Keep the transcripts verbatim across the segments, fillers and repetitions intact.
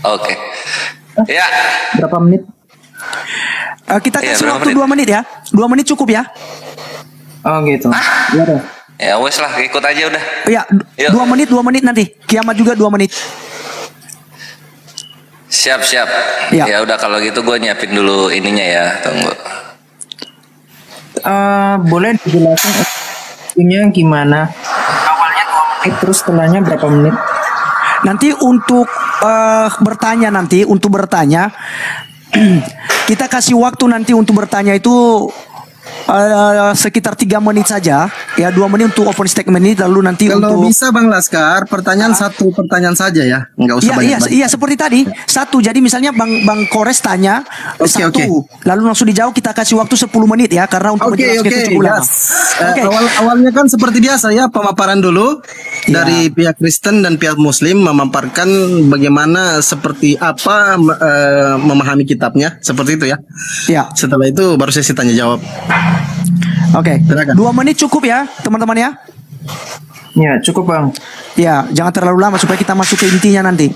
Oke. Ya. Berapa menit? Uh, kita Iya, kasih berapa waktu menit? dua menit ya. Dua menit cukup ya. Oh gitu. Ah. Iya deh. Ya wes lah, ikut aja udah. Ya, Yuk. dua menit, dua menit nanti. Kiamat juga dua menit. Siap siap. Ya. Ya udah kalau gitu gue nyiapin dulu ininya ya. Tunggu. Eh, boleh dijelasin ininya gimana? Awalnya dua menit, terus setelahnya berapa menit? Nanti untuk uh, bertanya nanti untuk bertanya kita kasih waktu nanti untuk bertanya itu uh, sekitar tiga menit saja. Ya, dua menit untuk open statement ini, lalu nanti Kalau untuk bisa Bang Laskar, pertanyaan satu pertanyaan saja ya, nggak usah Iya, iya, banyak-banyak. iya, seperti tadi satu. Jadi misalnya Bang Bang Kores tanya Oke, satu, oke. lalu langsung dijawab. Kita kasih waktu sepuluh menit ya, karena untuk Oke menjelaskan oke, itu cukup lama. yes. Eh, Oke. awal awalnya kan seperti biasa ya, pemaparan dulu Ya. dari pihak Kristen dan pihak Muslim, memaparkan bagaimana seperti apa eh, memahami kitabnya, seperti itu ya. Ya, Setelah itu baru sesi tanya jawab. oke. Silakan. Dua menit cukup ya, teman-teman ya. Ya cukup Bang. Ya, jangan terlalu lama supaya kita masuk ke intinya nanti.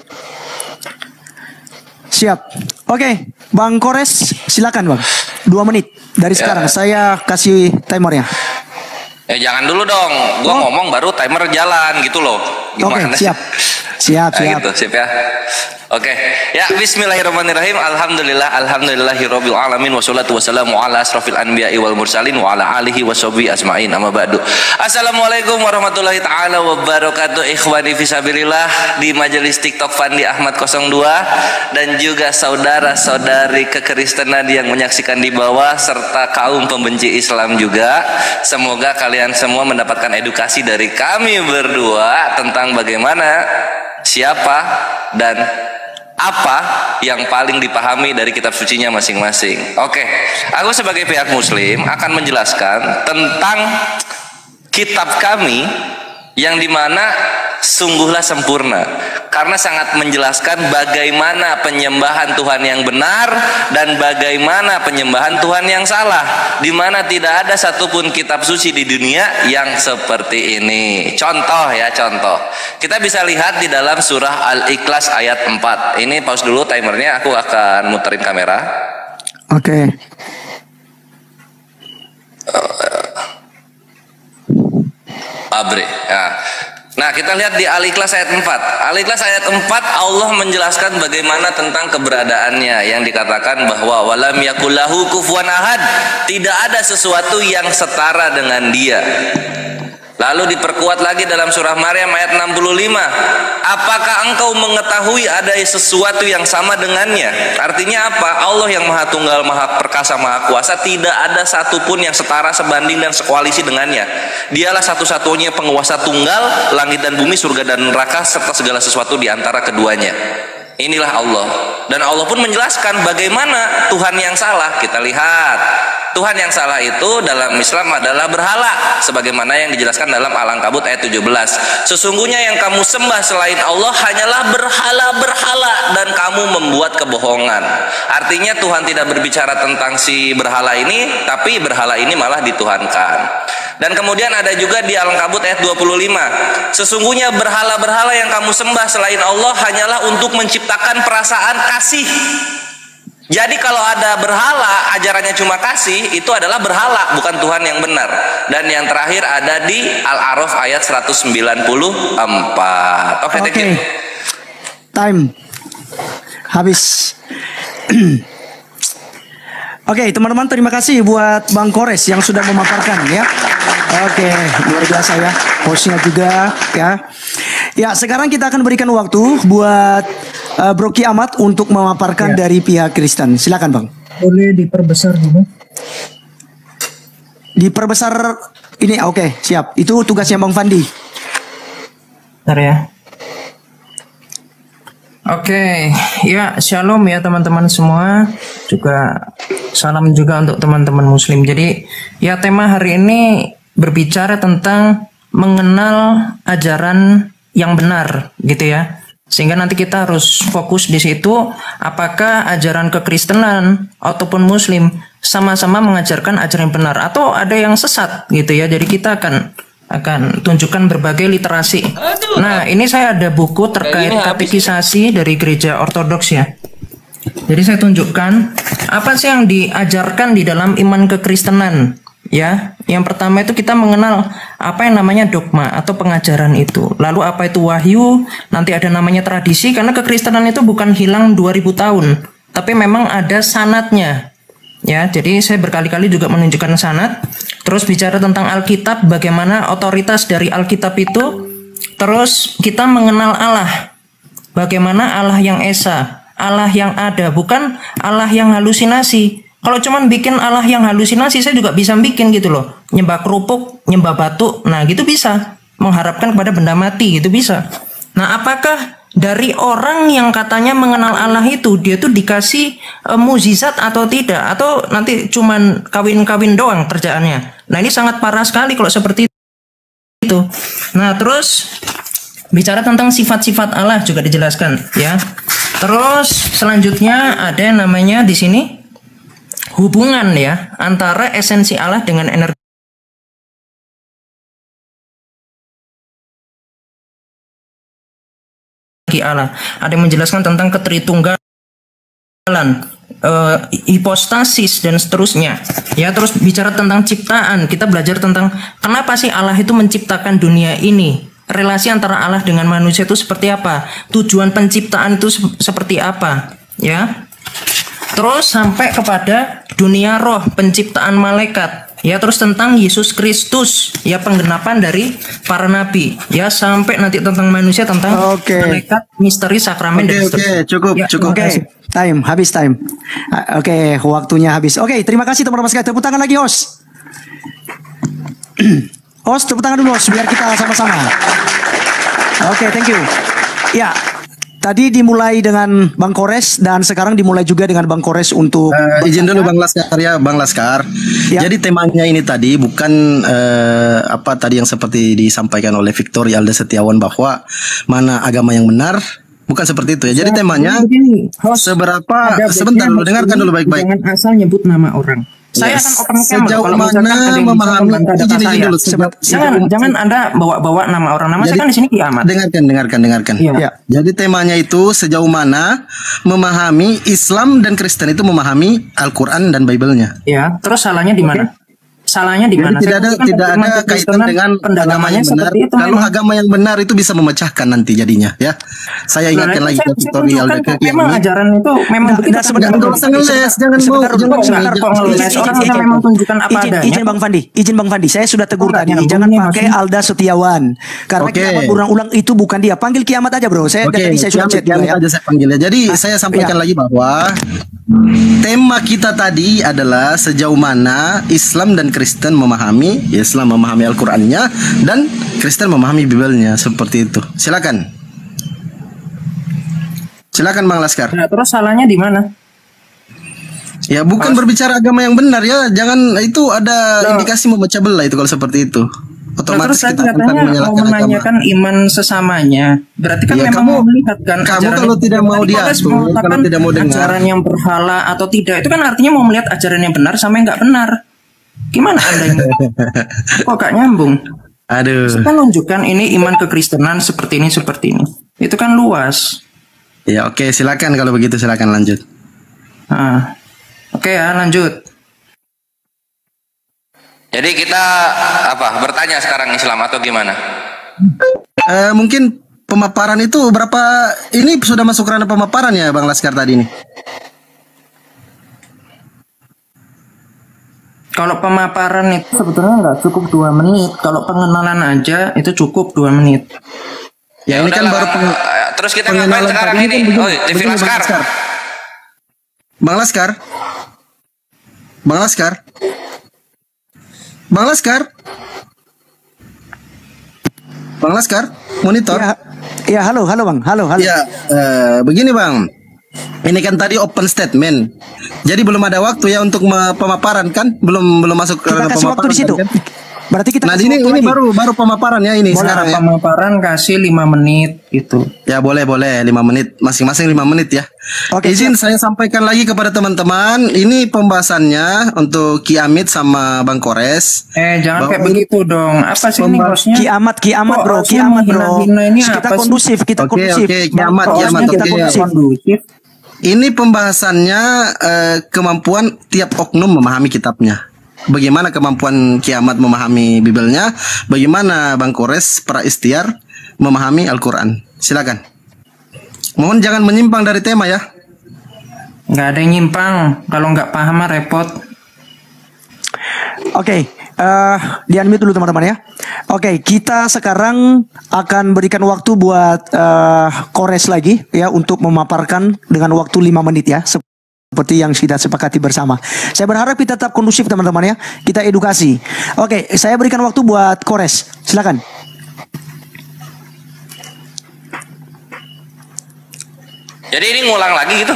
Siap. Oke, Bang Kores, silakan Bang. Dua menit dari Ya. sekarang. Saya kasih timernya. Eh jangan dulu dong. Gue Oh. ngomong baru timer jalan gitu loh. Oke, Gimana? siap. Siap, Nah, siap. gitu, sip ya. Oke, ya Bismillahirrahmanirrahim. Alhamdulillah, alhamdulillahirabbil alamin wassalatu wassalamu ala asrofil anbiya'i wal mursalin wa ala alihi washabihi ajmain. Amma ba'du. Assalamualaikum warahmatullahi taala wabarakatuh. Ikhwani fisabilillah di majelis TikTok Fandi Ahmad nol dua dan juga saudara-saudari kekristenan yang menyaksikan di bawah serta kaum pembenci Islam juga. Semoga kalian semua mendapatkan edukasi dari kami berdua tentang bagaimana, siapa, dan apa yang paling dipahami dari kitab sucinya masing-masing. Oke, aku sebagai pihak Muslim akan menjelaskan tentang kitab kami yang dimana sungguhlah sempurna, karena sangat menjelaskan bagaimana penyembahan Tuhan yang benar dan bagaimana penyembahan Tuhan yang salah, dimana tidak ada satupun kitab suci di dunia yang seperti ini. Contoh ya, contoh kita bisa lihat di dalam surah Al-Ikhlas ayat empat. Ini pause dulu timernya, aku akan muterin kamera. Oke. Abre ya. Nah, kita lihat di Al-Ikhlas ayat empat. Al-Ikhlas ayat empat, Allah menjelaskan bagaimana tentang keberadaannya, yang dikatakan bahwa walam yakullahu kufuwan ahad, tidak ada sesuatu yang setara dengan dia. Lalu diperkuat lagi dalam surah Maryam ayat enam puluh lima. Apakah engkau mengetahui ada sesuatu yang sama dengannya? Artinya apa? Allah yang maha tunggal, maha perkasa, maha kuasa, tidak ada satupun yang setara, sebanding, dan sekoalisi dengannya. Dialah satu-satunya penguasa tunggal, langit dan bumi, surga dan neraka, serta segala sesuatu di antara keduanya. Inilah Allah. Dan Allah pun menjelaskan bagaimana Tuhan yang salah. Kita lihat, Tuhan yang salah itu dalam Islam adalah berhala, sebagaimana yang dijelaskan dalam Al-Ankabut ayat tujuh belas. Sesungguhnya yang kamu sembah selain Allah hanyalah berhala-berhala dan kamu membuat kebohongan. Artinya Tuhan tidak berbicara tentang si berhala ini, tapi berhala ini malah dituhankan. Dan kemudian ada juga di Al-Ankabut ayat dua puluh lima. Sesungguhnya berhala-berhala yang kamu sembah selain Allah hanyalah untuk menciptakan perasaan kasih. Jadi kalau ada berhala, ajarannya cuma kasih, itu adalah berhala, bukan Tuhan yang benar. Dan yang terakhir ada di Al-A'raf ayat seratus sembilan puluh empat. Oke, Oke. thank you. Time. Habis. Oke, teman-teman, terima kasih buat Bang Kores yang sudah memaparkan ya. Oke, luar biasa ya. Hostnya juga ya. Ya, sekarang kita akan berikan waktu buat uh, Bro Ki Ahmad untuk memaparkan Ya. dari pihak Kristen. Silakan, Bang. Boleh diperbesar dulu. Diperbesar ini, oke, siap. Itu tugasnya Bang Fandi. Bentar ya. Oke, ya shalom ya teman-teman semua. Juga salam juga untuk teman-teman muslim. Jadi ya tema hari ini berbicara tentang mengenal ajaran yang benar gitu ya. Sehingga nanti kita harus fokus di situ, apakah ajaran kekristenan ataupun muslim sama-sama mengajarkan ajaran yang benar atau ada yang sesat gitu ya. Jadi kita akan akan tunjukkan berbagai literasi. Nah, ini saya ada buku terkait katekisasi dari gereja ortodoks ya. Jadi saya tunjukkan apa sih yang diajarkan di dalam iman kekristenan ya. Yang pertama itu kita mengenal apa yang namanya dogma atau pengajaran itu. Lalu apa itu wahyu, nanti ada namanya tradisi, karena kekristenan itu bukan hilang dua ribu tahun, tapi memang ada sanadnya. Ya, jadi saya berkali-kali juga menunjukkan sanad. Terus bicara tentang Alkitab, bagaimana otoritas dari Alkitab itu. Terus kita mengenal Allah. Bagaimana Allah yang esa, Allah yang ada, bukan Allah yang halusinasi. Kalau cuman bikin Allah yang halusinasi, saya juga bisa bikin gitu loh. Nyembah kerupuk, nyembah batu, nah gitu bisa. Mengharapkan kepada benda mati, gitu bisa. Nah, apakah dari orang yang katanya mengenal Allah itu, dia tuh dikasih e, mukjizat atau tidak? Atau nanti cuman kawin-kawin doang kerjaannya? Nah, ini sangat parah sekali kalau seperti itu. Nah, terus bicara tentang sifat-sifat Allah juga dijelaskan ya. Terus selanjutnya ada yang namanya di sini hubungan ya antara esensi Allah dengan energi Allah. Ada yang menjelaskan tentang ketritunggalan, uh, hipostasis dan seterusnya. Ya, terus bicara tentang ciptaan, kita belajar tentang kenapa sih Allah itu menciptakan dunia ini. Relasi antara Allah dengan manusia itu seperti apa? Tujuan penciptaan itu se seperti apa? Ya. Terus sampai kepada dunia roh, penciptaan malaikat. Ya, terus tentang Yesus Kristus, ya penggenapan dari para nabi. Ya, sampai nanti tentang manusia, tentang Oke. malaikat, misteri, sakramen Oke, dan oke, seterusnya. cukup, Ya, cukup. Oke, time habis time. Ah, Oke, waktunya habis. Oke, terima kasih teman-teman sekalian. Tepuk tangan lagi, host. Host, tepuk tangan dulu, host, biar kita sama-sama. Oke, thank you. Ya, tadi dimulai dengan Bang Kores dan sekarang dimulai juga dengan Bang Kores untuk Eh, izin dulu Bang Laskar ya, Bang Laskar. Ya. Jadi temanya ini tadi bukan eh, apa tadi yang seperti disampaikan oleh Victor Yalda Setiawan bahwa mana agama yang benar, bukan seperti itu ya. Jadi temanya Begini, host, seberapa ada sebentar baiknya dulu dengarkan dulu baik-baik. Jangan asal nyebut nama orang. Saya Yes. akan open camera Sejauh kalau misalkan mana ada yang bisa memahami- membantah data izin, izin saya. dulu, sejauh- Jangan, sejauh- jangan Anda bawa-bawa nama orang. Nama saya Jadi- kan di sini kiamat. Dengarkan, dengarkan, dengarkan. Iya. Ya. Jadi temanya itu sejauh mana memahami Islam dan Kristen itu memahami Al-Quran dan Bible-nya. Ya, terus salahnya di mana? Salahnya di Jadi mana? tidak Saya ada tunjukkan tidak dari ada iman kaitan kekristenan, dengan agama pendalamannya yang benar. seperti itu Kalau memang. agama yang benar itu bisa memecahkan nanti jadinya, ya. Saya ingatkan Nah, lagi saya- ke saya tutorial tunjukkan dekat kok yang memang ini. ajaran itu memang Nah, begitu. nah, sebentar, Jangan usah ngeles, jangan mau, Sebentar dulu, jangan Kok sebentar. nggak kok ngeles? Izin, Orang izin, kita izin. memang tunjukkan apa Izin, adanya. izin Bang Fandi, izin Bang Fandi. Saya sudah tegur Kok nggak tadi, nyambung jangan nih pakai maksudnya? Alda Setiawan. Karena Oke. kiamat berulang-ulang itu bukan dia. Panggil kiamat aja, Bro. Saya Oke, dari tadi saya sudah kiamat, chat juga kiamat ya. aja saya panggil ya. Jadi saya sampaikan ya. lagi bahwa tema kita tadi adalah sejauh mana Islam dan Kristen memahami, Islam memahami Al-Qur'annya dan Kristen memahami Bible-nya, seperti itu. Silakan. Silakan Bang Laskar. Nah, terus salahnya di mana? Ya bukan berbicara agama yang benar ya, jangan itu ada indikasi memecah belah itu kalau seperti itu. Nah, Otomatis terus tadi kita akan katanya mau menyalahkan agama. menanyakan iman sesamanya. Berarti kan Ya, memang kamu- mau melihat kan kamu ajaran kalau itu. tidak mau Tadi Kores diatur, mengatakan kalau tidak mau dengar. ajaran yang berhala atau tidak, itu kan artinya mau melihat ajaran yang benar sama yang nggak benar. Gimana Anda ini? Kok gak nyambung? Aduh. Kita menunjukkan ini iman kekristenan seperti ini, seperti ini. Itu kan luas. Ya oke, silakan kalau begitu silakan lanjut. Nah, oke ya, lanjut. Jadi kita apa? Bertanya sekarang Islam atau gimana? Eh, mungkin pemaparan itu berapa ini sudah masuk ranah pemaparan ya Bang Laskar tadi nih. Kalau pemaparan itu sebetulnya nggak cukup dua menit. Kalau pengenalan aja itu cukup dua menit. Ya, ini kan udahlah, baru peng- eh, terus kita ngapain pengenalan sekarang tadi ini? kan begini, Oh, T V begini, Bang Laskar. Laskar. Bang Laskar. Bang Laskar. Bang Laskar. Bang Laskar, monitor. Ya, ya, halo, halo Bang. Halo, halo. Ya, eh, begini Bang. Ini kan tadi open statement. Jadi belum ada waktu ya untuk me- pemaparan kan? Belum belum masuk ke Kita ranah kasih waktu di situ. kan? Berarti kita Nah kasih ini waktu ini lagi. baru baru pemaparan ya ini Boleh sekarang ya. pemaparan kasih lima menit gitu. Ya boleh boleh lima menit masing-masing lima menit ya. Oke, Izin saya sampaikan lagi kepada teman-teman, ini pembahasannya untuk Ki Amit sama Bang Kores. Eh jangan Bahwa kayak ini- begitu dong. Apa sih ini Pemba- hostnya? Kiamat, kiamat Kok bro, hostnya kiamat bro. menghina-hina ini Kita apa sih? kondusif, kita Oke, kondusif. oke, Bang, kiamat, hostnya kiamat, kita oke. kondusif. Kondusif. Ini pembahasannya eh, kemampuan tiap oknum memahami kitabnya. Bagaimana kemampuan Kiamat memahami Bibelnya? Bagaimana Bang Kores para ikhtiar memahami Al-Quran? Silakan. Mohon jangan menyimpang dari tema ya. Nggak ada yang nyimpang. Kalau nggak paham mah repot. Oke, eh di unmute dulu teman-teman ya. Oke, kita sekarang akan berikan waktu buat eh, Kores lagi ya untuk memaparkan dengan waktu lima menit ya. Seperti yang kita sepakati bersama. Saya berharap kita tetap kondusif teman-teman ya. Kita edukasi. Oke, saya berikan waktu buat Kores. Silakan. Jadi ini ngulang lagi gitu.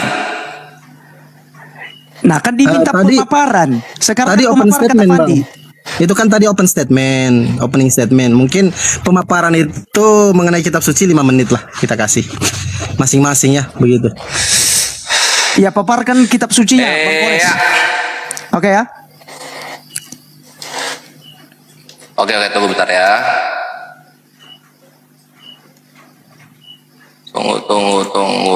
Nah, kan diminta Eh, tadi- pemaparan. Sekarang Tadi kan open pemaparan kata statement Fandi. Bang. Itu kan tadi open statement, opening statement. Mungkin pemaparan itu mengenai kitab suci lima menit lah kita kasih. Masing-masing ya, begitu. Ya, paparkan kitab sucinya, Bang Eh, Kores. ya. Oke ya. Oke, oke, tunggu bentar ya. Tunggu, tunggu, tunggu.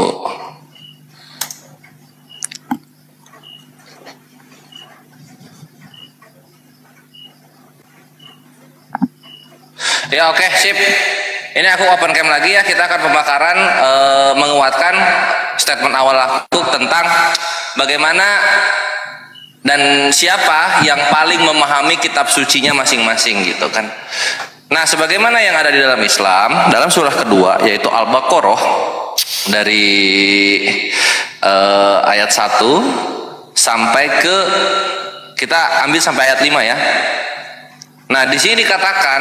Ya, oke, sip. Ini aku open cam lagi ya. Kita akan pembakaran eh, menguatkan statement awal aku tentang bagaimana dan siapa yang paling memahami kitab sucinya masing-masing gitu kan. Nah, sebagaimana yang ada di dalam Islam, dalam surah kedua yaitu Al-Baqarah dari eh, ayat satu sampai ke, kita ambil sampai ayat lima ya. Nah, di sini dikatakan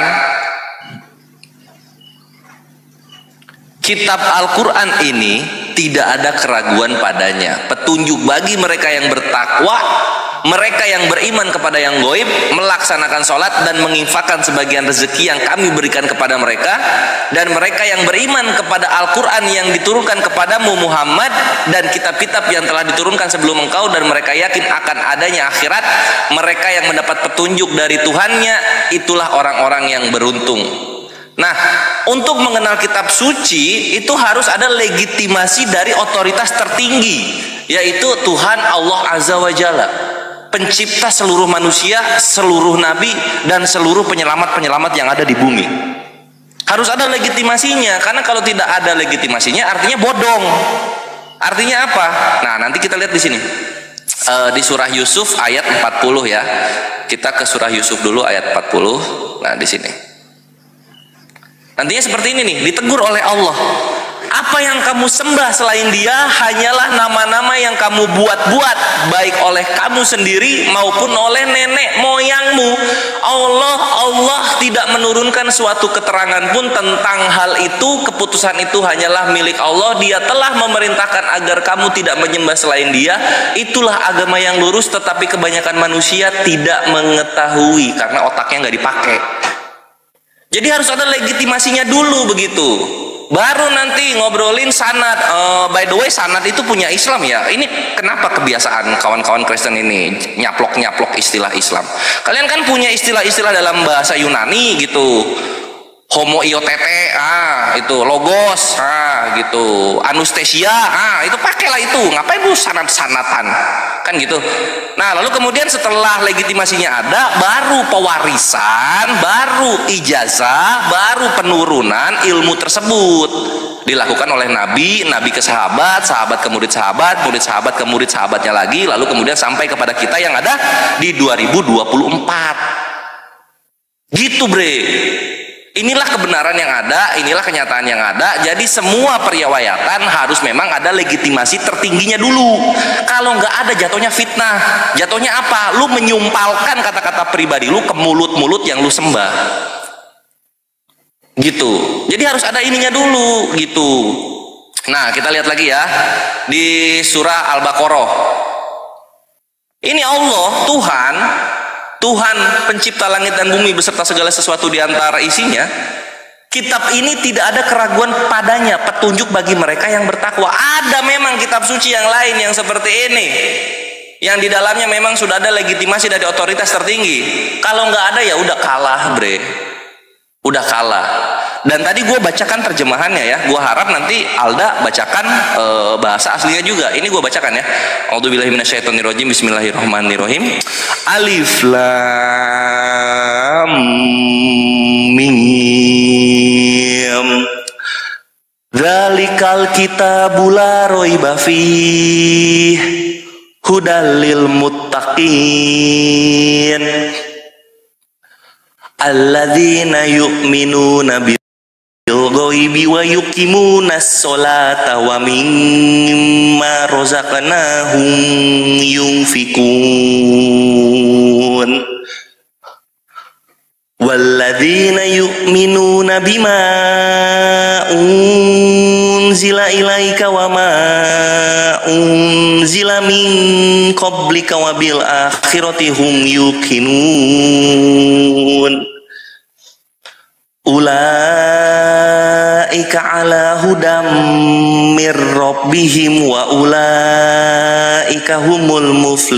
kitab Al-Quran ini tidak ada keraguan padanya, petunjuk bagi mereka yang bertakwa, mereka yang beriman kepada yang goib, melaksanakan sholat dan menginfakkan sebagian rezeki yang kami berikan kepada mereka, dan mereka yang beriman kepada Al-Quran yang diturunkan kepadamu Muhammad dan kitab-kitab yang telah diturunkan sebelum engkau, dan mereka yakin akan adanya akhirat, mereka yang mendapat petunjuk dari Tuhannya, itulah orang-orang yang beruntung. Nah, untuk mengenal kitab suci itu harus ada legitimasi dari otoritas tertinggi, yaitu Tuhan Allah Azza wa Jalla, pencipta seluruh manusia, seluruh nabi, dan seluruh penyelamat-penyelamat yang ada di bumi. Harus ada legitimasinya, karena kalau tidak ada legitimasinya artinya bodong. Artinya apa? Nah, nanti kita lihat di sini. E, di surah Yusuf ayat empat puluh ya. Kita ke surah Yusuf dulu ayat empat puluh. Nah, di sini. Nantinya seperti ini nih, ditegur oleh Allah. Apa yang kamu sembah selain Dia hanyalah nama-nama yang kamu buat-buat, baik oleh kamu sendiri maupun oleh nenek moyangmu. Allah Allah tidak menurunkan suatu keterangan pun tentang hal itu. Keputusan itu hanyalah milik Allah. Dia telah memerintahkan agar kamu tidak menyembah selain Dia. Itulah agama yang lurus, tetapi kebanyakan manusia tidak mengetahui karena otaknya nggak dipakai. Jadi harus ada legitimasinya dulu begitu. Baru nanti ngobrolin sanad. Uh, by the way, sanad itu punya Islam ya. Ini kenapa kebiasaan kawan-kawan Kristen ini nyaplok-nyaplok istilah Islam? Kalian kan punya istilah-istilah dalam bahasa Yunani gitu. Homo iotete, ah itu logos, ah gitu, anustesia, ah itu pakailah itu. Ngapain lu sanat-sanatan, kan gitu. Nah, lalu kemudian setelah legitimasinya ada, baru pewarisan, baru ijazah, baru penurunan ilmu tersebut dilakukan oleh nabi, nabi ke sahabat, sahabat ke murid sahabat, murid sahabat ke murid sahabatnya lagi, lalu kemudian sampai kepada kita yang ada di dua ribu dua puluh empat. Gitu, bre. Inilah kebenaran yang ada, inilah kenyataan yang ada. Jadi semua periwayatan harus memang ada legitimasi tertingginya dulu. Kalau nggak ada, jatuhnya fitnah. Jatuhnya apa? Lu menyumpalkan kata-kata pribadi lu ke mulut-mulut yang lu sembah. Gitu. Jadi harus ada ininya dulu, gitu. Nah, kita lihat lagi ya di surah Al-Baqarah. Ini Allah, Tuhan, Tuhan pencipta langit dan bumi beserta segala sesuatu di antara isinya, kitab ini tidak ada keraguan padanya, petunjuk bagi mereka yang bertakwa. Ada memang kitab suci yang lain yang seperti ini, yang di dalamnya memang sudah ada legitimasi dari otoritas tertinggi. Kalau nggak ada ya udah kalah, bre, udah kalah. Dan tadi gue bacakan terjemahannya ya. Gue harap nanti Alda bacakan e, bahasa aslinya juga. Ini gue bacakan ya. A'udzubillahi minasyaitonirrajim. Bismillahirrahmanirrahim. Alif lam mim. Dzalikal kitabu la raiba fih hudal lil muttaqin alladzina yu'minuna bil ghaibi wa yuqimunas sholata wa mimma razaqnahum yunfikun walladzina yu'minuna bima unzila ilaika wa ma unzila min qablika wa bil akhirati hum yuqinun ulaika ala hudam mir rabbihim wa ulaika humul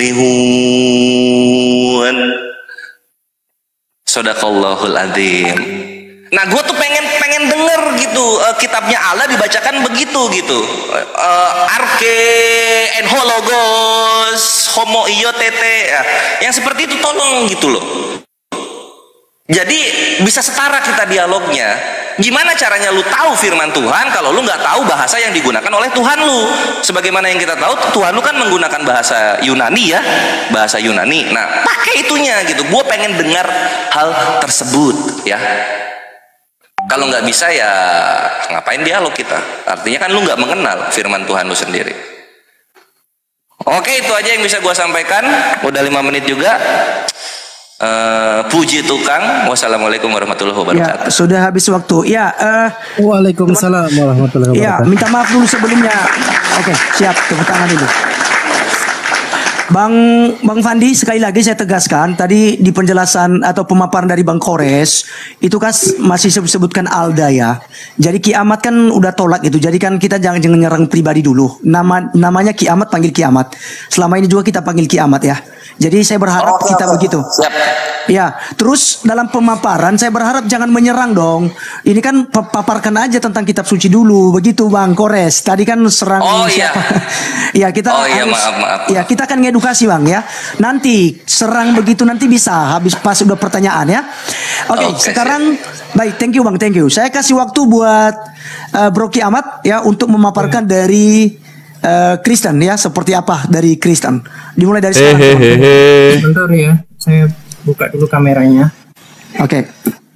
muflihun. Sadaqallahul adzim. Nah, gue tuh pengen pengen denger gitu uh, kitabnya Allah dibacakan begitu gitu. Uh, arke en hologos homo iyo tete ya. Yang seperti itu tolong gitu loh. Jadi bisa setara kita dialognya. Gimana caranya lu tahu firman Tuhan kalau lu nggak tahu bahasa yang digunakan oleh Tuhan lu? Sebagaimana yang kita tahu, Tuhan lu kan menggunakan bahasa Yunani ya, bahasa Yunani. Nah, pakai itunya gitu. Gue pengen dengar hal tersebut ya. Kalau nggak bisa ya ngapain dialog kita? Artinya kan lu nggak mengenal firman Tuhan lu sendiri. Oke, itu aja yang bisa gue sampaikan. Udah lima menit juga. Uh, puji tukang. Wassalamualaikum warahmatullahi wabarakatuh. Ya, sudah habis waktu. Ya, uh, Waalaikumsalam warahmatullahi ya, wabarakatuh. minta maaf dulu sebelumnya. Oke, siap. Tepuk tangan dulu. Bang Bang Fandi, sekali lagi saya tegaskan tadi di penjelasan atau pemaparan dari Bang Kores itu kan masih sebut-sebutkan Alda ya. Jadi kiamat kan udah tolak itu. Jadi kan kita jangan jangan nyerang pribadi dulu. Nama namanya kiamat panggil kiamat. Selama ini juga kita panggil kiamat ya. Jadi saya berharap Oke, kita oke. begitu. Siap. Ya, terus dalam pemaparan saya berharap jangan menyerang dong. Ini kan pa- paparkan aja tentang kitab suci dulu, begitu Bang Kores. Tadi kan serang Oh, iya. siapa? Ya kita Oh, iya, harus, maaf, maaf. ya kita akan ngedukasi Bang ya. Nanti serang begitu nanti bisa habis pas udah pertanyaan ya. Oke, Oke, sekarang baik, thank you Bang, thank you. Saya kasih waktu buat uh, Bro Kiamat ya untuk memaparkan dari uh, Kristen ya, seperti apa dari Kristen. Dimulai dari sekarang. Hehehe. Bentar ya, saya buka dulu kameranya. Oke.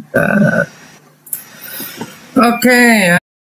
Oke ya.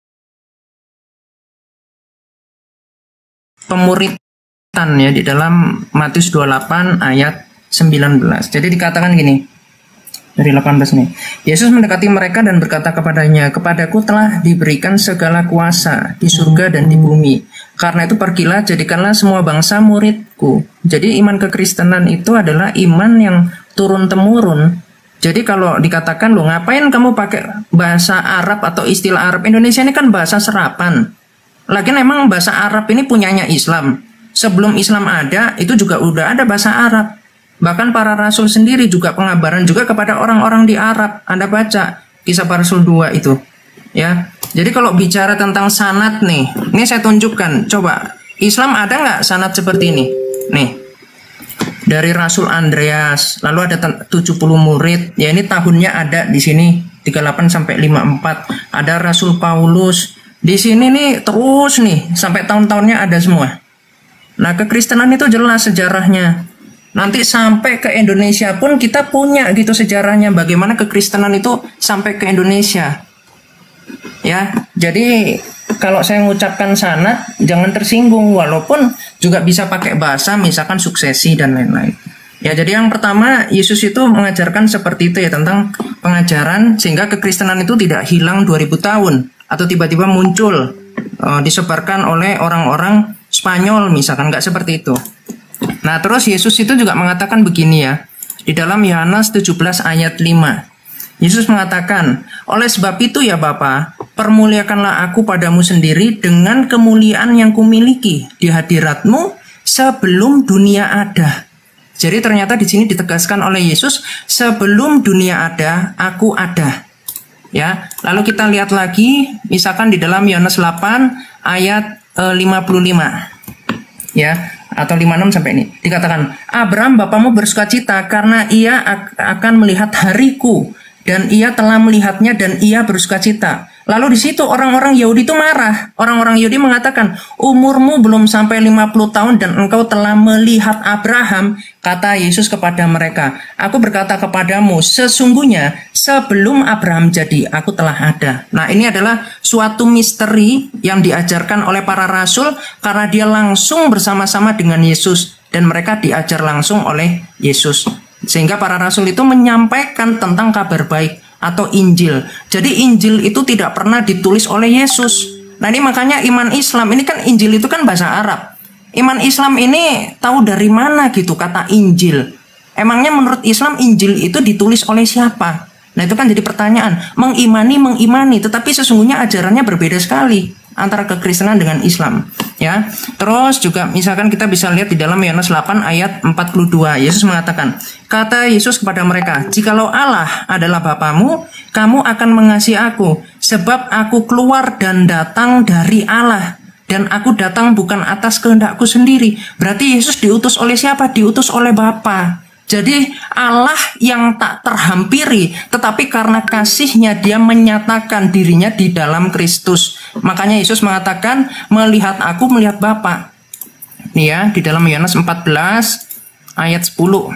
Pemuritan ya di dalam Matius dua puluh delapan ayat sembilan belas. Jadi dikatakan gini. Dari delapan belas nih. Yesus mendekati mereka dan berkata kepadanya, "Kepadaku telah diberikan segala kuasa di surga dan di bumi. Karena itu pergilah, jadikanlah semua bangsa muridku." Jadi iman kekristenan itu adalah iman yang turun-temurun. Jadi kalau dikatakan, "Loh, ngapain kamu pakai bahasa Arab atau istilah Arab?" Indonesia ini kan bahasa serapan. Lagian emang bahasa Arab ini punyanya Islam. Sebelum Islam ada, itu juga udah ada bahasa Arab. Bahkan para rasul sendiri juga pengabaran juga kepada orang-orang di Arab. Anda baca Kisah Para Rasul dua itu. Ya. Jadi kalau bicara tentang sanad nih, ini saya tunjukkan. Coba, Islam ada nggak sanad seperti ini? Nih. Dari Rasul Andreas, lalu ada tujuh puluh murid. Ya ini tahunnya ada di sini tiga puluh delapan sampai lima puluh empat. Ada Rasul Paulus. Di sini nih terus nih sampai tahun-tahunnya ada semua. Nah, kekristenan itu jelas sejarahnya. Nanti sampai ke Indonesia pun kita punya gitu sejarahnya bagaimana kekristenan itu sampai ke Indonesia. Ya, jadi kalau saya mengucapkan sanad jangan tersinggung walaupun juga bisa pakai bahasa misalkan suksesi dan lain-lain. Ya, jadi yang pertama Yesus itu mengajarkan seperti itu ya tentang pengajaran sehingga kekristenan itu tidak hilang dua ribu tahun atau tiba-tiba muncul uh, disebarkan oleh orang-orang Spanyol misalkan, nggak seperti itu. Nah, terus Yesus itu juga mengatakan begini ya. Di Di dalam Yohanes tujuh belas ayat lima. Yesus mengatakan, oleh sebab itu ya Bapa, permuliakanlah aku padamu sendiri dengan kemuliaan yang kumiliki di hadiratmu sebelum dunia ada. Jadi ternyata di sini ditegaskan oleh Yesus, sebelum dunia ada, aku ada. Ya, lalu kita lihat lagi, misalkan di dalam Yohanes delapan ayat e, lima puluh lima. Ya, atau lima puluh enam sampai ini. Dikatakan, Abraham bapamu bersukacita karena ia akan melihat hariku, dan ia telah melihatnya dan ia bersukacita. Lalu di situ orang-orang Yahudi itu marah. Orang-orang Yahudi mengatakan, umurmu belum sampai lima puluh tahun dan engkau telah melihat Abraham. Kata Yesus kepada mereka, aku berkata kepadamu, sesungguhnya sebelum Abraham jadi, aku telah ada. Nah, ini adalah suatu misteri yang diajarkan oleh para rasul karena dia langsung bersama-sama dengan Yesus. Dan mereka diajar langsung oleh Yesus. Sehingga para rasul itu menyampaikan tentang kabar baik atau Injil. Jadi Injil itu tidak pernah ditulis oleh Yesus. Nah, ini makanya iman Islam, ini kan Injil itu kan bahasa Arab. Iman Islam ini tahu dari mana gitu kata Injil. Emangnya menurut Islam Injil itu ditulis oleh siapa? Nah, itu kan jadi pertanyaan. Mengimani, mengimani, tetapi sesungguhnya ajarannya berbeda sekali antara kekristenan dengan Islam, ya. Terus juga misalkan kita bisa lihat di dalam Yohanes delapan ayat empat puluh dua, Yesus mengatakan, kata Yesus kepada mereka, jikalau Allah adalah Bapamu, kamu akan mengasihi aku, sebab aku keluar dan datang dari Allah, dan aku datang bukan atas kehendakku sendiri. Berarti Yesus diutus oleh siapa? Diutus oleh Bapa. Jadi Allah yang tak terhampiri, tetapi karena kasihnya dia menyatakan dirinya di dalam Kristus. Makanya Yesus mengatakan, melihat aku, melihat Bapa. Nih ya, di dalam Yohanes empat belas ayat sepuluh.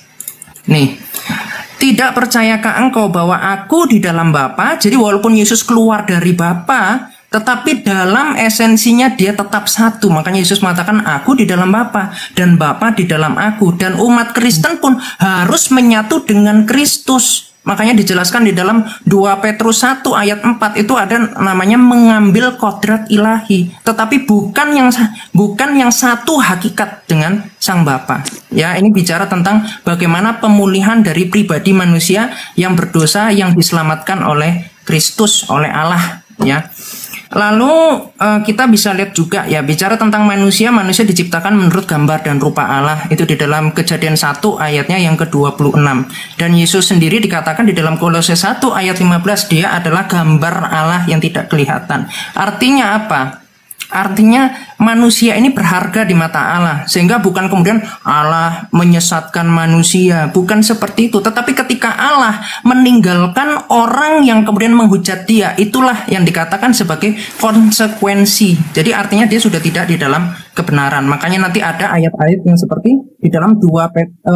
Nih, tidak percayakah engkau bahwa aku di dalam Bapa? Jadi walaupun Yesus keluar dari Bapa, tetapi dalam esensinya dia tetap satu. Makanya Yesus mengatakan, aku di dalam Bapa dan Bapa di dalam aku. Dan umat Kristen pun harus menyatu dengan Kristus. Makanya dijelaskan di dalam dua Petrus satu ayat empat itu ada namanya mengambil kodrat ilahi, tetapi bukan yang bukan yang satu hakikat dengan Sang Bapa. Ya, ini bicara tentang bagaimana pemulihan dari pribadi manusia yang berdosa yang diselamatkan oleh Kristus, oleh Allah, ya. Lalu uh, kita bisa lihat juga ya, bicara tentang manusia, manusia diciptakan menurut gambar dan rupa Allah. Itu di dalam Kejadian satu ayatnya yang ke dua puluh enam. Dan Yesus sendiri dikatakan di dalam Kolose satu ayat lima belas, dia adalah gambar Allah yang tidak kelihatan. Artinya apa? Artinya manusia ini berharga di mata Allah, sehingga bukan kemudian Allah menyesatkan manusia, bukan seperti itu. Tetapi ketika Allah meninggalkan orang yang kemudian menghujat dia, itulah yang dikatakan sebagai konsekuensi. Jadi artinya dia sudah tidak di dalam kebenaran. Makanya nanti ada ayat-ayat yang seperti di dalam dua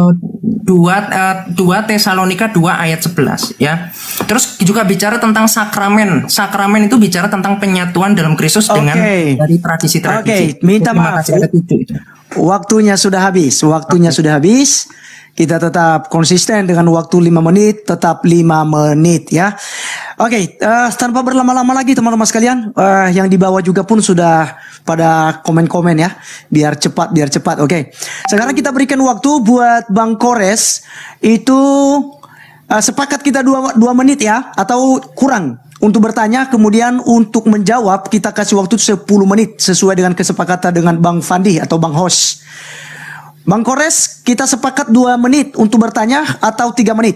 Tesalonika dua ayat sebelas, ya. Terus juga bicara tentang sakramen. Sakramen itu bicara tentang penyatuan dalam Kristus okay. dengan dari tradisi-tradisi. Oke, okay. Minta maaf. Waktunya sudah habis. Waktunya sudah habis. Kita tetap konsisten dengan waktu lima menit, tetap lima menit ya. Oke, okay, uh, tanpa berlama-lama lagi teman-teman sekalian, uh, yang di bawah juga pun sudah pada komen-komen ya, biar cepat, biar cepat. Oke, okay. Sekarang kita berikan waktu buat Bang Kores itu uh, sepakat kita dua, dua menit ya, atau kurang untuk bertanya, kemudian untuk menjawab kita kasih waktu sepuluh menit sesuai dengan kesepakatan dengan Bang Fandi atau Bang Hos. Bang Kores, kita sepakat dua menit untuk bertanya atau tiga menit?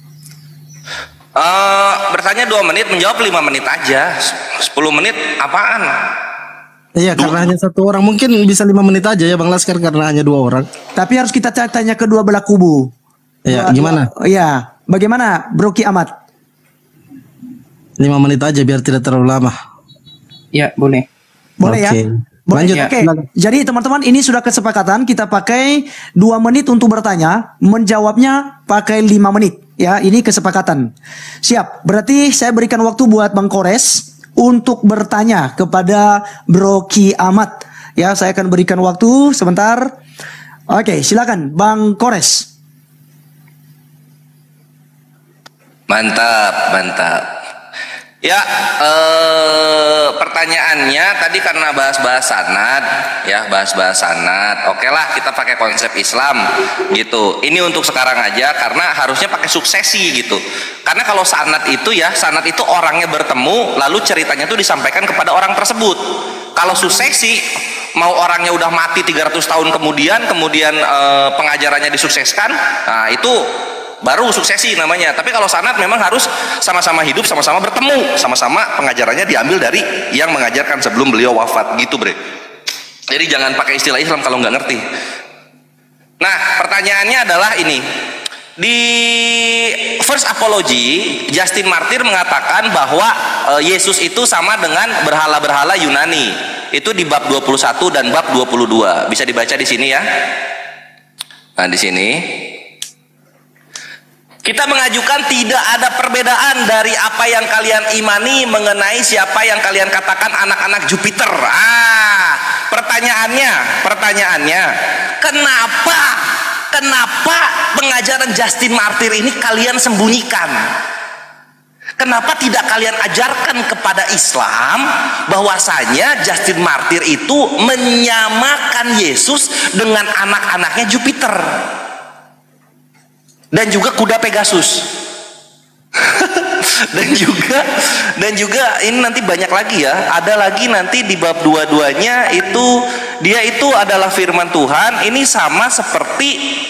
Uh, bertanya dua menit, menjawab lima menit aja. Sepuluh menit apaan? Iya, karena hanya satu orang. Mungkin bisa lima menit aja ya Bang Laskar, karena hanya dua orang. Tapi harus kita tanya kedua belah kubu. Iya, gimana? Iya, bagaimana Bro Ki Ahmad? Lima menit aja biar tidak terlalu lama. Ya, boleh. Boleh okay. ya? Boleh. Lanjut. Ya. Oke, jadi teman-teman ini sudah kesepakatan, kita pakai dua menit untuk bertanya, menjawabnya pakai lima menit. Ya, ini kesepakatan. Siap. Berarti saya berikan waktu buat Bang Kores untuk bertanya kepada Bro Ki Ahmad. Ya, saya akan berikan waktu sebentar. Oke, silakan Bang Kores. Mantap, mantap. Ya, eh, pertanyaannya tadi karena bahas-bahas sanad, ya bahas-bahas sanad. Oke lah, kita pakai konsep Islam gitu. Ini untuk sekarang aja karena harusnya pakai suksesi gitu. Karena kalau sanad itu ya, sanad itu orangnya bertemu, lalu ceritanya itu disampaikan kepada orang tersebut. Kalau suksesi, mau orangnya udah mati tiga ratus tahun kemudian, kemudian eh, pengajarannya disukseskan, nah itu baru suksesi namanya. Tapi kalau sanad memang harus sama-sama hidup, sama-sama bertemu, sama-sama pengajarannya diambil dari yang mengajarkan sebelum beliau wafat gitu, Bre. Jadi jangan pakai istilah Islam kalau nggak ngerti. Nah, pertanyaannya adalah ini. Di First Apology, Justin Martyr mengatakan bahwa e, Yesus itu sama dengan berhala-berhala Yunani. Itu di bab dua puluh satu dan bab dua puluh dua. Bisa dibaca di sini ya. Nah, di sini kita mengajukan tidak ada perbedaan dari apa yang kalian imani mengenai siapa yang kalian katakan anak-anak Jupiter. Ah, pertanyaannya, pertanyaannya, kenapa, kenapa pengajaran Justin Martyr ini kalian sembunyikan? Kenapa tidak kalian ajarkan kepada Islam bahwasanya Justin Martyr itu menyamakan Yesus dengan anak-anaknya Jupiter? Dan juga kuda Pegasus. dan juga dan juga ini nanti banyak lagi ya. Ada lagi nanti di bab dua-duanya itu dia itu adalah firman Tuhan. Ini sama seperti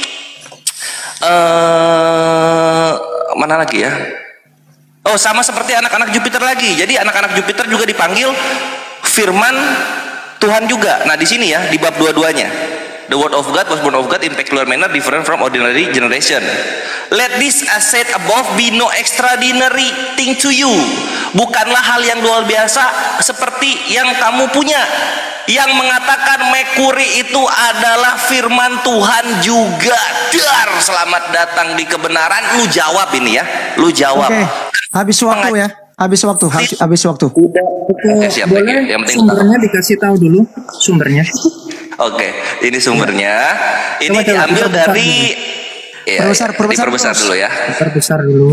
uh, mana lagi ya? Oh, sama seperti anak-anak Jupiter lagi. Jadi anak-anak Jupiter juga dipanggil firman Tuhan juga. Nah, di sini ya di bab dua-duanya. The word of God was born of God in peculiar manner, different from ordinary generation. Let this as said above be no extraordinary thing to you. Bukanlah hal yang luar biasa seperti yang kamu punya. Yang mengatakan Merkuri itu adalah firman Tuhan juga. Dar, selamat datang di kebenaran. Lu jawab ini ya. Lu jawab. Oke, habis waktu ya. Habis waktu, habis, habis waktu. Oke, siap. Boleh Yang penting sumbernya dikasih tahu dulu sumbernya. Oke, ini sumbernya. Ini Coba, coba, diambil diperbesar dari ya, Perbesar, ya, perbesar diperbesar terus. dulu ya. Perbesar dulu.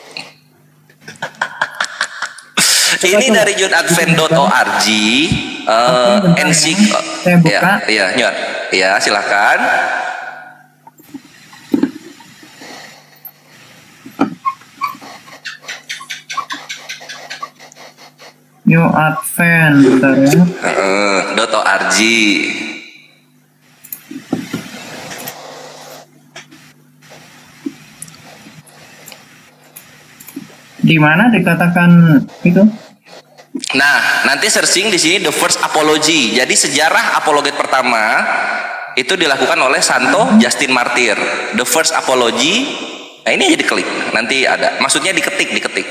Ini dari jude advent dot org, uh, ensik, Saya buka. ya, ya, nyuar, ya, silahkan. New Advent, bentar ya. Uh, dot org. Di mana dikatakan itu? Nah, nanti searching di sini the first apology. Jadi sejarah apologet pertama itu dilakukan oleh Santo Justin Martyr. The first apology. Nah, ini aja diklik. Nanti ada. Maksudnya diketik, diketik.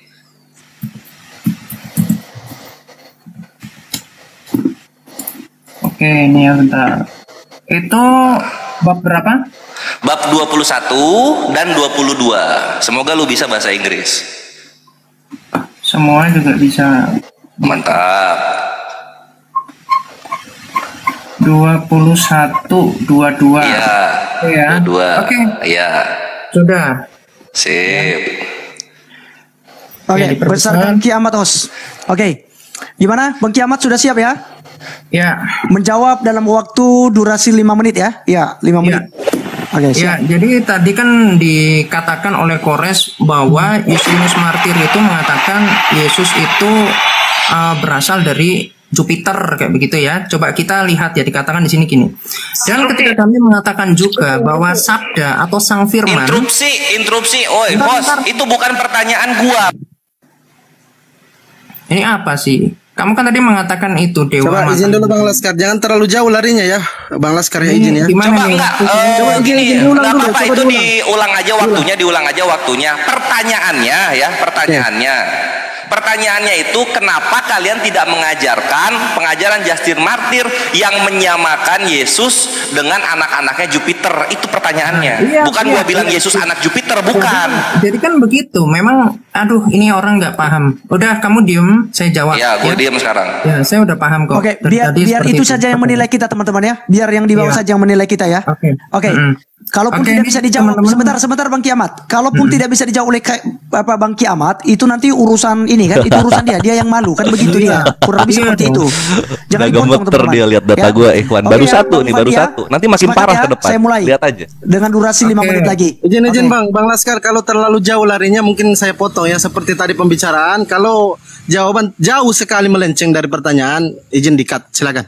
Oke, ini ya bentar. Itu bab berapa? Bab dua puluh satu dan dua puluh dua. Semoga lu bisa bahasa Inggris. Semua juga bisa. Mantap. dua puluh satu, dua puluh dua. Iya. Ya. dua puluh dua. Oke. Iya. Sudah. Sip. Oke, Oke, diperbesar. besarkan kiamat host. Oke, gimana? Bang Kiamat sudah siap ya? Ya. Menjawab dalam waktu durasi lima menit ya? Ya, lima Ya. menit. Oke, Ya, siap. jadi tadi kan dikatakan oleh Kores bahwa Justinus Martyr itu mengatakan Yesus itu uh, berasal dari Jupiter kayak begitu ya. Coba kita lihat ya, dikatakan di sini gini. Dan ketika kami mengatakan juga bahwa sabda atau sang firman. Interupsi, interupsi. Oi, Bentar, bos, bentar. itu bukan pertanyaan gua. Ini apa sih? Kamu kan tadi mengatakan itu Dewa Coba Mata. izin dulu Bang Laskar, jangan terlalu jauh larinya ya. Bang Laskar ya izin ya. Gimana Coba nih? enggak, Coba eh, izin, gini, izin, ulang enggak dulu, apa-apa, coba itu diulang. diulang aja waktunya, diulang aja waktunya. Pertanyaannya ya, pertanyaannya. Pertanyaannya itu kenapa kalian tidak mengajarkan pengajaran Justin Martyr yang menyamakan Yesus dengan anak-anaknya Jupiter? Itu pertanyaannya. Iya, Bukan iya, gua bilang iya. Yesus anak Jupiter, bukan. Jadi kan begitu. Memang, aduh, ini orang nggak paham. Udah, kamu diem, saya jawab. Ya, gue diam sekarang. Ya, saya udah paham kok. Oke, Dari biar tadi biar seperti itu saja yang menilai kita teman-teman ya. Biar yang di bawah Iya. saja yang menilai kita ya. Oke. Oke. Mm-mm. Kalaupun Oke, tidak ini bisa dijawab, teman-teman. sebentar, sebentar Bang Kiamat. Kalaupun tidak bisa dijawab oleh Ka- apa Bang Kiamat, itu nanti urusan ini kan, itu urusan dia, dia yang malu kan begitu dia. Kurang lebih Iya seperti dong. itu. Jangan Udah dipotong gemeter teman-teman. dia lihat data gua, Ikhwan. Oke Baru ya, satu Bang nih, baru Fadli ya. satu. Nanti makin Semangat parah ya, ke depan. Saya mulai. Lihat aja. Dengan durasi lima Oke. menit lagi. Izin-izin Oke. Bang, Bang Laskar, kalau terlalu jauh larinya mungkin saya potong ya, seperti tadi pembicaraan. Kalau jawaban jauh sekali melenceng dari pertanyaan, izin di-cut, silakan.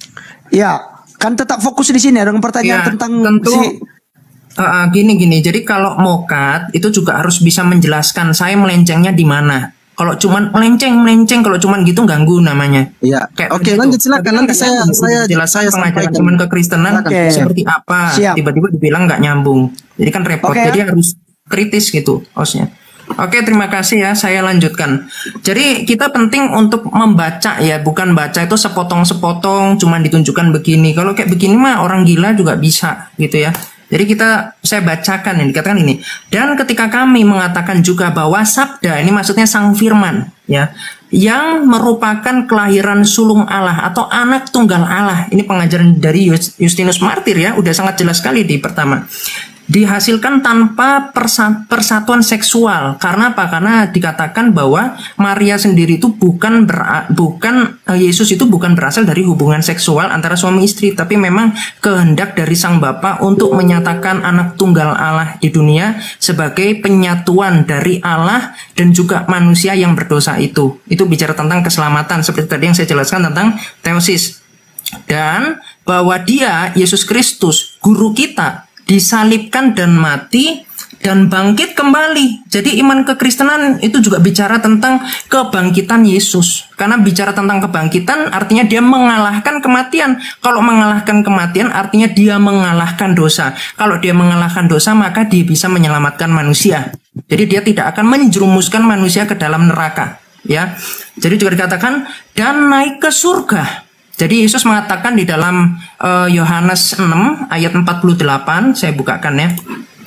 Ya, kan tetap fokus di sini dengan pertanyaan Ya, tentang tentu si uh, uh, gini gini. Jadi kalau mau cut itu juga harus bisa menjelaskan saya melencengnya di mana. Kalau cuman melenceng melenceng, kalau cuman gitu ganggu namanya. Iya. Kayak Oke, begitu. lanjut silakan. Tadi kan Nanti nggak saya nyambung. saya Jelaskan saya pengajaran sampaikan. iman kekristenan Oke. seperti apa. Siap. Tiba-tiba dibilang nggak nyambung. Jadi kan repot. Oke. Jadi harus kritis gitu hostnya. Oke, terima kasih ya. Saya lanjutkan. Jadi kita penting untuk membaca ya, bukan baca itu sepotong-sepotong, cuman ditunjukkan begini. Kalau kayak begini mah orang gila juga bisa gitu ya. Jadi kita saya bacakan ini, dikatakan ini. Dan ketika kami mengatakan juga bahwa sabda ini maksudnya sang firman ya, yang merupakan kelahiran sulung Allah atau anak tunggal Allah. Ini pengajaran dari Justinus Martir ya, udah sangat jelas sekali di pertama. Dihasilkan tanpa persa- persatuan seksual. Karena apa? Karena dikatakan bahwa Maria sendiri itu bukan ber- bukan Yesus itu bukan berasal dari hubungan seksual antara suami istri, tapi memang kehendak dari Sang Bapa untuk menyatakan anak tunggal Allah di dunia sebagai penyatuan dari Allah dan juga manusia yang berdosa itu. Itu bicara tentang keselamatan seperti tadi yang saya jelaskan tentang teosis. Dan bahwa dia Yesus Kristus, guru kita, disalibkan dan mati dan bangkit kembali. Jadi iman kekristenan itu juga bicara tentang kebangkitan Yesus. Karena bicara tentang kebangkitan artinya dia mengalahkan kematian. Kalau mengalahkan kematian artinya dia mengalahkan dosa. Kalau dia mengalahkan dosa maka dia bisa menyelamatkan manusia. Jadi dia tidak akan menjerumuskan manusia ke dalam neraka. Ya, jadi juga dikatakan dan naik ke surga. Jadi Yesus mengatakan di dalam uh, Yohanes enam ayat empat puluh delapan, saya bukakan ya.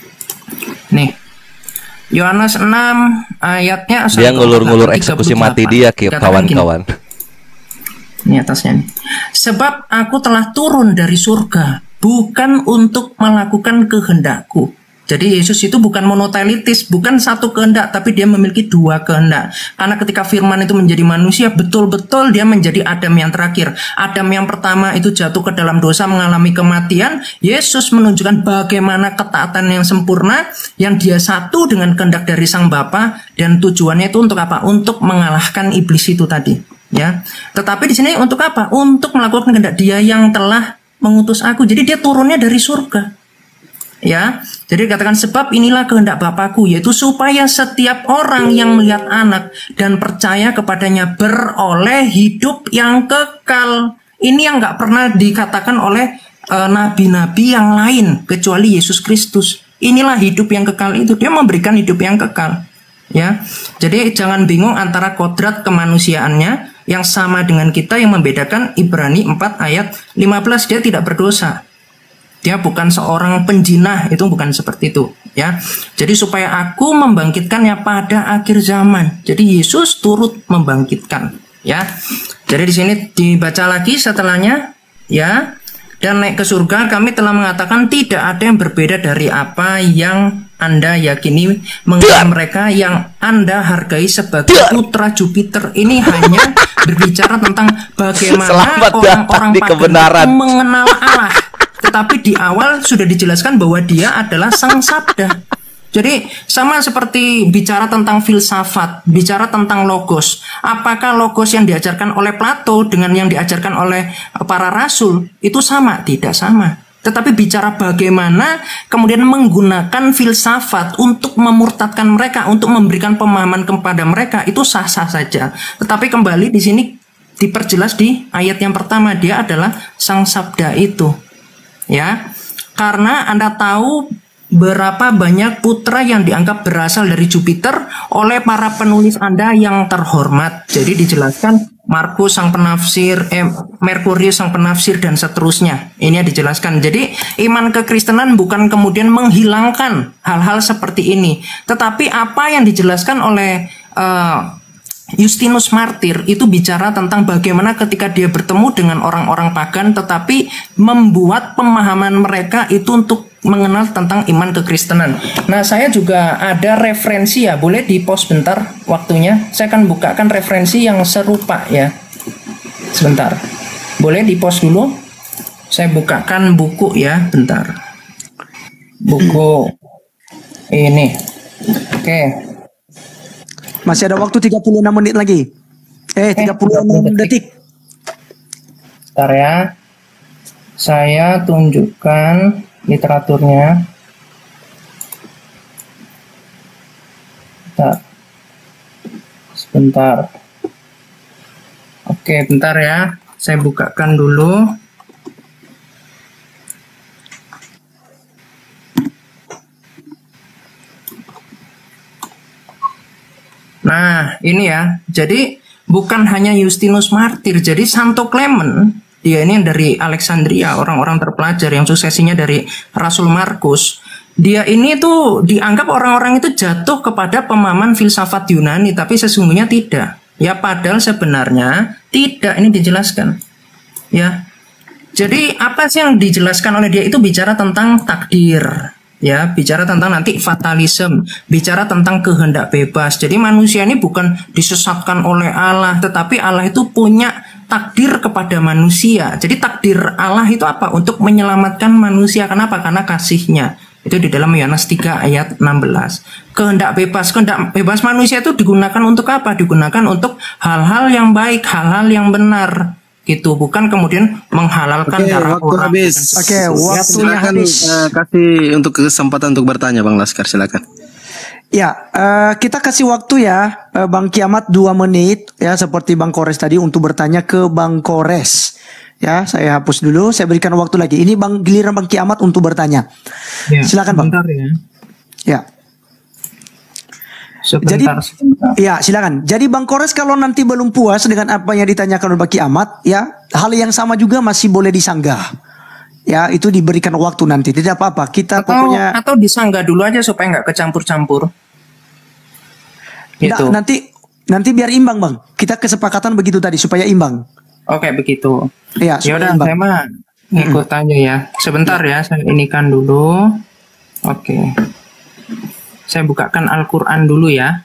Nih. Yohanes enam ayatnya Dia ngulur-ngulur eksekusi mati dia, kawan-kawan. Ini atasnya nih. Sebab aku telah turun dari surga bukan untuk melakukan kehendakku. Jadi Yesus itu bukan monotelitis, bukan satu kehendak, tapi dia memiliki dua kehendak. Karena ketika firman itu menjadi manusia, betul-betul dia menjadi Adam yang terakhir. Adam yang pertama itu jatuh ke dalam dosa, mengalami kematian. Yesus menunjukkan bagaimana ketaatan yang sempurna, yang dia satu dengan kehendak dari Sang Bapa, dan tujuannya itu untuk apa? Untuk mengalahkan iblis itu tadi. Ya. Tetapi di sini untuk apa? Untuk melakukan kehendak dia yang telah mengutus aku. Jadi dia turunnya dari surga. Ya, jadi katakan sebab inilah kehendak Bapakku, yaitu supaya setiap orang yang melihat anak dan percaya kepadanya beroleh hidup yang kekal. Ini yang nggak pernah dikatakan oleh uh, nabi-nabi yang lain kecuali Yesus Kristus. Inilah hidup yang kekal itu, dia memberikan hidup yang kekal. Ya, jadi jangan bingung antara kodrat kemanusiaannya yang sama dengan kita, yang membedakan Ibrani empat ayat lima belas, dia tidak berdosa. Dia bukan seorang penjinah, itu bukan seperti itu ya. Jadi supaya aku membangkitkannya pada akhir zaman. Jadi Yesus turut membangkitkan ya. Jadi di sini dibaca lagi setelahnya ya. Dan naik ke surga kami telah mengatakan tidak ada yang berbeda dari apa yang Anda yakini mengenai mereka yang Anda hargai sebagai putra Jupiter. Ini hanya berbicara tentang bagaimana Selamat datang orang-orang di pagan kebenaran. itu mengenal Allah. Tetapi di awal sudah dijelaskan bahwa dia adalah sang sabda. Jadi sama seperti bicara tentang filsafat, bicara tentang logos. Apakah logos yang diajarkan oleh Plato dengan yang diajarkan oleh para rasul itu sama? Tidak sama. Tetapi bicara bagaimana kemudian menggunakan filsafat untuk memurtadkan mereka, untuk memberikan pemahaman kepada mereka, itu sah-sah saja. Tetapi kembali di sini diperjelas di ayat yang pertama, dia adalah sang sabda itu. Ya, karena Anda tahu berapa banyak putra yang dianggap berasal dari Jupiter oleh para penulis Anda yang terhormat. Jadi dijelaskan Markus sang penafsir, eh, Merkurius sang penafsir dan seterusnya. Ini dijelaskan. Jadi iman kekristenan bukan kemudian menghilangkan hal-hal seperti ini, tetapi apa yang dijelaskan oleh uh, Justinus Martir itu bicara tentang bagaimana ketika dia bertemu dengan orang-orang pagan, tetapi membuat pemahaman mereka itu untuk mengenal tentang iman kekristenan. Nah, saya juga ada referensi ya, boleh di pause bentar waktunya. Saya akan bukakan referensi yang serupa ya. Sebentar. Boleh di pause dulu. Saya bukakan buku ya, bentar. Buku ini. Oke. Masih ada waktu tiga puluh enam menit lagi. Eh, tiga puluh enam detik. Bentar ya. Saya tunjukkan literaturnya. Bentar. Sebentar. Oke, bentar ya. Saya bukakan dulu. Nah, ini ya. Jadi bukan hanya Justinus Martir. Jadi Santo Clement, dia ini dari Alexandria, orang-orang terpelajar yang suksesinya dari Rasul Markus. Dia ini tuh dianggap orang-orang itu jatuh kepada pemahaman filsafat Yunani, tapi sesungguhnya tidak. Ya, padahal sebenarnya tidak, ini dijelaskan. Ya. Jadi apa sih yang dijelaskan oleh dia itu bicara tentang takdir. Ya, bicara tentang nanti fatalism, bicara tentang kehendak bebas. Jadi manusia ini bukan disesatkan oleh Allah, tetapi Allah itu punya takdir kepada manusia. Jadi takdir Allah itu apa? Untuk menyelamatkan manusia. Kenapa? Karena kasihnya. Itu di dalam Yohanes tiga ayat enam belas. Kehendak bebas, kehendak bebas manusia itu digunakan untuk apa? Digunakan untuk hal-hal yang baik, hal-hal yang benar. Gitu, bukan kemudian menghalalkan Oke, darah waktu orang. habis. Oke, Ya, waktunya silakan, habis. eh, kasih untuk kesempatan untuk bertanya Bang Laskar, silakan. Ya, eh, kita kasih waktu ya, eh, Bang Kiamat dua menit ya, seperti Bang Kores tadi untuk bertanya ke Bang Kores. Ya, saya hapus dulu, saya berikan waktu lagi. Ini Bang giliran Bang Kiamat untuk bertanya. Ya, Silakan Bang. sebentar ya. Ya. Jadi, Sebentar, sebentar. ya silakan. Jadi Bang Kores kalau nanti belum puas dengan apa yang ditanyakan oleh Bang Kiamat, ya hal yang sama juga masih boleh disanggah. Ya, itu diberikan waktu nanti. Tidak apa-apa. Kita Atau, pokoknya atau disanggah dulu aja supaya nggak kecampur-campur. Nggak, Gitu. nanti nanti biar imbang Bang. Kita kesepakatan begitu tadi supaya imbang. Oke, begitu. Ya, Ya supaya udah, imbang. saya mah ngikut aja ya. Sebentar ya, saya inikan dulu. Oke. Saya bukakan Al-Qur'an dulu ya.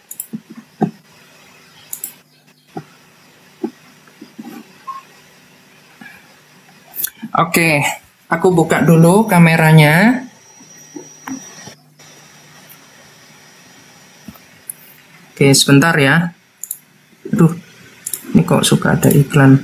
Oke, aku buka dulu kameranya. Oke, sebentar ya. Aduh, ini kok suka ada iklan.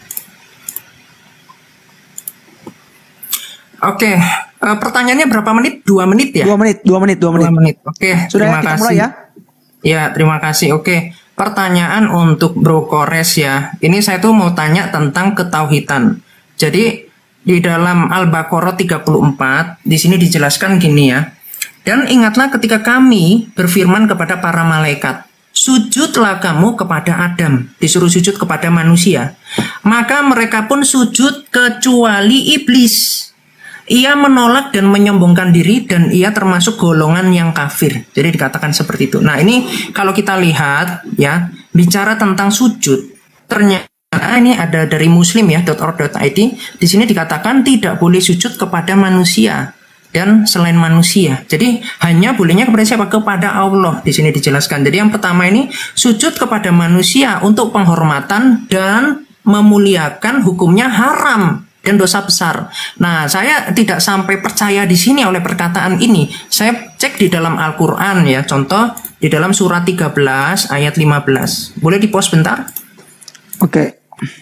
Oke, eh, pertanyaannya berapa menit? Dua menit ya? Dua menit, dua menit, dua menit. Dua menit. Oke, Sudah ya, terima kita kasih. mulai ya. Ya, terima kasih. Oke, pertanyaan untuk Bro Kores ya. Ini saya tuh mau tanya tentang ketauhidan. Jadi di dalam Al-Baqarah tiga puluh empat di sini dijelaskan gini ya. Dan ingatlah ketika kami berfirman kepada para malaikat, sujudlah kamu kepada Adam, disuruh sujud kepada manusia. Maka mereka pun sujud kecuali iblis. Ia menolak dan menyombongkan diri dan ia termasuk golongan yang kafir. Jadi dikatakan seperti itu. Nah, ini kalau kita lihat ya, bicara tentang sujud, ternyata ini ada dari muslim ya dot org dot i d. Di sini dikatakan tidak boleh sujud kepada manusia dan selain manusia. Jadi hanya bolehnya kepada siapa? Kepada Allah. Di sini dijelaskan. Jadi yang pertama ini sujud kepada manusia untuk penghormatan dan memuliakan hukumnya haram dan dosa besar. Nah, saya tidak sampai percaya di sini oleh perkataan ini. Saya cek di dalam Al-Qur'an ya. Contoh di dalam surat tiga belas ayat lima belas. Boleh di-pause bentar? Oke.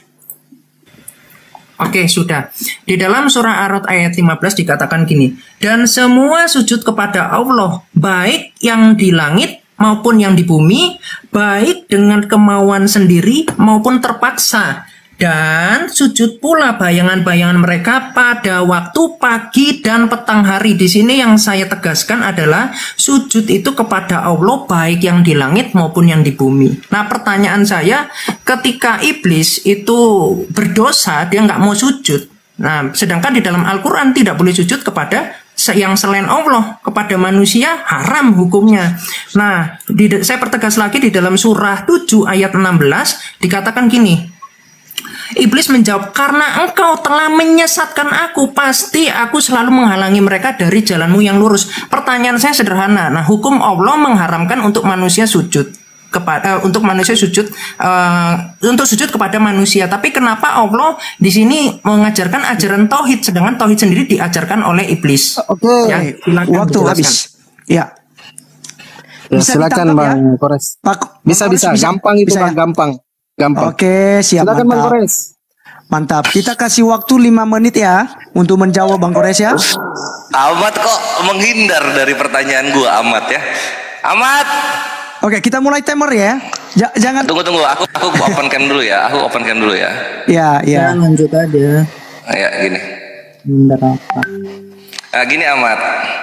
Oke, sudah. Di dalam surah Ar-Ra'd ayat lima belas dikatakan gini, dan semua sujud kepada Allah, baik yang di langit maupun yang di bumi, baik dengan kemauan sendiri maupun terpaksa. Dan sujud pula bayangan-bayangan mereka pada waktu pagi dan petang hari. Di sini yang saya tegaskan adalah sujud itu kepada Allah baik yang di langit maupun yang di bumi. Nah, pertanyaan saya, ketika iblis itu berdosa, dia nggak mau sujud. Nah, sedangkan di dalam Al-Quran tidak boleh sujud kepada yang selain Allah, kepada manusia haram hukumnya. Nah, di, saya pertegas lagi di dalam surah tujuh ayat enam belas dikatakan gini, Iblis menjawab, karena engkau telah menyesatkan aku, pasti aku selalu menghalangi mereka dari jalanmu yang lurus. Pertanyaan saya sederhana. Nah, hukum Allah mengharamkan untuk manusia sujud kepada uh, untuk manusia sujud uh, untuk sujud kepada manusia. Tapi kenapa Allah di sini mengajarkan ajaran tauhid, sedangkan tauhid sendiri diajarkan oleh iblis? Oke, Ya, silakan waktu dijelaskan. habis. Ya. Ya, Bisa silakan ditangkap Bang ya? Kores. Pak, Bang Bisa Kores bisa, gampang itu bisa Bang, ya? gampang. Gampang. Oke, siap. Silakan Bang mantap. Kores. Mantap. Kita kasih waktu lima menit ya untuk menjawab Bang Kores ya. Ahmad kok menghindar dari pertanyaan gua, Ahmad ya. Ahmad, Oke, kita mulai timer ya. Ja- jangan tunggu tunggu, aku aku open cam dulu ya. Aku open cam dulu ya. ya, ya. lanjut aja. Ya gini. Bentar apa? Nah, gini Ahmad.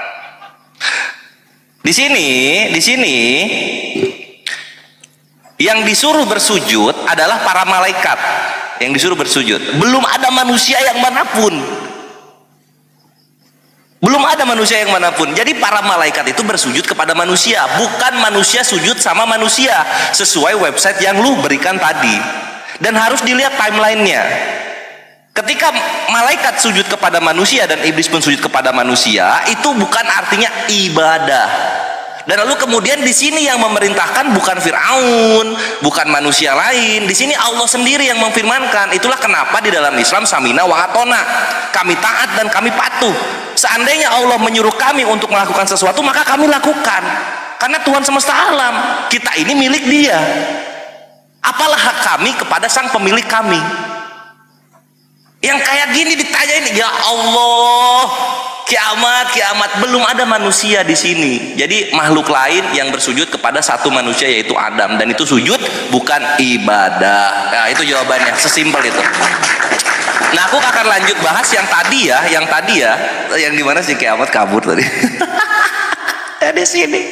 Di sini, di sini yang disuruh bersujud adalah para malaikat. Yang disuruh bersujud. Belum ada manusia yang manapun. Belum ada manusia yang manapun. Jadi para malaikat itu bersujud kepada manusia, bukan manusia sujud sama manusia, sesuai website yang lu berikan tadi. Dan harus dilihat timelinenya. Ketika malaikat sujud kepada manusia dan iblis pun sujud kepada manusia, itu bukan artinya ibadah. Dan lalu kemudian di sini yang memerintahkan bukan Firaun, bukan manusia lain. Di sini Allah sendiri yang memfirmankan. Itulah kenapa di dalam Islam samina wa atona, kami taat dan kami patuh. Seandainya Allah menyuruh kami untuk melakukan sesuatu, maka kami lakukan. Karena Tuhan semesta alam, kita ini milik Dia. Apalah hak kami kepada sang pemilik kami? Yang kayak gini ditanyain, ya Allah, kiamat, kiamat, belum ada manusia di sini. Jadi makhluk lain yang bersujud kepada satu manusia yaitu Adam, dan itu sujud bukan ibadah. Nah, itu jawabannya, sesimpel itu. Nah, aku akan lanjut bahas yang tadi ya, yang tadi ya, yang dimana si kiamat kabur tadi. Ya di sini.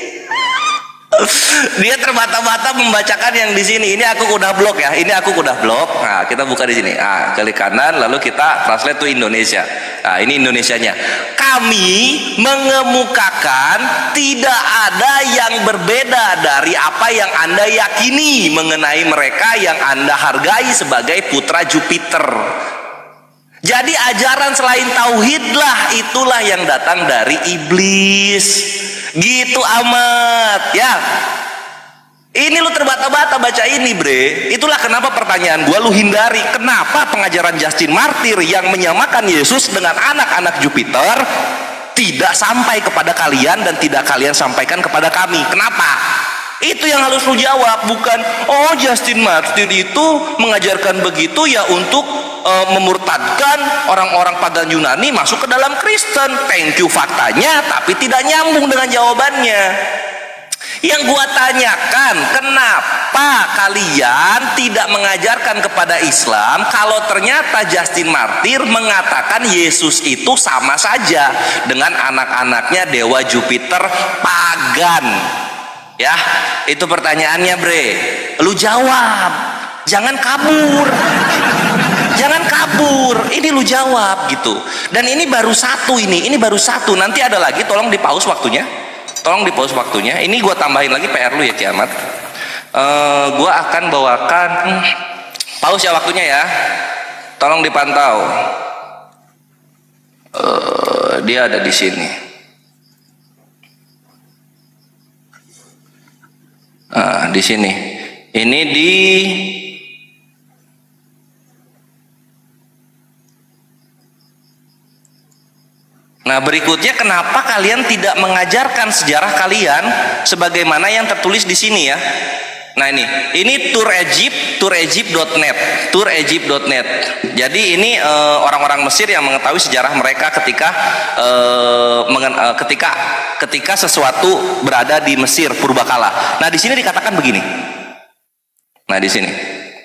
Dia terbata-bata membacakan yang di sini. Ini aku udah blok ya. Ini aku udah blok. Nah, kita buka di sini. Ah, klik kanan lalu kita translate to Indonesia. Nah, ini Indonesianya. Kami mengemukakan tidak ada yang berbeda dari apa yang Anda yakini mengenai mereka yang Anda hargai sebagai putra Jupiter. Jadi ajaran selain tauhidlah itulah yang datang dari iblis. Gitu amat ya. Ini lu terbata-bata baca ini bre. Itulah kenapa pertanyaan gua lu hindari. Kenapa pengajaran Justin Martyr yang menyamakan Yesus dengan anak-anak Jupiter tidak sampai kepada kalian dan tidak kalian sampaikan kepada kami? Kenapa? Itu yang harus lu jawab. Bukan oh Justin Martyr itu mengajarkan begitu ya untuk uh, memurtadkan orang-orang pagan Yunani masuk ke dalam Kristen. Thank you faktanya, tapi tidak nyambung dengan jawabannya. Yang gua tanyakan, kenapa kalian tidak mengajarkan kepada Islam kalau ternyata Justin Martyr mengatakan Yesus itu sama saja dengan anak-anaknya dewa Jupiter pagan? Ya, itu pertanyaannya bre. Lu jawab, jangan kabur. Jangan kabur, ini lu jawab gitu. Dan ini baru satu ini, ini baru satu. Nanti ada lagi, tolong di pause waktunya. Tolong di pause waktunya. Ini gua tambahin lagi P R lu ya kiamat. Uh, gua akan bawakan hmm, pause ya waktunya ya. Tolong dipantau. Uh, dia ada di sini. Uh, di sini. Ini di Nah berikutnya, kenapa kalian tidak mengajarkan sejarah kalian sebagaimana yang tertulis di sini ya? Nah ini, ini tour Egypt, tour egypt dot net, tour egypt dot net. Jadi ini orang-orang uh, Mesir yang mengetahui sejarah mereka ketika uh, mengen, uh, ketika ketika sesuatu berada di Mesir purbakala. Nah di sini dikatakan begini. Nah di sini.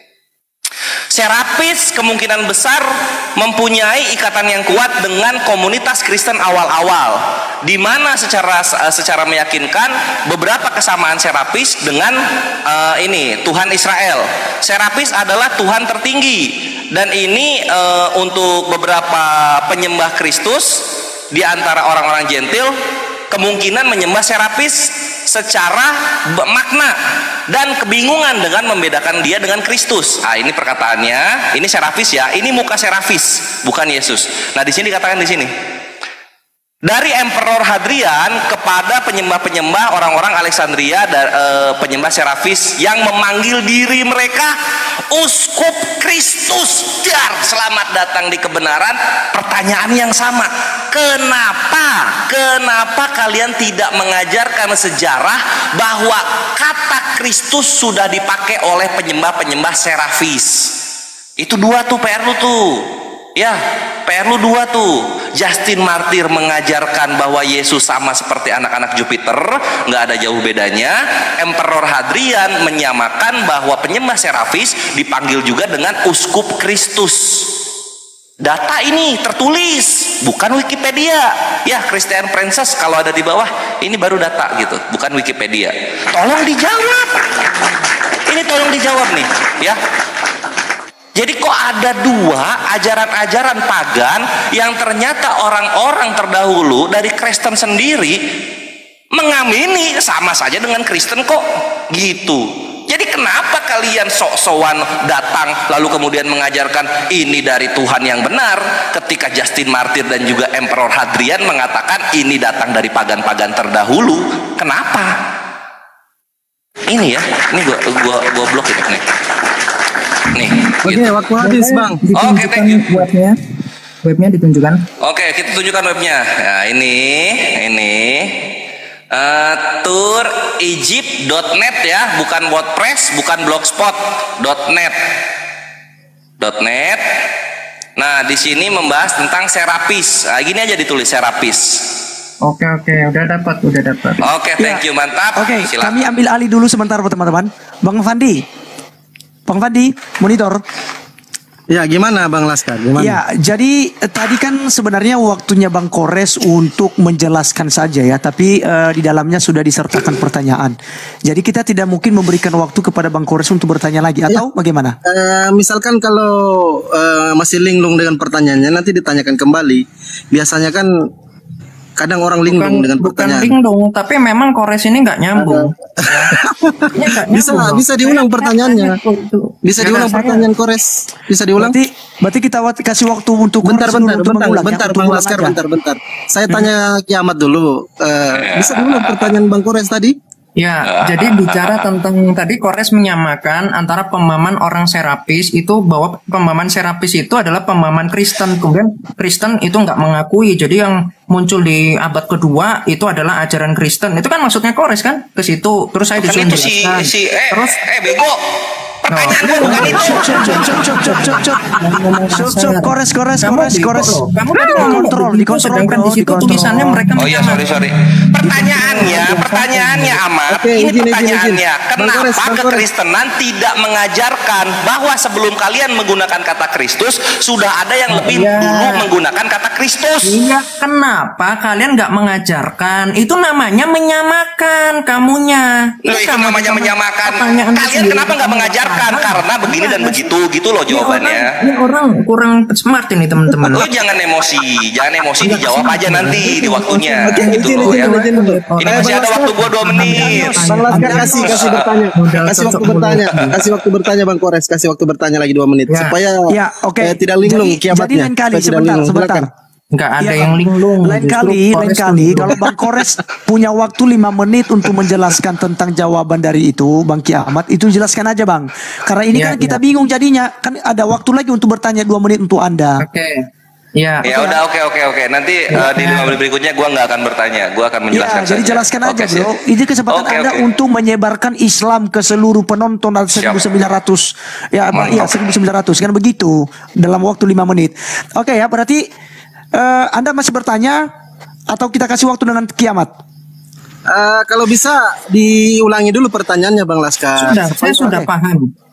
Serapis kemungkinan besar mempunyai ikatan yang kuat dengan komunitas Kristen awal-awal, di mana secara secara meyakinkan beberapa kesamaan Serapis dengan uh, ini Tuhan Israel. Serapis adalah Tuhan tertinggi, dan ini uh, untuk beberapa penyembah Kristus di antara orang-orang Gentil kemungkinan menyembah Serapis secara makna dan kebingungan dengan membedakan dia dengan Kristus. Ah, ini perkataannya, ini Serafis ya, ini muka Serafis, bukan Yesus. Nah, di sini dikatakan di sini. Dari Emperor Hadrian kepada penyembah-penyembah orang-orang Alexandria dan e, penyembah Serafis yang memanggil diri mereka Uskup Kristus. Dar, selamat datang di kebenaran. Pertanyaan yang sama. Kenapa? Kenapa kalian tidak mengajarkan sejarah bahwa kata Kristus sudah dipakai oleh penyembah-penyembah Serafis? Itu dua tuh P R lu tuh. Ya, P R lu dua tuh. Justin Martyr mengajarkan bahwa Yesus sama seperti anak-anak Jupiter, nggak ada jauh bedanya. Emperor Hadrian menyamakan bahwa penyembah Serafis dipanggil juga dengan Uskup Kristus. Data ini tertulis, bukan Wikipedia. Ya, Christian Princess kalau ada di bawah, ini baru data gitu, bukan Wikipedia. Tolong dijawab. Ini tolong dijawab nih, ya. Jadi kok ada dua ajaran-ajaran pagan yang ternyata orang-orang terdahulu dari Kristen sendiri mengamini sama saja dengan Kristen kok gitu. Jadi kenapa kalian sok-sokan datang lalu kemudian mengajarkan ini dari Tuhan yang benar, ketika Justin Martyr dan juga Emperor Hadrian mengatakan ini datang dari pagan-pagan terdahulu? Kenapa? Ini ya, ini gua gua gua blok itu nih. Nih, Oke, gitu. waktu habis, Bang. Oke, thank you. Webnya, webnya ditunjukkan. Oke, kita tunjukkan webnya. Ya, ini, ini uh, tour egypt dot net ya, bukan WordPress, bukan blogspot dot net. .net. Nah, di sini membahas tentang Serapis. Nah, gini aja ditulis Serapis. Oke oke, udah dapat, udah dapat. Oke, thank you, mantap. Oke, Silakan. kami ambil alih dulu sebentar teman-teman. Bang Fandi. Bang Fandi, monitor. Ya, gimana Bang Laskar? Gimana? Ya, jadi eh, tadi kan sebenarnya waktunya Bang Kores untuk menjelaskan saja ya, tapi eh, di dalamnya sudah disertakan pertanyaan. Jadi kita tidak mungkin memberikan waktu kepada Bang Kores untuk bertanya lagi atau bagaimana? Eh, misalkan kalau eh, masih linglung dengan pertanyaannya, nanti ditanyakan kembali. Biasanya kan kadang orang linglung dengan Bukan pertanyaan. linglung, tapi memang Kores ini nggak nyambung. Ini nggak Bisa nyambung, bisa loh. diulang pertanyaannya. Bisa Ya, diulang saya- pertanyaan Kores. Bisa diulang. Berarti berarti kita wat- kasih waktu untuk Bentar, Kores bentar, dulu untuk bentar, mengulang, ya, bentar, untuk Bang ulang Laskar, aja. bentar, bentar. Saya tanya Kiamat dulu. Eh, bisa diulang pertanyaan Bang Kores tadi? Ya, jadi bicara tentang tadi Kores menyamakan antara pemahaman orang Serapis itu bahwa pemahaman Serapis itu adalah pemahaman Kristen. Kemudian Kristen itu nggak mengakui. Jadi yang muncul di abad kedua itu adalah ajaran Kristen. Itu kan maksudnya Kores kan ke situ. Terus saya Kan disuruh itu si menjelaskan. si eh Terus eh bego. Pertanyaan gua bukan itu. Cuk, cuk, cuk, cuk, cuk, cuk, cuk, cuk. Cuk, cuk, Kores, Kores, Kamu Kores, bego Kores. loh. Kamu tadi ngomong Dikontrol, begitu, dikontrol, sedangkan bro, di situ dikontrol. tulisannya mereka Oh iya, sorry sorry. Pertanyaannya, pertanyaannya amat. Oke, Ini izin, izin, pertanyaannya. izin. Bang Kores, Kenapa Bang Kores. kekristenan tidak mengajarkan bahwa sebelum kalian menggunakan kata Kristus sudah ada yang lebih Iya. dulu menggunakan kata Kristus? Iya, kenapa kalian nggak mengajarkan? Itu namanya menyamakan kamunya. Loh, itu sama- namanya sama menyamakan. pertanyaan Kalian sendiri. kenapa nggak mengajarkan? Karena begini dan begitu, gitu loh Ini orang, jawabannya. ini orang kurang smart ini teman-teman. Lo jangan emosi, jangan emosi, dijawab aja nanti di waktunya. Oke, Gitu izin, loh izin, ya. izin dulu. Ini Eh, masih Bang ada Laskar. waktu gua dua menit. Bang Laskar kasih kasih bertanya. Modal Kasih waktu cocok bertanya. mulut. Kasih waktu bertanya Bang Kores, kasih waktu bertanya lagi dua menit Ya. supaya Ya, oke. eh, tidak linglung Jadi- kiamatnya. Jadi lain kali, Supaya tidak sebentar, linglung. sebentar. Silakan. Nggak ada Ya, yang linglung. Lain Justru kali, lain Kores kali linglung. kalau Bang Kores punya waktu lima menit untuk menjelaskan tentang jawaban dari itu, Bang Kiamat, itu jelaskan aja Bang. Karena ini Ya, kan kita ya. bingung jadinya. Kan ada waktu lagi untuk bertanya dua menit untuk Anda. Oke. Ya. Ya udah, oke oke oke. Nanti eh, di lima menit berikutnya gua nggak akan bertanya, gua akan menjelaskan Ya, jadi saja. jelaskan aja Oke, bro. siap. Ini kesempatan Oke, Anda oke. untuk menyebarkan Islam ke seluruh penonton dari seribu sembilan ratus ya, apa, Mantap. ya seribu sembilan ratus kan begitu dalam waktu lima menit. Oke ya, berarti eh, Anda masih bertanya atau kita kasih waktu dengan Kiamat? Eh, kalau bisa diulangi dulu pertanyaannya Bang Laskar. Sudah, saya sudah paham.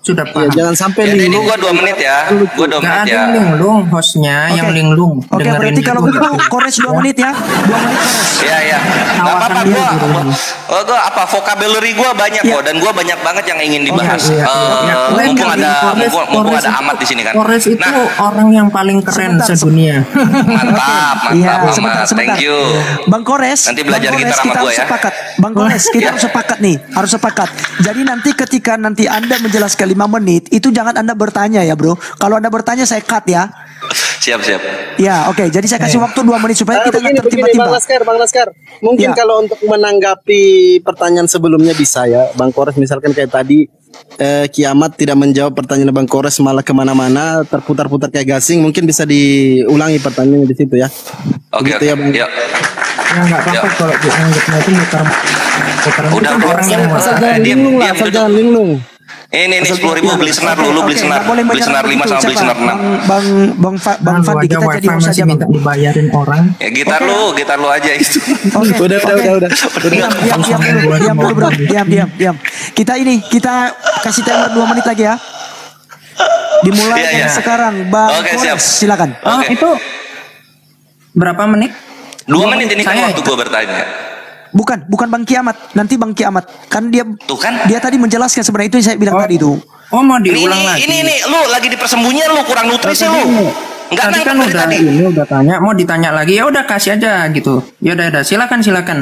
sudah Ya, paham. jangan sampai Ya, ini linglung. gua dua menit ya. Gua dua Gak menit ada ya. yang linglung hostnya, yang linglung. Oke, Dengerin berarti kalau dulu. begitu Kores dua menit ya. Dua menit Kores. Iya iya. Gak Tawakan apa-apa diri gua, di rumah. gua, gua apa vocabulary gua banyak Iya. kok dan gua banyak banget yang ingin dibahas. Iya, iya, Eh, iya. Keren, mumpung keren. ada Kores- mumpung, mumpung Kores ada itu- Ahmad di sini kan. Kores itu Nah, orang yang paling keren Sebentar, sedunia. mantap, Iya, mantap sebentar, Ahmad. sebentar. Thank you. Bang Kores, Nanti Bang belajar Kores, gitar sama kita gua harus ya. sepakat. Bang Kores, kita Iya. harus sepakat nih, harus sepakat. Jadi nanti ketika nanti Anda menjelaskan lima menit, itu jangan Anda bertanya ya, Bro. Kalau Anda bertanya saya cut ya. Siap siap. Ya, oke. Jadi saya kasih waktu dua menit supaya Ah, kita begini, nggak begini, Bang tertiba-tiba. Laskar, Bang Laskar. Mungkin Ya. kalau untuk menanggapi pertanyaan sebelumnya bisa ya, Bang Kores misalkan kayak tadi eh, Kiamat tidak menjawab pertanyaan Bang Kores malah kemana-mana terputar-putar kayak gasing, mungkin bisa diulangi pertanyaannya di situ ya. Oke Begitu oke. ya, Bang. Yuk. Ya nggak apa-apa Ya. kalau dianggapnya itu muter muter Udah, itu udah. orang yang Asal- Asal Eh, jangan diam, linglung lah, diam, asal duduk. jangan linglung. Ini nih sepuluh ribu beli senar lu, lu beli Oke, senar, nggak boleh beli menyerang senar lima begitu. sama beli Siapa? senar enam. Bang Bang Bang Fa- Bang Bang, Fandi ada kita jadi wifi usah masih diam. minta dibayarin orang. Ya gitar Oke. lu, gitar lu aja itu. Oke, Udah, udah, oke. udah, udah. Diam, diam, diam dulu, diam dulu bro, diam, diam, diam. Kita ini, kita kasih timer dua menit lagi ya. Dimulai Iya, dari iya. sekarang, Bang Oke, Kores, siap. silakan. Oh, Oke. itu berapa menit? Dua menit ini kan Saya waktu gua bertanya. Bukan, bukan Bang Kiamat, nanti Bang Kiamat. Kan dia, Tuh kan? dia tadi menjelaskan sebenarnya itu yang saya bilang Oh. tadi itu. Oh, mau Ini diulang ini, lagi. ini ini lu lagi di persembunyian lu kurang nutrisi Tadi- lu. Enggak tadi nangkep kan dari udah tadi. ini udah tanya, mau ditanya lagi ya udah kasih aja gitu. Ya udah, udah silakan silakan.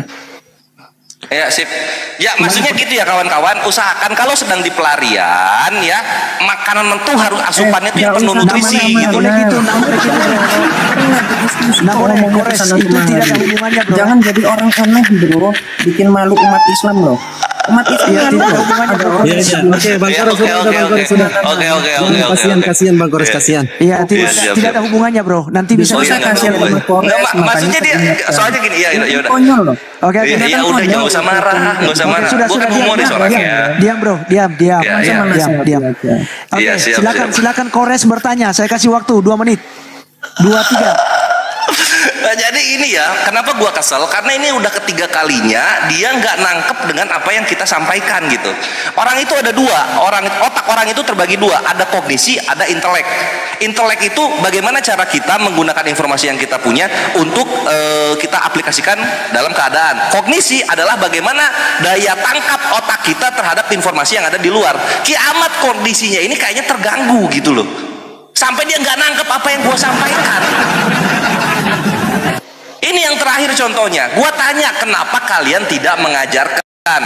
Ya sip. Ya maksudnya gitu ya kawan-kawan. Usahakan kalau sedang di pelarian ya makanan itu harus asupannya itu Eh, yang penuh nggak usah nutrisi nama-nama, gitu. Boleh gitu, nggak boleh gitu bro. Nggak boleh, Ngomongnya Kores, kesana itu kemari. tidak ada hubungannya bro. Jangan jadi orang aneh bro, bikin malu umat Islam loh. Umat Islam Iya, kan tidak ada loh. hubungannya, Ada bro. orang Iya, iya. Oke, Bang Ya, Kores oke, sudah, oke, udah, Bang oke. Kores sudah. Oke, oke, oke, oke, Kasihan, oke. kasihan Bang Kores, Iya. kasihan. Iya, tidak, Iya, siap, tidak siap. ada hubungannya bro. Nanti bisa Justru Oh, iya, saya nggak kasih ada sama hubungannya. Kores, Nggak, mak- makanya maksudnya dia- ternyata. soalnya gini, iya, iya, Ini yaudah. konyol loh. Oke, oke. Iya, iya kan udah konyol. jangan usah marah, enggak usah Oke, marah. sudah, Gua sudah, kan diam, humoris diam, orangnya. Diam bro, diam, diam, Iya, diam, iya. diam, diam. Aja. Oke, Iya, siap, silakan, siap. silakan Kores bertanya. Saya kasih waktu dua menit, dua tiga. Nah, jadi ini ya, kenapa gua kesel? Karena ini udah ketiga kalinya dia nggak nangkep dengan apa yang kita sampaikan gitu. Orang itu ada dua, orang otak orang itu terbagi dua, ada kognisi, ada intelek. Intelek itu bagaimana cara kita menggunakan informasi yang kita punya untuk eh, kita aplikasikan dalam keadaan. Kognisi adalah bagaimana daya tangkap otak kita terhadap informasi yang ada di luar. Kiamat kondisinya ini kayaknya terganggu gitu loh. Sampai dia nggak nangkep apa yang gua sampaikan. Ini yang terakhir contohnya. Gua tanya kenapa kalian tidak mengajarkan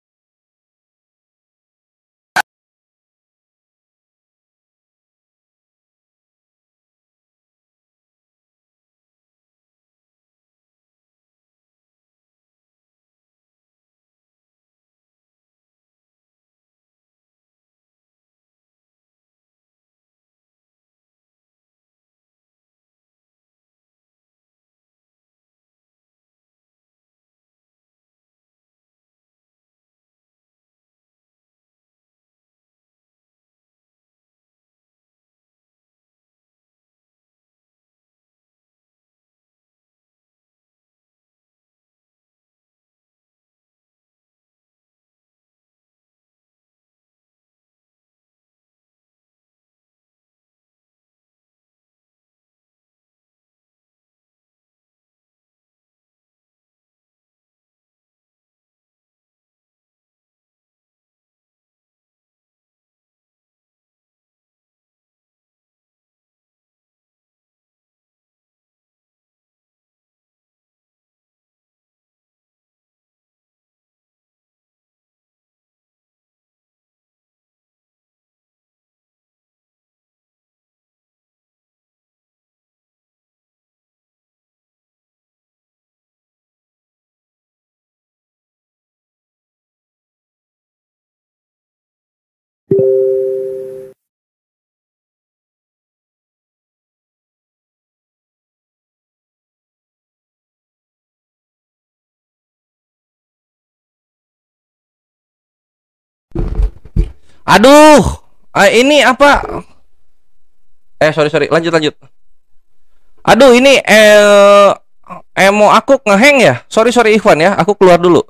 Aduh, ah, ini apa? Eh sorry sorry, lanjut lanjut. Aduh ini eh emo aku ngeheng ya. Sorry sorry Ikhwan ya, aku keluar dulu.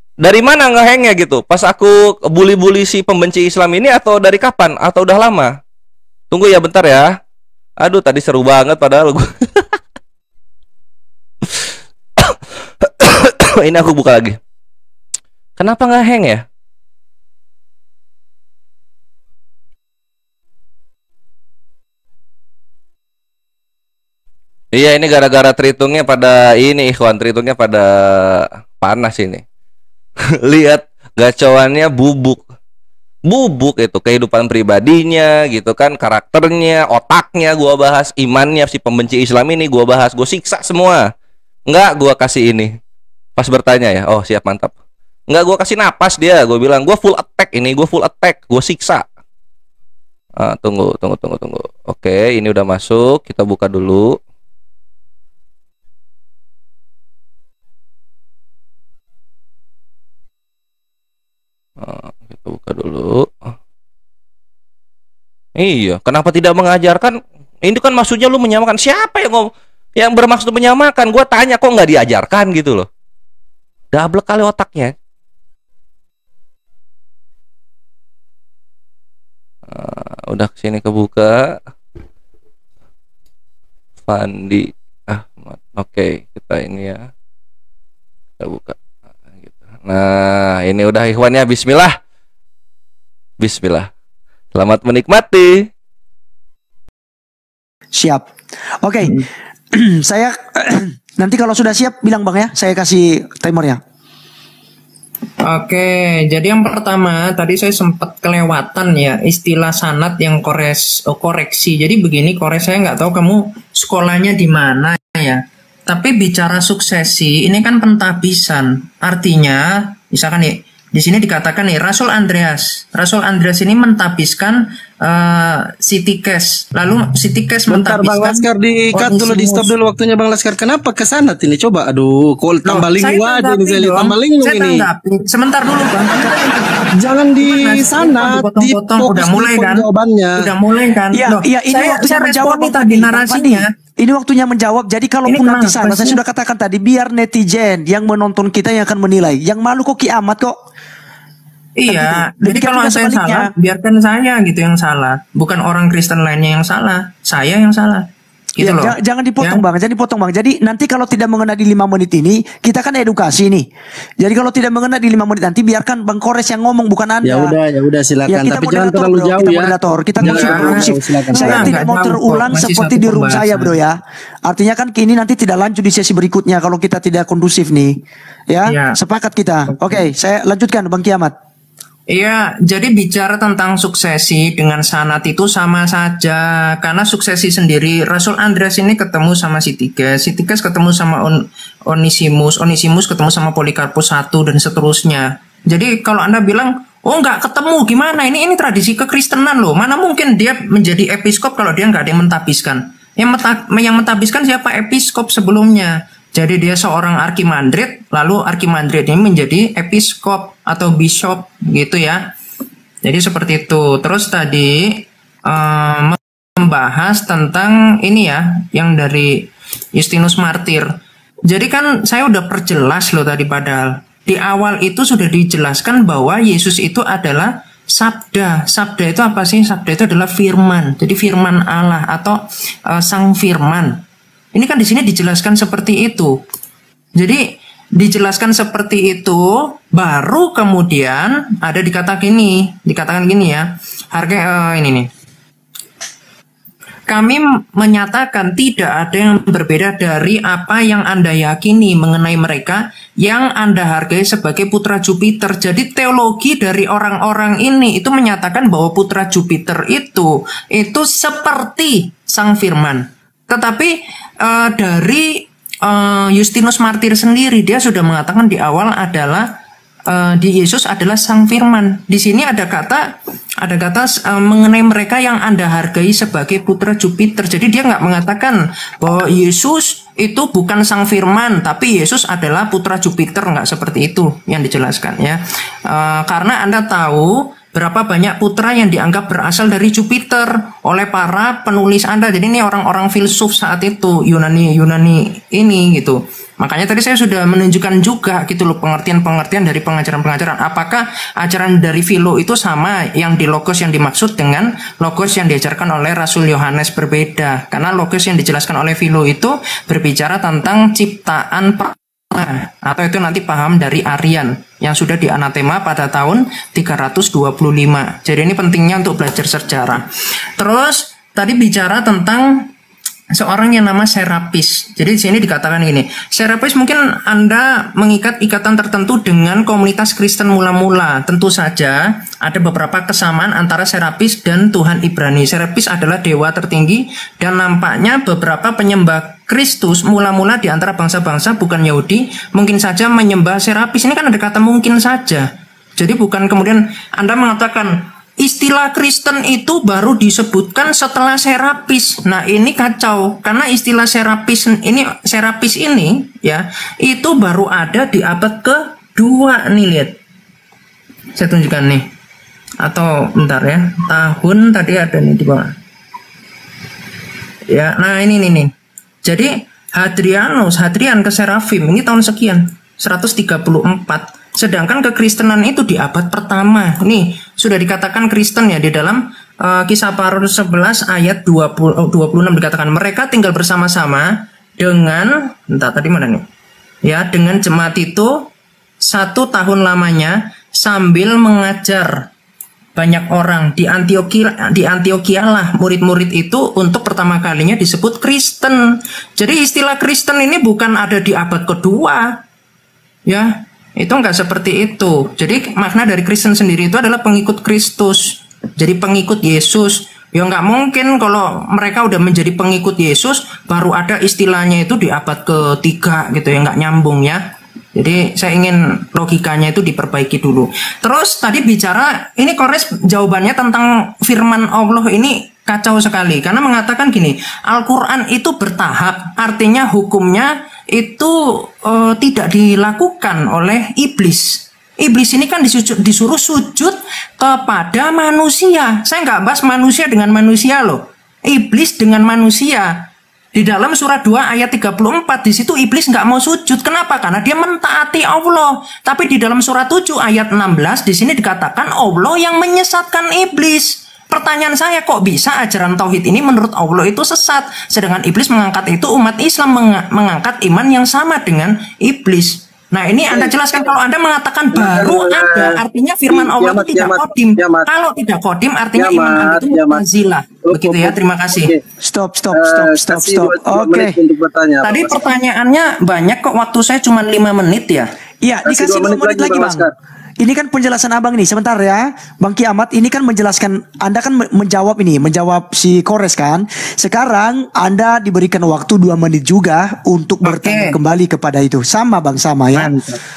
Dari mana ngehengnya gitu? Pas aku bully-bully si pembenci Islam ini atau dari kapan? Atau udah lama? Tunggu ya bentar ya. Aduh tadi seru banget padahal gue. Ini aku buka lagi. Kenapa ngeheng ya? Iya ini gara-gara tritungnya pada ini ikhwan, tritungnya pada panas ini. Lihat gacoannya bubuk. Bubuk itu kehidupan pribadinya gitu kan, karakternya, otaknya gua bahas, imannya si pembenci Islam ini gua bahas, gua siksa semua. Enggak gua kasih ini. Pas bertanya ya, oh siap mantap. Enggak gua kasih napas dia, gua bilang gua full attack ini, gua full attack, gua siksa. Ah, tunggu, tunggu, tunggu, tunggu. Oke, ini udah masuk, kita buka dulu. Kita buka dulu. Iya, kenapa tidak mengajarkan? Ini kan maksudnya lu menyamakan. Siapa yang ngom yang bermaksud menyamakan? Gua tanya kok nggak diajarkan gitu loh. Double kali otaknya. Uh, udah kesini kebuka. Fandi Ahmad. Oke, kita ini ya. Kita buka. Nah, ini udah ikhwannya. Bismillah. Bismillah. Selamat menikmati. Siap. Oke. Saya nanti kalau sudah siap bilang Bang ya, saya kasih timernya. Oke, jadi yang pertama tadi saya sempat kelewatan ya istilah sanad yang kores, oh, koreksi. Jadi begini, kores saya nggak tahu kamu sekolahnya di mana ya. Tapi bicara suksesi ini kan pentabisan. Artinya, misalkan nih di sini dikatakan nih Rasul Andreas, Rasul Andreas ini mentabiskan uh, Sitikes, lalu Sitikes Bentar Bang mentabiskan. Laskar di-cut dulu, di stop dulu waktunya Bang Laskar. Kenapa ke sana ini? Coba aduh, kol tambah lingu aja nih, saya lihat tambah lingu saya ini. tanggapi. Sebentar dulu Bang. Jangan di sana, di udah mulai kan? Jawabannya. Udah mulai kan? Iya, Loh, iya ini saya, waktunya saya menjawab responi Bang tadi Fandi. narasinya. Bang Fandi, ini waktunya menjawab. Jadi kalaupun Ini nanti kenapa sana, saya sih? sudah katakan tadi, biar netizen yang menonton kita yang akan menilai. Yang malu kok kiamat kok. Iya, Demikian jadi kalau juga saya sebaliknya. salah, biarkan saya gitu yang salah, bukan orang Kristen lainnya yang salah, saya yang salah, gitu Ya, loh. jangan, jangan dipotong Ya. Bang, jangan dipotong Bang. Jadi nanti kalau tidak mengena di lima menit ini, kita kan edukasi nih. Jadi kalau tidak mengena di lima menit nanti biarkan Bang Kores yang ngomong, bukan Anda. Ya udah, ya udah silakan. Ya, kita Tapi jangan moderator, terlalu bro. jauh Kita ya. moderator. Kita Jangan kondusif, terlalu kondusif. jauh, silakan. Saya Enggak, tidak enggak mau jauh terulang kok. Masih seperti satu di room pembahasan. saya bro ya. Artinya kan kini nanti tidak lanjut di sesi berikutnya kalau kita tidak kondusif nih. Ya, Ya. sepakat kita. Oke, saya lanjutkan Bang Kiamat. Iya, jadi bicara tentang suksesi dengan sanad itu sama saja. Karena suksesi sendiri, Rasul Andreas ini ketemu sama Sitikes, Sitikes ketemu sama On Onisimus, Onisimus ketemu sama Polikarpus satu dan seterusnya. Jadi kalau Anda bilang, oh nggak ketemu, gimana? Ini ini tradisi kekristenan loh. Mana mungkin dia menjadi episkop kalau dia nggak ada yang mentabiskan. Yang, meta yang mentabiskan siapa? Episkop sebelumnya. Jadi dia seorang arkimandrit, lalu arkimandrit ini menjadi episkop atau bishop gitu ya. Jadi seperti itu. Terus tadi um, membahas tentang ini ya, yang dari Justinus Martir. Jadi kan saya udah perjelas loh tadi padahal. Di awal itu sudah dijelaskan bahwa Yesus itu adalah sabda. Sabda itu apa sih? Sabda itu adalah firman. Jadi firman Allah atau uh, sang firman. Ini kan di sini dijelaskan seperti itu. Jadi dijelaskan seperti itu, baru kemudian ada dikata gini, dikatakan gini ya. Harga uh, ini nih. Kami menyatakan tidak ada yang berbeda dari apa yang Anda yakini mengenai mereka yang Anda hargai sebagai putra Jupiter. Jadi teologi dari orang-orang ini itu menyatakan bahwa putra Jupiter itu itu seperti sang firman. Tetapi uh, dari uh, Justinus Martir sendiri dia sudah mengatakan di awal adalah uh, di Yesus adalah sang firman. Di sini ada kata ada kata uh, mengenai mereka yang Anda hargai sebagai putra Jupiter. Jadi dia nggak mengatakan bahwa Yesus itu bukan sang firman, tapi Yesus adalah putra Jupiter, nggak seperti itu yang dijelaskan ya. Uh, karena Anda tahu berapa banyak putra yang dianggap berasal dari Jupiter oleh para penulis Anda. Jadi ini orang-orang filsuf saat itu, Yunani Yunani ini gitu. Makanya tadi saya sudah menunjukkan juga gitu loh pengertian-pengertian dari pengajaran-pengajaran. Apakah ajaran dari Philo itu sama yang di logos yang dimaksud dengan logos yang diajarkan oleh Rasul Yohanes? Berbeda. Karena logos yang dijelaskan oleh Philo itu berbicara tentang ciptaan pertama, atau itu nanti paham dari Arian yang sudah dianatema pada tahun tiga ratus dua puluh lima. Jadi ini pentingnya untuk belajar sejarah. Terus tadi bicara tentang seorang yang nama Serapis. Jadi di sini dikatakan gini, Serapis mungkin Anda mengikat ikatan tertentu dengan komunitas Kristen mula-mula. Tentu saja ada beberapa kesamaan antara Serapis dan Tuhan Ibrani. Serapis adalah dewa tertinggi dan nampaknya beberapa penyembah Kristus mula-mula di antara bangsa-bangsa bukan Yahudi mungkin saja menyembah Serapis. Ini kan ada kata mungkin saja. Jadi bukan kemudian Anda mengatakan istilah Kristen itu baru disebutkan setelah Serapis. Nah, ini kacau karena istilah Serapis ini Serapis ini ya, itu baru ada di abad kedua nih, lihat. Saya tunjukkan nih. Atau bentar ya. Tahun tadi ada nih di bawah. Ya, nah ini nih nih. Jadi Hadrianus, Hadrian ke Serafim ini tahun sekian, seratus tiga puluh empat. Sedangkan kekristenan itu di abad pertama. Nih, sudah dikatakan Kristen ya di dalam uh, Kisah Para Rasul sebelas ayat dua puluh, dua puluh enam dikatakan mereka tinggal bersama-sama dengan entah tadi mana nih. Ya, dengan jemaat itu satu tahun lamanya sambil mengajar banyak orang di Antioquia. Di Antioquia lah murid-murid itu untuk pertama kalinya disebut Kristen. Jadi istilah Kristen ini bukan ada di abad kedua. Ya, itu enggak seperti itu. Jadi makna dari Kristen sendiri itu adalah pengikut Kristus. Jadi pengikut Yesus. Ya nggak mungkin kalau mereka udah menjadi pengikut Yesus baru ada istilahnya itu di abad ketiga gitu ya, nggak nyambung ya. Jadi saya ingin logikanya itu diperbaiki dulu. Terus tadi bicara ini Kores jawabannya tentang firman Allah ini kacau sekali karena mengatakan gini, Al-Qur'an itu bertahap, artinya hukumnya itu uh, tidak dilakukan oleh iblis. Iblis ini kan disujud, disuruh sujud kepada manusia. Saya nggak bahas manusia dengan manusia loh. Iblis dengan manusia. Di dalam surah dua ayat tiga puluh empat di situ iblis nggak mau sujud. Kenapa? Karena dia mentaati Allah. Tapi di dalam surah tujuh ayat enam belas di sini dikatakan Allah yang menyesatkan iblis. Pertanyaan saya, kok bisa ajaran tauhid ini menurut Allah itu sesat, sedangkan iblis mengangkat itu umat Islam meng- mengangkat iman yang sama dengan iblis. Nah ini Anda jelaskan, kalau Anda mengatakan baru ada, artinya firman Allah itu tidak kodim. Kalau tidak kodim artinya iman Anda itu mutazilah. Begitu ya, terima kasih. Stop, stop, stop, stop, stop. Oke. Tadi pertanyaannya banyak kok, waktu saya cuma lima menit ya. Iya, dikasih dua menit lagi Bang. Ini kan penjelasan Abang nih, sebentar ya Bang Kiamat. Ini kan menjelaskan, Anda kan menjawab ini, menjawab si Kores kan. Sekarang Anda diberikan waktu dua menit juga untuk bertanya Oke. kembali kepada itu. Sama Bang, sama ya.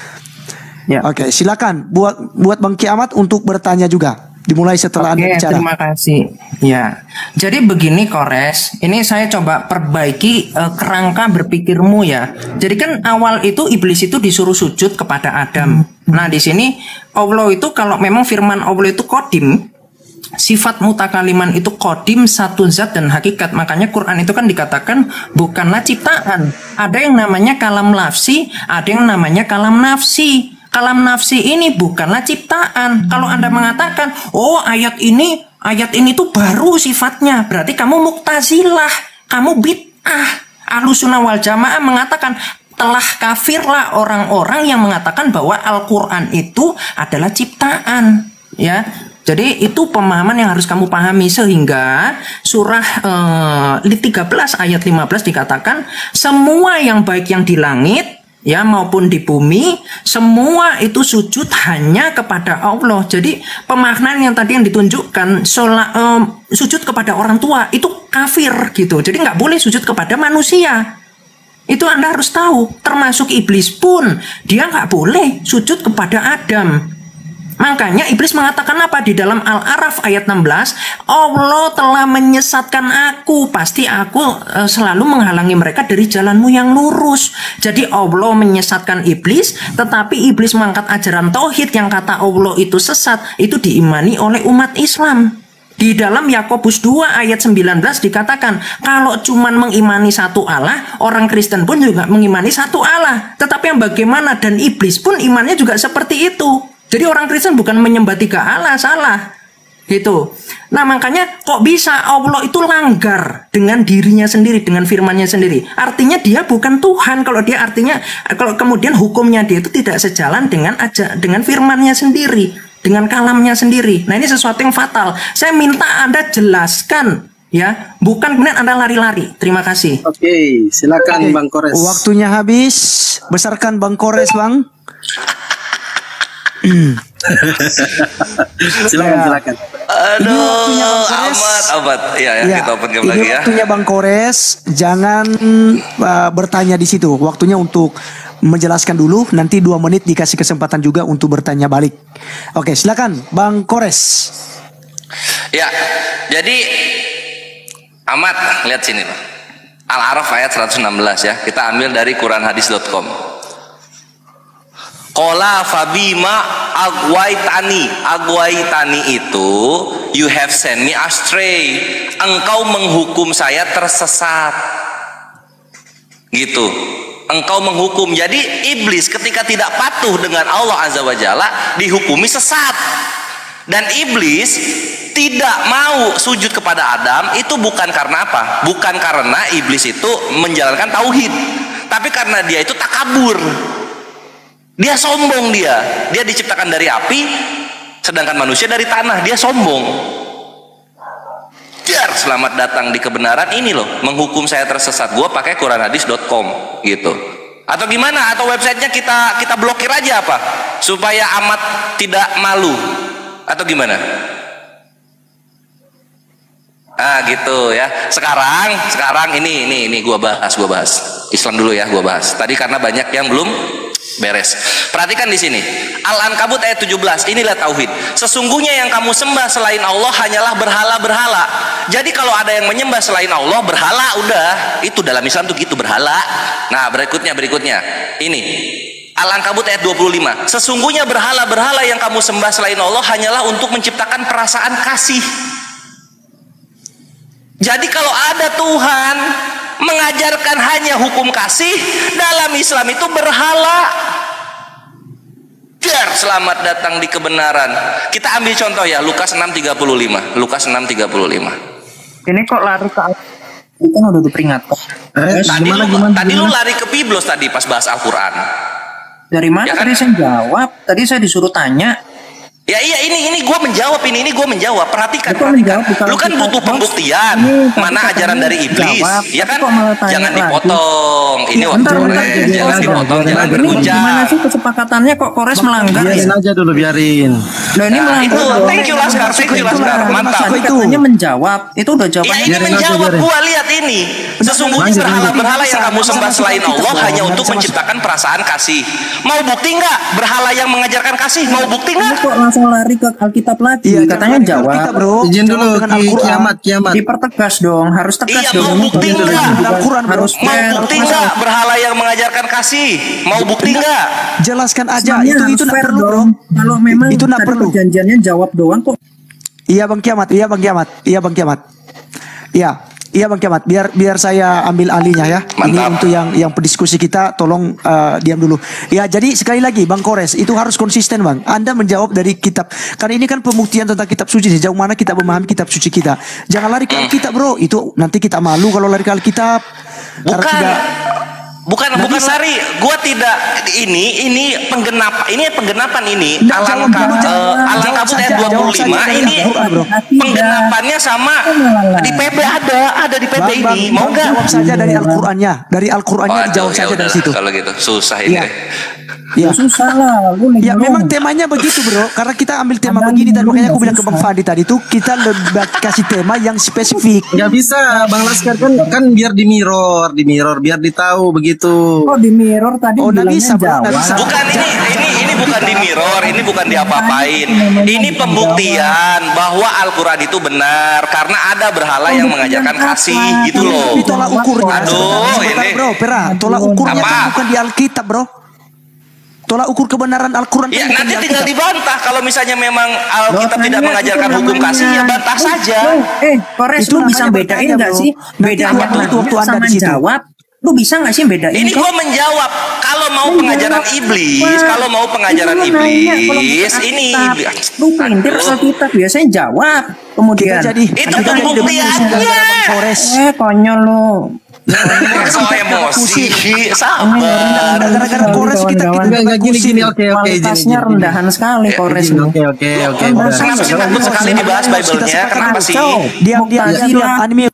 Ya. Oke, silakan buat buat Bang Kiamat untuk bertanya juga. Dimulai setelah Oke, Anda bicara. terima kasih. Ya, jadi begini Kores, ini saya coba perbaiki uh, kerangka berpikirmu ya. Jadi kan awal itu iblis itu disuruh sujud kepada Adam. Nah di sini Allah itu kalau memang firman Allah itu kodim, sifat mutakaliman itu kodim, satu zat dan hakikat. Makanya Quran itu kan dikatakan bukanlah ciptaan. Ada yang namanya kalam lafsi, ada yang namanya kalam nafsi. Kalam nafsi ini bukanlah ciptaan. Kalau Anda mengatakan, oh ayat ini, ayat ini tuh baru sifatnya, berarti kamu muktazilah, kamu bid'ah. Ahlussunnah wal jamaah mengatakan, telah kafirlah orang-orang yang mengatakan bahwa Al-Quran itu adalah ciptaan. Ya, jadi itu pemahaman yang harus kamu pahami, sehingga surah eh, tiga belas ayat lima belas dikatakan, semua yang baik yang di langit ya maupun di bumi, semua itu sujud hanya kepada Allah. Jadi pemaknaan yang tadi yang ditunjukkan sholat, um, sujud kepada orang tua itu kafir gitu. Jadi nggak boleh sujud kepada manusia. Itu Anda harus tahu. Termasuk iblis pun dia nggak boleh sujud kepada Adam. Makanya iblis mengatakan apa di dalam Al-A'raf ayat enam belas, Allah telah menyesatkan aku, pasti aku e, selalu menghalangi mereka dari jalanmu yang lurus. Jadi Allah menyesatkan iblis, tetapi iblis mengangkat ajaran tauhid yang kata Allah itu sesat, itu diimani oleh umat Islam. Di dalam Yakobus dua ayat sembilan belas dikatakan, kalau cuman mengimani satu Allah, orang Kristen pun juga mengimani satu Allah. Tetapi yang bagaimana, dan iblis pun imannya juga seperti itu. Jadi orang Kristen bukan menyembah tiga Allah, salah. Gitu. Nah makanya kok bisa Allah itu langgar dengan dirinya sendiri, dengan firmannya sendiri. Artinya dia bukan Tuhan. Kalau dia artinya, kalau kemudian hukumnya dia itu tidak sejalan dengan aja dengan firmannya sendiri, dengan kalamnya sendiri. Nah ini sesuatu yang fatal. Saya minta Anda jelaskan, ya, bukan kemudian Anda lari-lari. Terima kasih. Oke, silakan Oke, Bang Kores. Waktunya habis. Besarkan Bang Kores, Bang. Silakan, silakan. Ini waktunya Aduh, Bang Kores. amat, amat. Ya, ya, Ya, kita open game ini lagi ya. waktunya Bang Kores. Jangan uh, bertanya di situ. Waktunya untuk menjelaskan dulu. Nanti dua menit dikasih kesempatan juga untuk bertanya balik. Oke, silakan Bang Kores. Ya, jadi amat, lihat sini loh. Al-A'raf ayat seratus enam belas ya. Kita ambil dari quran hadis dot com. Qala fabima agwaitani. Agwaitani itu you have sent me astray. Engkau menghukum saya tersesat. Gitu. Engkau menghukum. Jadi iblis ketika tidak patuh dengan Allah Azza wa Jalla dihukumi sesat. Dan iblis tidak mau sujud kepada Adam itu bukan karena apa? Bukan karena iblis itu menjalankan tauhid, tapi karena dia itu takabur. Dia sombong dia. Dia diciptakan dari api, sedangkan manusia dari tanah. Dia sombong. Biar selamat datang di kebenaran ini loh, menghukum saya tersesat. Gua pakai quran hadis dot com gitu. Atau gimana? Atau websitenya kita kita blokir aja apa? Supaya amat tidak malu. Atau gimana? Ah gitu ya. Sekarang sekarang ini ini ini gua bahas, gua bahas. Islam dulu ya, gua bahas. Tadi karena banyak yang belum beres. Perhatikan di sini. Al-Ankabut ayat tujuh belas. Inilah tauhid. Sesungguhnya yang kamu sembah selain Allah hanyalah berhala-berhala. Jadi kalau ada yang menyembah selain Allah, berhala udah. Itu dalam Islam tuh gitu, berhala. Nah, berikutnya berikutnya. Ini Al-Ankabut ayat dua puluh lima. Sesungguhnya berhala-berhala yang kamu sembah selain Allah hanyalah untuk menciptakan perasaan kasih. Jadi kalau ada Tuhan mengajarkan hanya hukum kasih, dalam Islam itu berhala. Biar selamat datang di kebenaran. Kita ambil contoh ya, Lukas enam tiga puluh lima. Lukas enam tiga puluh lima. Ini kok lari ke itu kan udah diperingatkan. Eh, Tadi, gimana, lu, gimana, tadi lu gimana? lari ke Biblos tadi pas bahas Al-Quran. Dari mana Ya kan? tadi saya jawab? Tadi saya disuruh tanya. Ya iya ini ini gue menjawab ini ini gue menjawab. Perhatikan, Itu perhatikan. menjawab, bukan Lu kan kita- butuh pembuktian. Ini, Mana tapi ajaran katanya dari iblis? jawab, Ya tapi kan? kok malah tanya Jangan lagi? dipotong. Ini Ya, waktu bentar, bentar, Kores. biarin Jangan aja, dipotong, biarin jangan aja. Ini berujar. gimana sih kesepakatannya kok Kores melanggar ya? Biarin aja dulu, biarin. Nah ini Nah, melanggar. itu, dong. thank you, Laskar, thank you, Itu Laskar. lah. Mantap. Tadi Itu. katanya menjawab. Itu udah Ya jawabannya. ini Biarin aja, menjawab biarin. gua lihat ini. Sesungguhnya Lanjut, berhala-berhala yang kamu lanjut. sembah Sama-sama selain kita, Allah Bro. hanya untuk Sama-sama. menciptakan perasaan kasih. Mau bukti nggak? Berhala yang mengajarkan kasih. Mau bukti Ini nggak? kok langsung lari ke Alkitab lagi? Iya, Katanya jangan jawab. kita, bro. Izin dulu, Jawab dengan ki- Al-Quran. kiamat, kiamat. Dipertegas dong, harus tegas Iya, dong. mau Ini bukti bukan- nggak? bukan- Al-Quran, bro. harus Mau fair, bukti harus nggak? Berhala yang mengajarkan kasih. Mau bukti nggak? Jelaskan aja. Sebenarnya Itu harus itu nak fair perlu, bro. dong. Kalau memang Itu nak tadi perlu. perjanjiannya jawab doang kok. Iya Bang Kiamat, iya Bang Kiamat, iya Bang Kiamat. Iya, iya Bang Kiamat. Biar biar saya ambil alihnya ya. Ini Mantap. untuk yang yang pendiskusi kita, tolong uh, diam dulu. Ya, jadi sekali lagi Bang Kores, itu harus konsisten Bang. Anda menjawab dari kitab. Karena ini kan pembuktian tentang kitab suci. Sejauh mana kita memahami kitab suci kita. Jangan lari ke Alkitab, Bro. Itu nanti kita malu kalau lari ke Alkitab. Karena Bukan. tidak Bukan Nggak bukan bisa. lari. Gua tidak ini ini penggenap ini penggenapan ini. Nggak, Alang jawab dulu, jawab. uh, Alang Jawab Kabut saja, ayat dua puluh lima jawab saja dari ini Al-Quran, bro. penggenapannya sama di P B ada, ada di P B Bang, Bang, ini. Mau Bang, nggak? jawab saja dari Al-Qur'annya. Dari Al-Qur'annya Waduh, dijawab ya saja dari udahlah, situ. Kalau gitu susah ini. Iya. deh. Ya. Susah lah, lu Ya linglung. memang temanya begitu bro. Karena kita ambil tema Abang begini dan dulu makanya aku nggak bilang ke Bang susah. Fadi tadi itu kita lebih kasih tema yang spesifik. Nggak bisa, Bang Laskar kan kan biar di mirror, di mirror biar ditahu begitu. Kok di mirror tadi Oh, nggak bilangnya bisa, bro, nggak jawab. bisa. Bukan ini ini ini bukan di mirror, ini bukan diapa-apain. Ini pembuktian bahwa Al-Quran itu benar karena ada berhala yang mengajarkan kasih gitu loh. Ini tolak ukurnya. Aduh, Sebentar, ini. bro, Pera, tolak ukurnya Apa? kan bukan di Alkitab, bro. Tolak ukur kebenaran Al-Quran Ya kan bukan nanti di tinggal Alkitab. dibantah kalau misalnya memang Alkitab tidak mengajarkan hukum kasih ya bantah saja. Eh, Kores, Itu lu bisa namanya bedain bertanya, nggak bro. sih Nanti bedanya waktu- waktu- waktu nanya Anda sama di situ. jawab? Lu bisa nggak sih bedain? Ini Kok- gua menjawab kalau mau Menjawab pengajaran iblis, apa? kalau mau pengajaran Itu lu nanya, kalau iblis, bukan ini Alkitab. iblis. Lu pinter Aduh. Alkitab biasanya jawab. Kemudian Kita jadi Itu kita jadi pembuktiannya. debat Bang Kores. Eh, konyol lu. So emosi, sabar. Gara-gara Kores kita kita Enggak, enggak, gini, gini, oke, oke, izin, Kualitasnya izin, rendahan sekali Kores lu. Oke, oke, oke. Kenapa udah. sih? Kenapa sih takut sekali dibahas Bible-nya? Kenapa sih? Diam diam diam, diam. Anime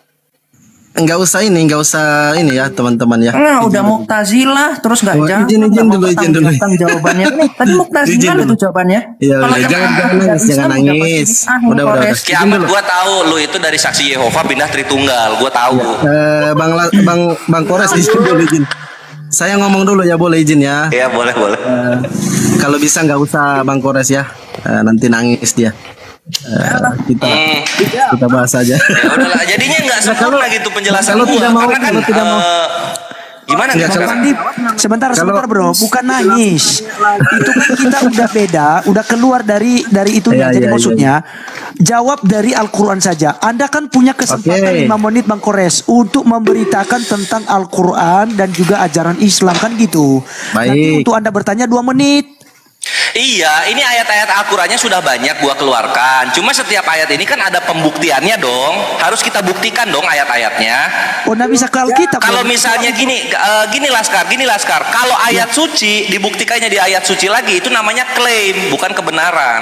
Enggak usah ini, enggak usah ini ya, teman-teman ya. Nah, udah Mu'tazilah terus nggak Oh, jawab. izin, izin nggak mau dulu, izin dulu. bertanggung jawab jawabannya. Nih, tadi Izin Mu'tazilah dulu. itu jawabannya. Iya, Kalau udah, yang jangan- ada jangan dari nangis, Islam jangan udah nangis. pasti ah, Udah, udah, Kores. udah. Kiamat gua tahu lu itu dari saksi Yehova pindah Tritunggal, gua tahu. Eh, Bang La- Bang Bang Kores izin dulu izin. Saya ngomong dulu ya, boleh izin ya. Ya boleh boleh. Eh, kalau bisa nggak usah Bang Kores ya. Eh, nanti nangis dia. Eh, kita Hmm. kita bahas aja. Ya udahlah, jadinya nggak sempurna gitu penjelasan kalau gua tidak mau- karena kan kalau tidak mau- eh, gimana nih Ya, kalau- sekarang? Andi, sebentar sebentar bro, bukan nangis. Itu kan kita udah beda, udah keluar dari dari itunya. Iya, Jadi iya, maksudnya jawab dari Al-Quran saja. Anda kan punya kesempatan Oke. lima menit Bang Kores untuk memberitakan tentang Al-Quran dan juga ajaran Islam kan gitu. Nanti Baik. untuk Anda bertanya dua menit. Iya, ini ayat-ayat Al-Qurannya sudah banyak gua keluarkan. Cuma setiap ayat ini kan ada pembuktiannya dong. Harus kita buktikan dong ayat-ayatnya. Oh, Anda bisa ke Alkitab. Kalau bro. misalnya gini, eh, gini Laskar, gini Laskar. Kalau ayat suci dibuktikannya di ayat suci lagi, itu namanya klaim, bukan kebenaran.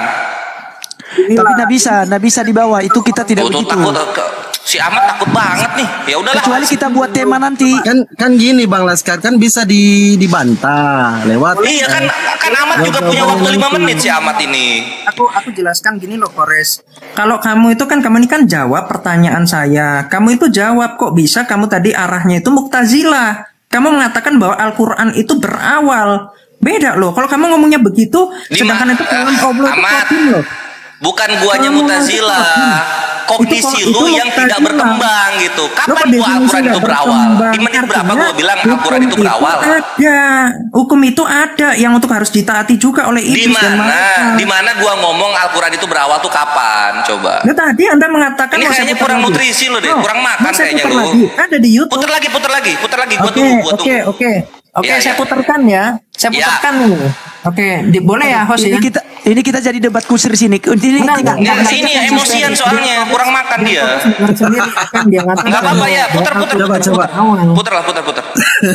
Tapi nggak bisa, nggak bisa dibawa. Itu kita tidak Tuh, tuh, begitu. takut, ke- si Ahmad takut banget nih. Ya udahlah. Kecuali kita buat tema nanti. Kan kan gini Bang Laskar, kan bisa di dibantah lewat. Iya kan, kan Ahmad juga punya waktu lima menit si Ahmad ini. Aku aku jelaskan gini loh Kores. Kalau kamu itu kan kamu ini kan jawab pertanyaan saya. Kamu itu jawab kok bisa kamu tadi arahnya itu Mu'tazilah. Kamu mengatakan bahwa Al-Qur'an itu berawal. Beda loh. Kalau kamu ngomongnya begitu, Di sedangkan ma- itu kalam Allah itu Ahmad. kodim loh. Bukan guanya Kamu Mu'tazilah. Kognisi Itu- lu itu yang tidak Mu'tazilah. berkembang gitu. Lo Kapan kok gua definisi Al-Quran itu nggak berawal? berkembang? Di menit berapa Artinya, gua bilang hukum Al-Quran itu berawal? Ada. Hukum itu ada yang untuk harus ditaati juga oleh Di iblis dan mana? malaikat. Di mana gua ngomong Al-Quran itu berawal tuh kapan? Coba. Nah, tadi Anda mengatakan Ini mau saya kayaknya putar kurang lagi. nutrisi lo deh, Oh, kurang makan mau saya kayaknya putar lo. lagi. Ada di YouTube. Putar lagi, putar lagi, putar lagi. Gua Oke, tunggu, gua oke, tunggu. oke. Oke, Iya, saya iya. putarkan ya. Saya Iya. putarkan nih. Oke, di, boleh ya host Ini ya? kita ini kita jadi debat kusir sini. Ini Enggak, tidak- enggak, Dia enggak, kesini enggak, emosian enggak, soalnya, kurang makan dia. Dengar sendiri kan dia ngatakan. Enggak apa-apa ya, putar, putar, Coba, putar, coba. putar. Putar lah, putar, putar.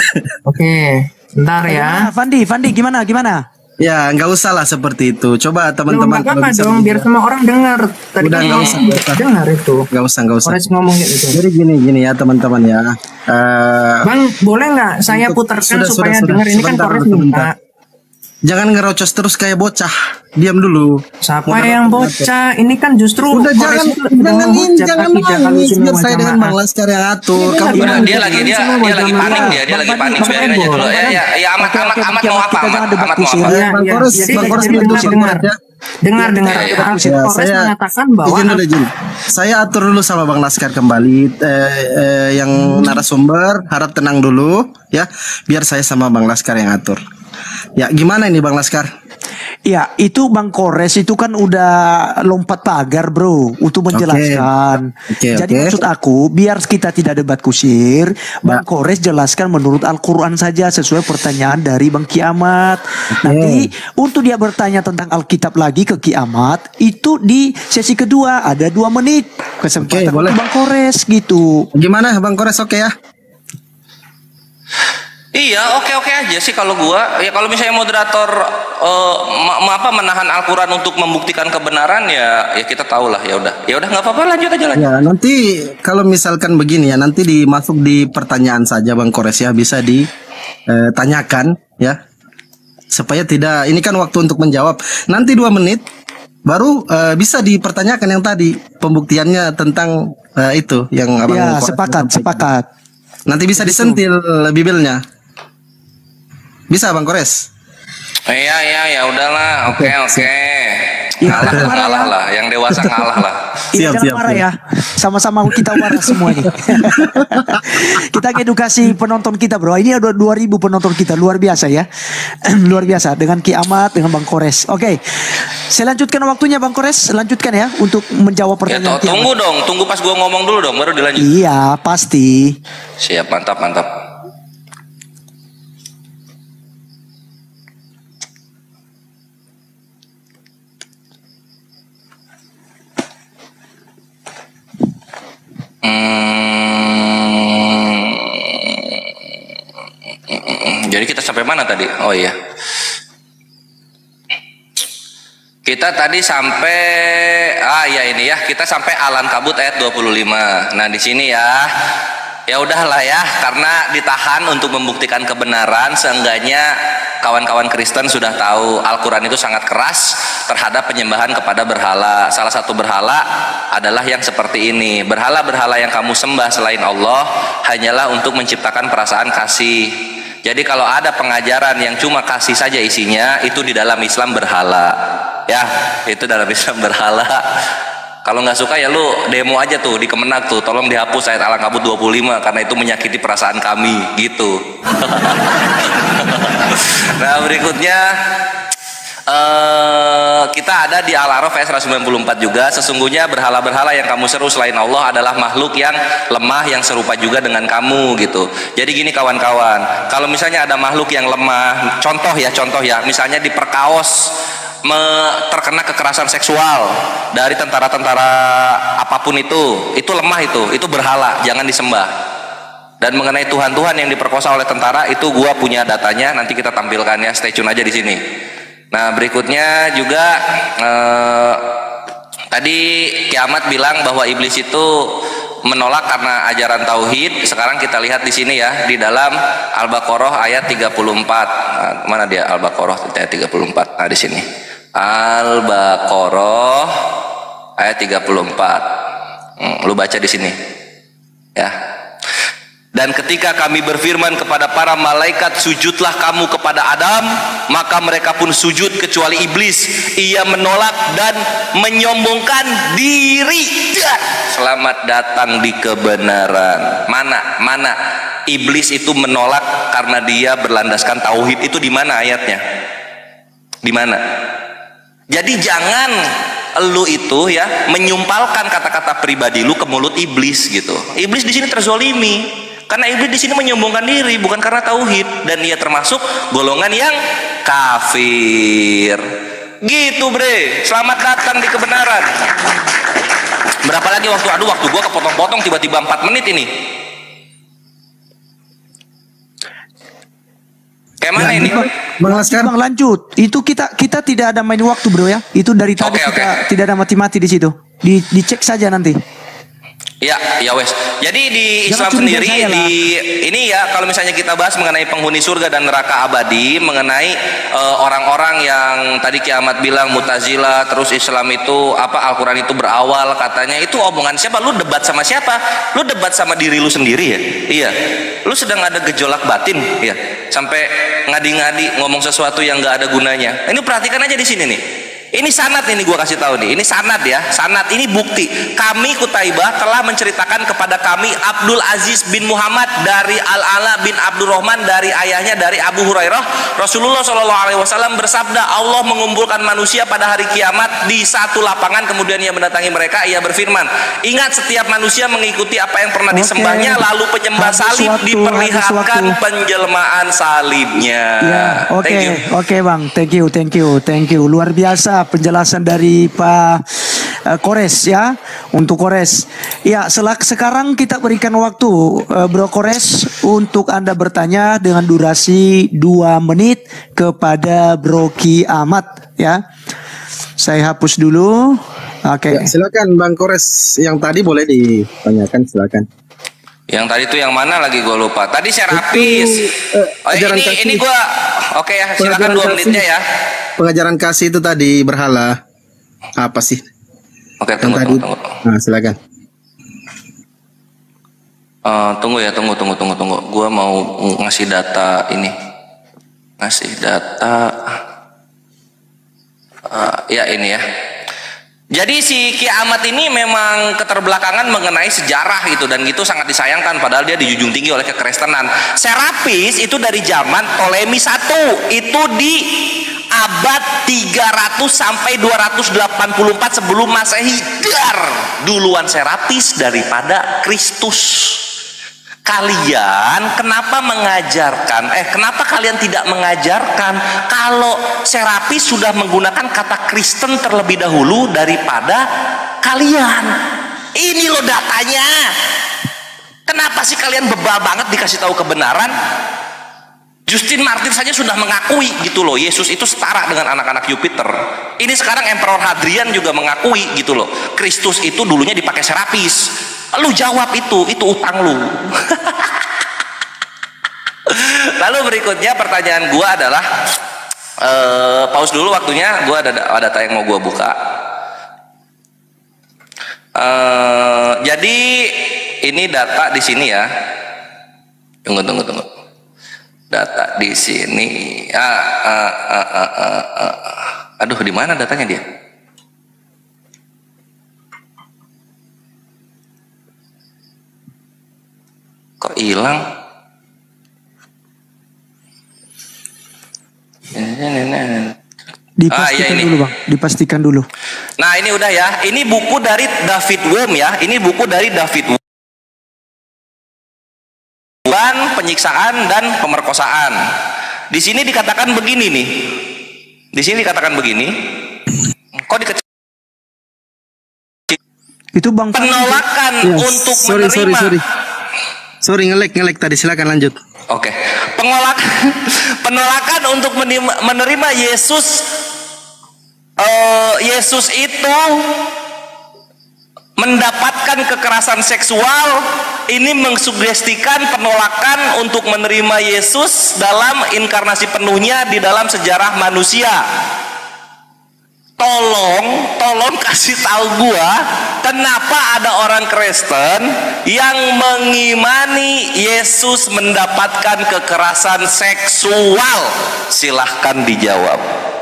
Oke, bentar ya. Gimana, Fandi, Fandi gimana gimana? Ya, nggak usah lah seperti itu. Coba Loh, teman-teman enggak apa-apa bisa dong, biar berbicara. semua orang dengar. Tadi Udah, kan nggak ngomong, usah, nggak usah. dengar itu. Nggak usah, nggak usah. Kores ngomong gitu. Jadi gini gini ya teman-teman ya. Eh, Bang, boleh nggak saya Untuk- putarkan sudah, supaya sudah, dengar sudah. ini kan Sebentar, Kores sebentar. minta. Jangan ngerocos terus kayak bocah. Diam dulu. Siapa Moderator, yang bocah? Ini kan justru Udah Kores jangan itu jangan menghujat ini jangan akidah nangis Ahlussunnah biar wal saya dengan Jamaah. Bang Laskar yang atur. Ini Kamu lagi Udah, jangan dia lagi dia dia lagi panik dia, dia lagi panik. Biarin aja dulu. Ya, ya, ya Ahmad, Oke, Ahmad, oke, Ahmad oke, mau apa? kita Ahmad, jangan debat Ahmad mau kusir. apa? Iya, Bang iya. Kores, Jadi Bang Kores jadi bantu dengar, Bang dengar. Kores ya. Dengar, dengar. Ya, ya. Kores Ya, Kores saya mengatakan bahwa izin dulu izin. Saya atur dulu sama Bang Laskar kembali eh, eh, yang narasumber harap tenang dulu ya biar saya sama Bang Laskar yang atur. Ya gimana ini Bang Laskar? Ya, itu Bang Kores itu kan udah lompat pagar, Bro, untuk menjelaskan. Oke, Jadi oke. maksud aku, biar kita tidak debat kusir, Bang Kores jelaskan menurut Al-Qur'an saja sesuai pertanyaan dari Bang Kiamat. Nanti untuk dia bertanya tentang Alkitab lagi ke Kiamat, itu di sesi kedua ada dua menit kesempatan Oke, boleh. untuk Bang Kores gitu. Gimana Bang Kores oke ya? Iya, oke-oke aja sih kalau gua. Ya kalau misalnya moderator eh, ma- ma- apa menahan Al-Qur'an untuk membuktikan kebenaran ya ya kita tahu lah ya udah. Ya udah nggak apa-apa lanjut aja lanjut. Ya nanti kalau misalkan begini ya nanti dimasuk di pertanyaan saja Bang Kores ya bisa ditanyakan ya supaya tidak ini kan waktu untuk menjawab nanti dua menit baru eh, bisa dipertanyakan yang tadi pembuktiannya tentang eh, itu yang abang Ya, Kores sepakat, sampaikan. sepakat. Nanti bisa disentil bibelnya bisa Bang Kores. Iya iya ya udahlah, oke oke. Ya, Ngalah jangan lah, marah ngalah ya. lah. Yang dewasa ngalah lah. Iya, Siap, jangan siap, marah siap. ya. Sama-sama kita waras semua ini. Kita edukasi penonton kita, bro. Ini ada dua ribu penonton kita, luar biasa ya. Luar biasa dengan Ki Ahmad, dengan Bang Kores. Oke. Saya lanjutkan waktunya Bang Kores, lanjutkan ya untuk menjawab Ya pertanyaan toh, Ki tunggu Ahmad. dong, tunggu pas gua ngomong dulu dong, baru dilanjut. Iya, pasti. Siap, mantap mantap. Hmm, jadi kita sampai mana tadi? Oh iya. Kita tadi sampai ah ya ini ya, kita sampai Al-Ankabut ayat dua puluh lima. Nah, di sini ya. Ya udahlah ya, karena ditahan untuk membuktikan kebenaran, seenggaknya kawan-kawan Kristen sudah tahu Al-Qur'an itu sangat keras terhadap penyembahan kepada berhala. Salah satu berhala adalah yang seperti ini. Berhala-berhala yang kamu sembah selain Allah hanyalah untuk menciptakan perasaan kasih. Jadi kalau ada pengajaran yang cuma kasih saja isinya, itu di dalam Islam berhala. Ya, itu dalam Islam berhala. Kalau nggak suka ya lu demo aja tuh di Kemenak tuh, tolong dihapus ayat Al-Ankabut dua puluh lima karena itu menyakiti perasaan kami gitu. Nah, berikutnya Uh, kita ada di Al-A'raf ayat seratus sembilan puluh empat juga. Sesungguhnya berhala-berhala yang kamu seru selain Allah adalah makhluk yang lemah yang serupa juga dengan kamu gitu. Jadi gini kawan-kawan, kalau misalnya ada makhluk yang lemah, contoh ya contoh ya, misalnya diperkaos me- terkena kekerasan seksual dari tentara-tentara apapun itu, itu lemah itu, itu berhala, jangan disembah. Dan mengenai Tuhan-Tuhan yang diperkosa oleh tentara itu gua punya datanya, nanti kita tampilkan ya, stay tune aja di sini. Nah, berikutnya juga eh, tadi Kiamat bilang bahwa iblis itu menolak karena ajaran tauhid. Sekarang kita lihat di sini ya, di dalam Al-Baqarah ayat tiga puluh empat. Nah, mana dia Al-Baqarah ayat tiga puluh empat? Nah, di sini. Al-Baqarah ayat tiga puluh empat. Hmm, lu baca di sini. Ya. Dan ketika kami berfirman kepada para malaikat, sujudlah kamu kepada Adam, maka mereka pun sujud kecuali iblis. Ia menolak dan menyombongkan diri. Selamat datang di kebenaran. Mana? Mana? Iblis itu menolak karena dia berlandaskan tauhid. Itu di mana ayatnya? Di mana? Jadi jangan lu itu ya menyumpalkan kata-kata pribadi lu ke mulut iblis gitu. Iblis di sini terzolimi. Karena iblis di sini menyombongkan diri bukan karena tauhid, dan ia termasuk golongan yang kafir. Gitu, bre. Selamat datang di kebenaran. Berapa lagi waktu? Aduh, waktu gua kepotong-potong tiba-tiba empat menit ini. Kayak mana ini? Bang Laskar. Bang lanjut. Itu kita kita tidak ada main waktu, bro ya. Itu dari tadi Oke, kita oke. tidak ada mati-mati di situ. Di dicek saja nanti. Ya, ya wes. Jadi di Islam Jangan curiga sendiri saya lah. di ini ya, kalau misalnya kita bahas mengenai penghuni surga dan neraka abadi, mengenai eh, orang-orang yang tadi Kiamat bilang Mu'tazilah, terus Islam itu apa, Al-Qur'an itu berawal katanya, itu omongan siapa? Lu debat sama siapa? Lu debat sama diri lu sendiri ya? Iya. Lu sedang ada gejolak batin ya, sampai ngadi-ngadi ngomong sesuatu yang nggak ada gunanya. Ini perhatikan aja di sini nih. Ini sanad, ini gua kasih tahu nih. Ini sanad ya, sanad ini bukti. Kami Kutaibah telah menceritakan kepada kami Abdul Aziz bin Muhammad dari Al-Ala bin Abdurrahman dari ayahnya dari Abu Hurairah. Rasulullah Shallallahu Alaihi Wasallam bersabda, Allah mengumpulkan manusia pada hari kiamat di satu lapangan, kemudian ia mendatangi mereka. Ia berfirman, ingat setiap manusia mengikuti apa yang pernah Oke. disembahnya, lalu penyembah Habis salib waktu, diperlihatkan habis waktu. penjelmaan salibnya. Ya, oke, Thank you. oke bang, thank you, thank you, thank you, luar biasa penjelasan dari Pak eh, Kores ya, untuk Kores. Ya, selak sekarang kita berikan waktu eh, Bro Kores untuk Anda bertanya dengan durasi dua menit kepada Bro Ki Ahmad ya. Saya hapus dulu. Oke. Ya, silakan Bang Kores, yang tadi boleh ditanyakan, silakan. Yang tadi itu yang mana lagi gue lupa. Tadi share habis. eh, Oh, ajaran ini kasih. ini gue oke ya, silakan Pengajaran dua kasih. menitnya ya. Pengajaran kasih itu tadi berhala apa sih? Oke, Yang tunggu tadi. tunggu tunggu. Nah, silakan. Eh, tunggu ya, tunggu tunggu tunggu tunggu. Gue mau ngasih data ini. Ngasih data ya ini ya. Jadi si kiamat ini memang keterbelakangan mengenai sejarah gitu, dan itu sangat disayangkan padahal dia dijunjung tinggi oleh kekristenan. Serapis itu dari zaman Ptolemy satu, itu di abad tiga ratus sampai dua ratus delapan puluh empat sebelum Masehi. Dar duluan Serapis daripada Kristus. Kalian kenapa mengajarkan eh kenapa kalian tidak mengajarkan kalau Serapis sudah menggunakan kata Kristen terlebih dahulu daripada kalian? Ini loh datanya. Kenapa sih kalian bebal banget dikasih tahu kebenaran? Justin Martyr saja sudah mengakui gitu loh, Yesus itu setara dengan anak-anak Jupiter. Ini sekarang Emperor Hadrian juga mengakui gitu loh, Kristus itu dulunya dipakai Serapis. Lu jawab itu, itu utang lu. Lalu berikutnya pertanyaan gua adalah, uh, pause dulu waktunya, gua ada ada data yang mau gua buka. Uh, jadi ini data di sini ya. Tunggu tunggu tunggu. Data di sini. Ah, ah, ah, ah, ah, ah. Aduh, di mana datanya dia? Kok hilang? Dipastikan ah, iya ini. dulu bang, dipastikan dulu. Nah ini udah ya, ini buku dari David Wurm ya, ini buku dari David Wurm. Penyiksaan dan pemerkosaan. Di sini dikatakan begini nih. Di sini dikatakan begini. Kok dikecil? Itu bang. Penolakan yes. untuk sorry, menerima. Sorry, sorry, sorry, ngelek, ngelek tadi. Silakan lanjut. Oke. Okay. Pengolakan, penolakan untuk menerima Yesus. Uh, Yesus itu mendapatkan kekerasan seksual, ini mengsugestikan penolakan untuk menerima Yesus dalam inkarnasi penuhnya di dalam sejarah manusia. Tolong, tolong kasih tahu gua, kenapa ada orang Kristen yang mengimani Yesus mendapatkan kekerasan seksual? Silahkan dijawab.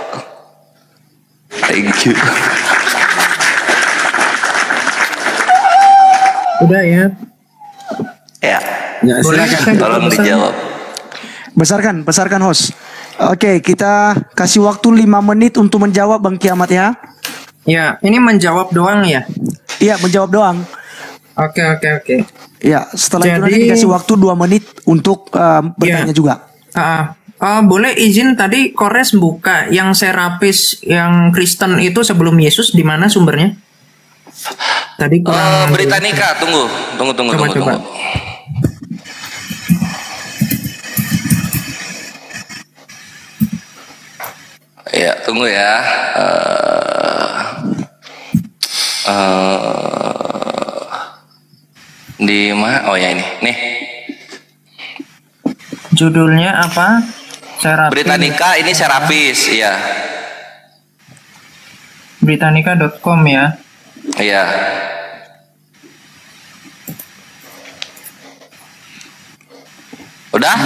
Thank you. Udah ya. Ya. Ya, Boleh silakan. Tolong dijawab. Besarkan, besarkan host. Oke, kita kasih waktu lima menit untuk menjawab Bang Kiamat ya. Ya, ini menjawab doang ya. Iya, menjawab doang. Oke, oke, oke. Ya, setelah itu Jadi- nanti dikasih waktu dua menit untuk uh, bertanya Iya. juga. Ah, ah, boleh izin tadi Kores buka yang Serapis yang Kristen itu sebelum Yesus, di mana sumbernya? Tadi Eh, kurang. Britannica, tunggu, tunggu, tunggu, Coba, tunggu, coba. tunggu. Ya, tunggu ya. Eh, eh, di mana? Oh ya ini, nih. Judulnya apa? Serapis. Britannica ini Serapis, iya, Britannica dot com ya. iya. Udah?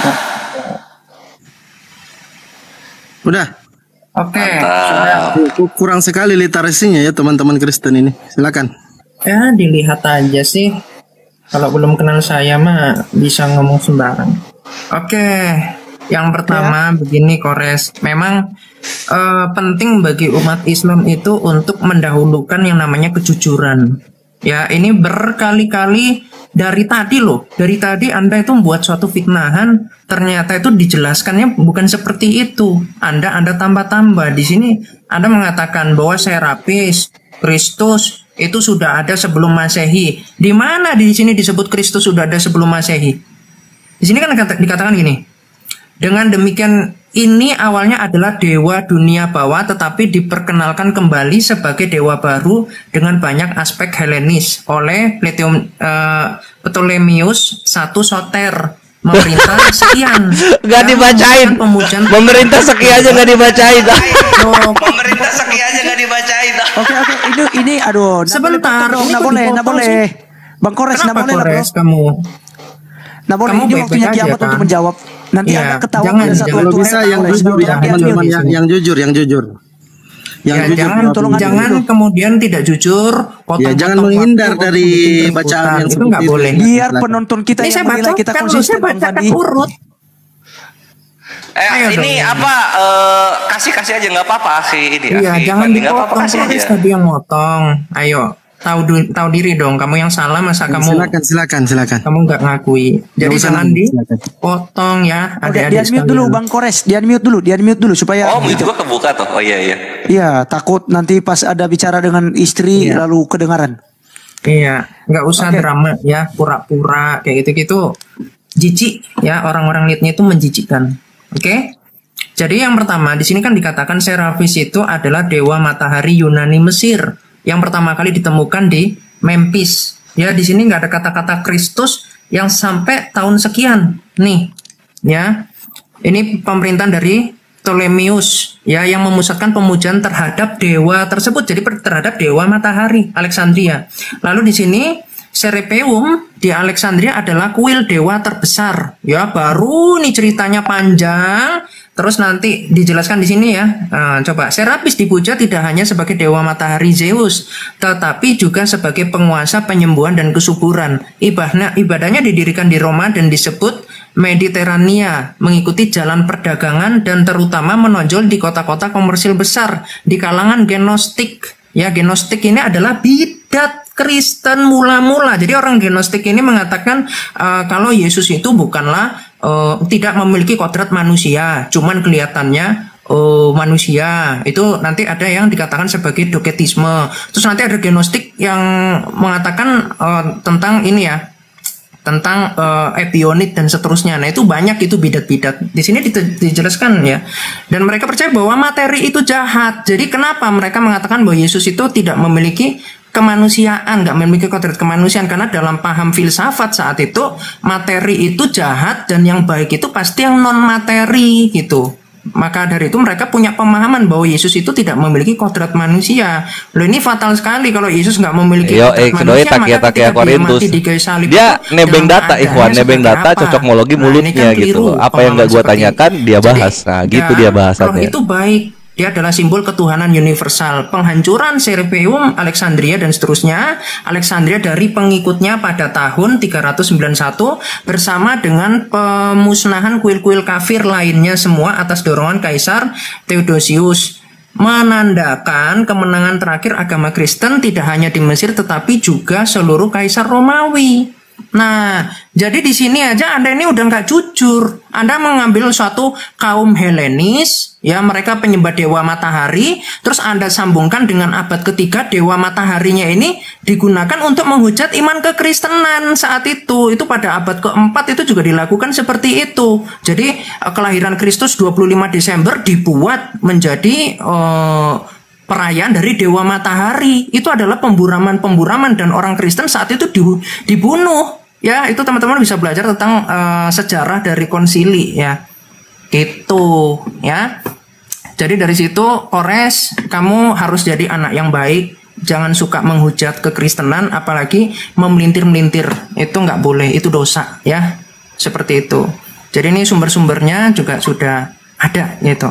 Udah. Oke. Mantap. Kurang sekali literasinya ya teman-teman Kristen ini. Silakan. Ya dilihat aja sih. Kalau belum kenal saya mah bisa ngomong sembarang. Oke. Yang pertama begini Kores, memang eh, penting bagi umat Islam itu untuk mendahulukan yang namanya kejujuran. Ya, ini berkali-kali dari tadi loh, dari tadi Anda itu membuat suatu fitnahan, ternyata itu dijelaskannya bukan seperti itu. Anda Anda tambah-tambah di sini. Anda mengatakan bahwa Serapis, Kristus itu sudah ada sebelum Masehi. Di mana di sini disebut Kristus sudah ada sebelum Masehi? Di sini kan dikatakan gini. Dengan demikian ini awalnya adalah dewa dunia bawah tetapi diperkenalkan kembali sebagai dewa baru dengan banyak aspek Helenis oleh Pletium, uh, Ptolemeus satu Soter memerintah sekian. Gak dibacain. Pemujaan Pemerintah sekian aja gak dibacain. Oh, Pemerintah sekian aja nggak dibacain. Oke, oke. Ini ini aduh, nggak Sebentar, boleh, ini nggak kok boleh, nggak dipotong boleh. Bang Kores, nggak kenapa boleh lah, bro. Kores kamu? Nah boleh, Kamu ini baik-baik waktunya aja, Kiamat kan? untuk menjawab. Nanti Iya, Anda ketahuan jangan, ada satu jangan. Kalau waktu bisa yang yang boleh. jujur ya Hati-hati, teman-teman hati-hati. yang, yang jujur, yang jujur. Yang ya, jujur, jangan tolong ada jangan dulu. kemudian tidak jujur. Ya, jangan potong-potong menghindar waktu, dari waktu bikin bacaan keributan. yang Itu seperti nggak itu. boleh. Biar Silakan. penonton kita Ini yang saya menilai kita bacakan loh, konsisten saya Bang bacakan Fandi. urut. Eh Ayo ini dong. apa eh, kasih kasih aja nggak apa-apa si ini. Iya, akhi jangan Fandi, nggak apa-apa dipotong kasih terus aja. tadi yang motong. Ayo, tahu du- tahu diri dong. Kamu yang salah masa kamu Silakan, silakan, silakan. kamu nggak ngakui. Jadi usah jangan nangis, silakan. dipotong ya. Oh, dia, Adik-adik dia mute dulu sekalian. Bang Kores, dia mute dulu, dia mute dulu supaya Oh itu gua kebuka tuh. Oh iya iya. Iya, takut nanti pas ada bicara dengan istri Iya. lalu kedengaran. Iya, nggak usah Oke. drama ya, pura-pura kayak gitu-gitu. Jijik ya, orang-orang liatnya itu menjijikkan. Oke? Jadi yang pertama di sini kan dikatakan Serapis itu adalah dewa matahari Yunani Mesir yang pertama kali ditemukan di Memphis. Ya, di sini nggak ada kata-kata Kristus yang sampai tahun sekian. Nih, ya. Ini pemerintahan dari Ptolemeus ya yang memusatkan pemujaan terhadap dewa tersebut. Jadi per- terhadap dewa matahari Alexandria. Lalu di sini Serapeum di Alexandria adalah kuil dewa terbesar. Ya, baru nih ceritanya panjang. Terus nanti dijelaskan di sini ya. Nah, coba Serapis dipuja tidak hanya sebagai dewa matahari Zeus, tetapi juga sebagai penguasa penyembuhan dan kesuburan. Ibadahnya, ibadahnya didirikan di Roma dan disebut Mediterania, mengikuti jalan perdagangan dan terutama menonjol di kota-kota komersil besar di kalangan Gnostik. Ya, Gnostik ini adalah bidat Kristen mula-mula. Jadi orang Gnostik ini mengatakan uh, kalau Yesus itu bukanlah uh, tidak memiliki kodrat manusia, cuman kelihatannya uh, manusia. Itu nanti ada yang dikatakan sebagai doketisme. Terus nanti ada Gnostik yang mengatakan uh, tentang ini ya, tentang uh, epionit dan seterusnya. Nah, itu banyak itu bidat-bidat. Di sini dite- dijelaskan ya. Dan mereka percaya bahwa materi itu jahat. Jadi kenapa mereka mengatakan bahwa Yesus itu tidak memiliki kemanusiaan, nggak memiliki kodrat kemanusiaan, karena dalam paham filsafat saat itu materi itu jahat dan yang baik itu pasti yang non materi gitu. Maka dari itu mereka punya pemahaman bahwa Yesus itu tidak memiliki kodrat manusia. Loh, ini fatal sekali kalau Yesus nggak memiliki Yo, kodrat eh, kedoi manusia. takia Maka takia ketika dia Korintus. mati di kayu salib Dia itu nebeng dalam data, keadaannya Ikhwan, nebeng seperti data, apa? cocokmologi Nah, ini mulutnya kan gitu. keliru Apa yang nggak gua pemahaman tanyakan, seperti dia itu. bahas. Jadi, Nah, gitu ya, dia roh bahasannya. itu baik. Dia adalah simbol ketuhanan universal. Penghancuran Serapeum, Alexandria dan seterusnya. Alexandria dari pengikutnya pada tahun tiga ratus sembilan puluh satu bersama dengan pemusnahan kuil-kuil kafir lainnya semua atas dorongan Kaisar Theodosius, menandakan kemenangan terakhir agama Kristen tidak hanya di Mesir tetapi juga seluruh Kaisar Romawi. Nah, jadi di sini aja Anda ini udah nggak jujur. Anda mengambil suatu kaum Helenis, ya mereka penyembah dewa matahari, terus Anda sambungkan dengan abad ketiga dewa mataharinya ini digunakan untuk menghujat iman kekristenan saat itu. Itu pada abad keempat itu juga dilakukan seperti itu. Jadi kelahiran Kristus dua puluh lima Desember dibuat menjadi uh, perayaan dari dewa matahari. Itu adalah pemburaman-pemburaman dan orang Kristen saat itu dibunuh. Ya, itu teman-teman bisa belajar tentang uh, sejarah dari konsili ya. Gitu, ya. Jadi dari situ Kores, kamu harus jadi anak yang baik. Jangan suka menghujat kekristenan, apalagi memelintir-melintir. Itu nggak boleh, itu dosa ya. Seperti itu. Jadi ini sumber-sumbernya juga sudah ada gitu.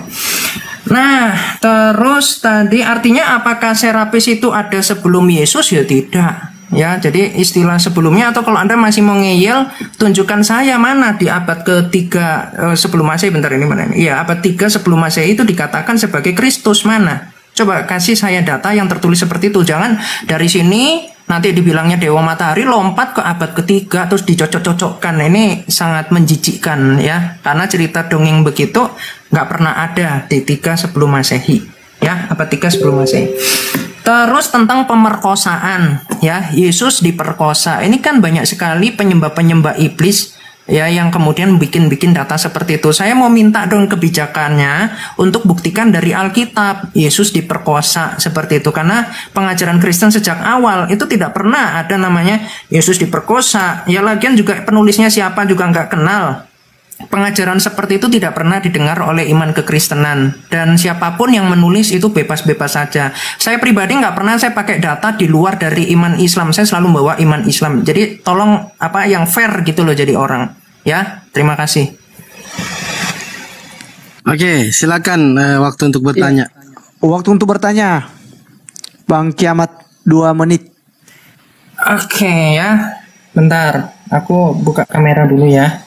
Nah, terus tadi artinya apakah Serapis itu ada sebelum Yesus? Ya tidak. Ya, jadi istilah sebelumnya, atau kalau Anda masih mau ngeyel, tunjukkan saya mana di abad ketiga eh, sebelum Masehi. Bentar, ini mana ini? Ya, abad tiga sebelum Masehi itu dikatakan sebagai Kristus mana? Coba kasih saya data yang tertulis seperti itu. Jangan dari sini nanti dibilangnya dewa matahari lompat ke abad ketiga terus dicocok-cocokkan. Ini sangat menjijikkan ya, karena cerita dongeng begitu nggak pernah ada di tiga sebelum Masehi. Ya, abad tiga sebelum Masehi. Terus tentang pemerkosaan, ya, Yesus diperkosa. Ini kan banyak sekali penyembah-penyembah iblis ya yang kemudian bikin-bikin data seperti itu. Saya mau minta dong kebijakannya untuk buktikan dari Alkitab Yesus diperkosa seperti itu, karena pengajaran Kristen sejak awal itu tidak pernah ada namanya Yesus diperkosa. Ya, lagian juga penulisnya siapa juga nggak kenal. Pengajaran seperti itu tidak pernah didengar oleh iman kekristenan, dan siapapun yang menulis itu bebas-bebas saja. Saya pribadi nggak pernah saya pakai data di luar dari iman Islam. Saya selalu bawa iman Islam. Jadi tolong apa yang fair gitu loh jadi orang. Ya, terima kasih. Oke, silakan eh, waktu untuk bertanya. Waktu untuk bertanya, Bang Kiamat dua menit. Oke ya, bentar. Aku buka kamera dulu ya.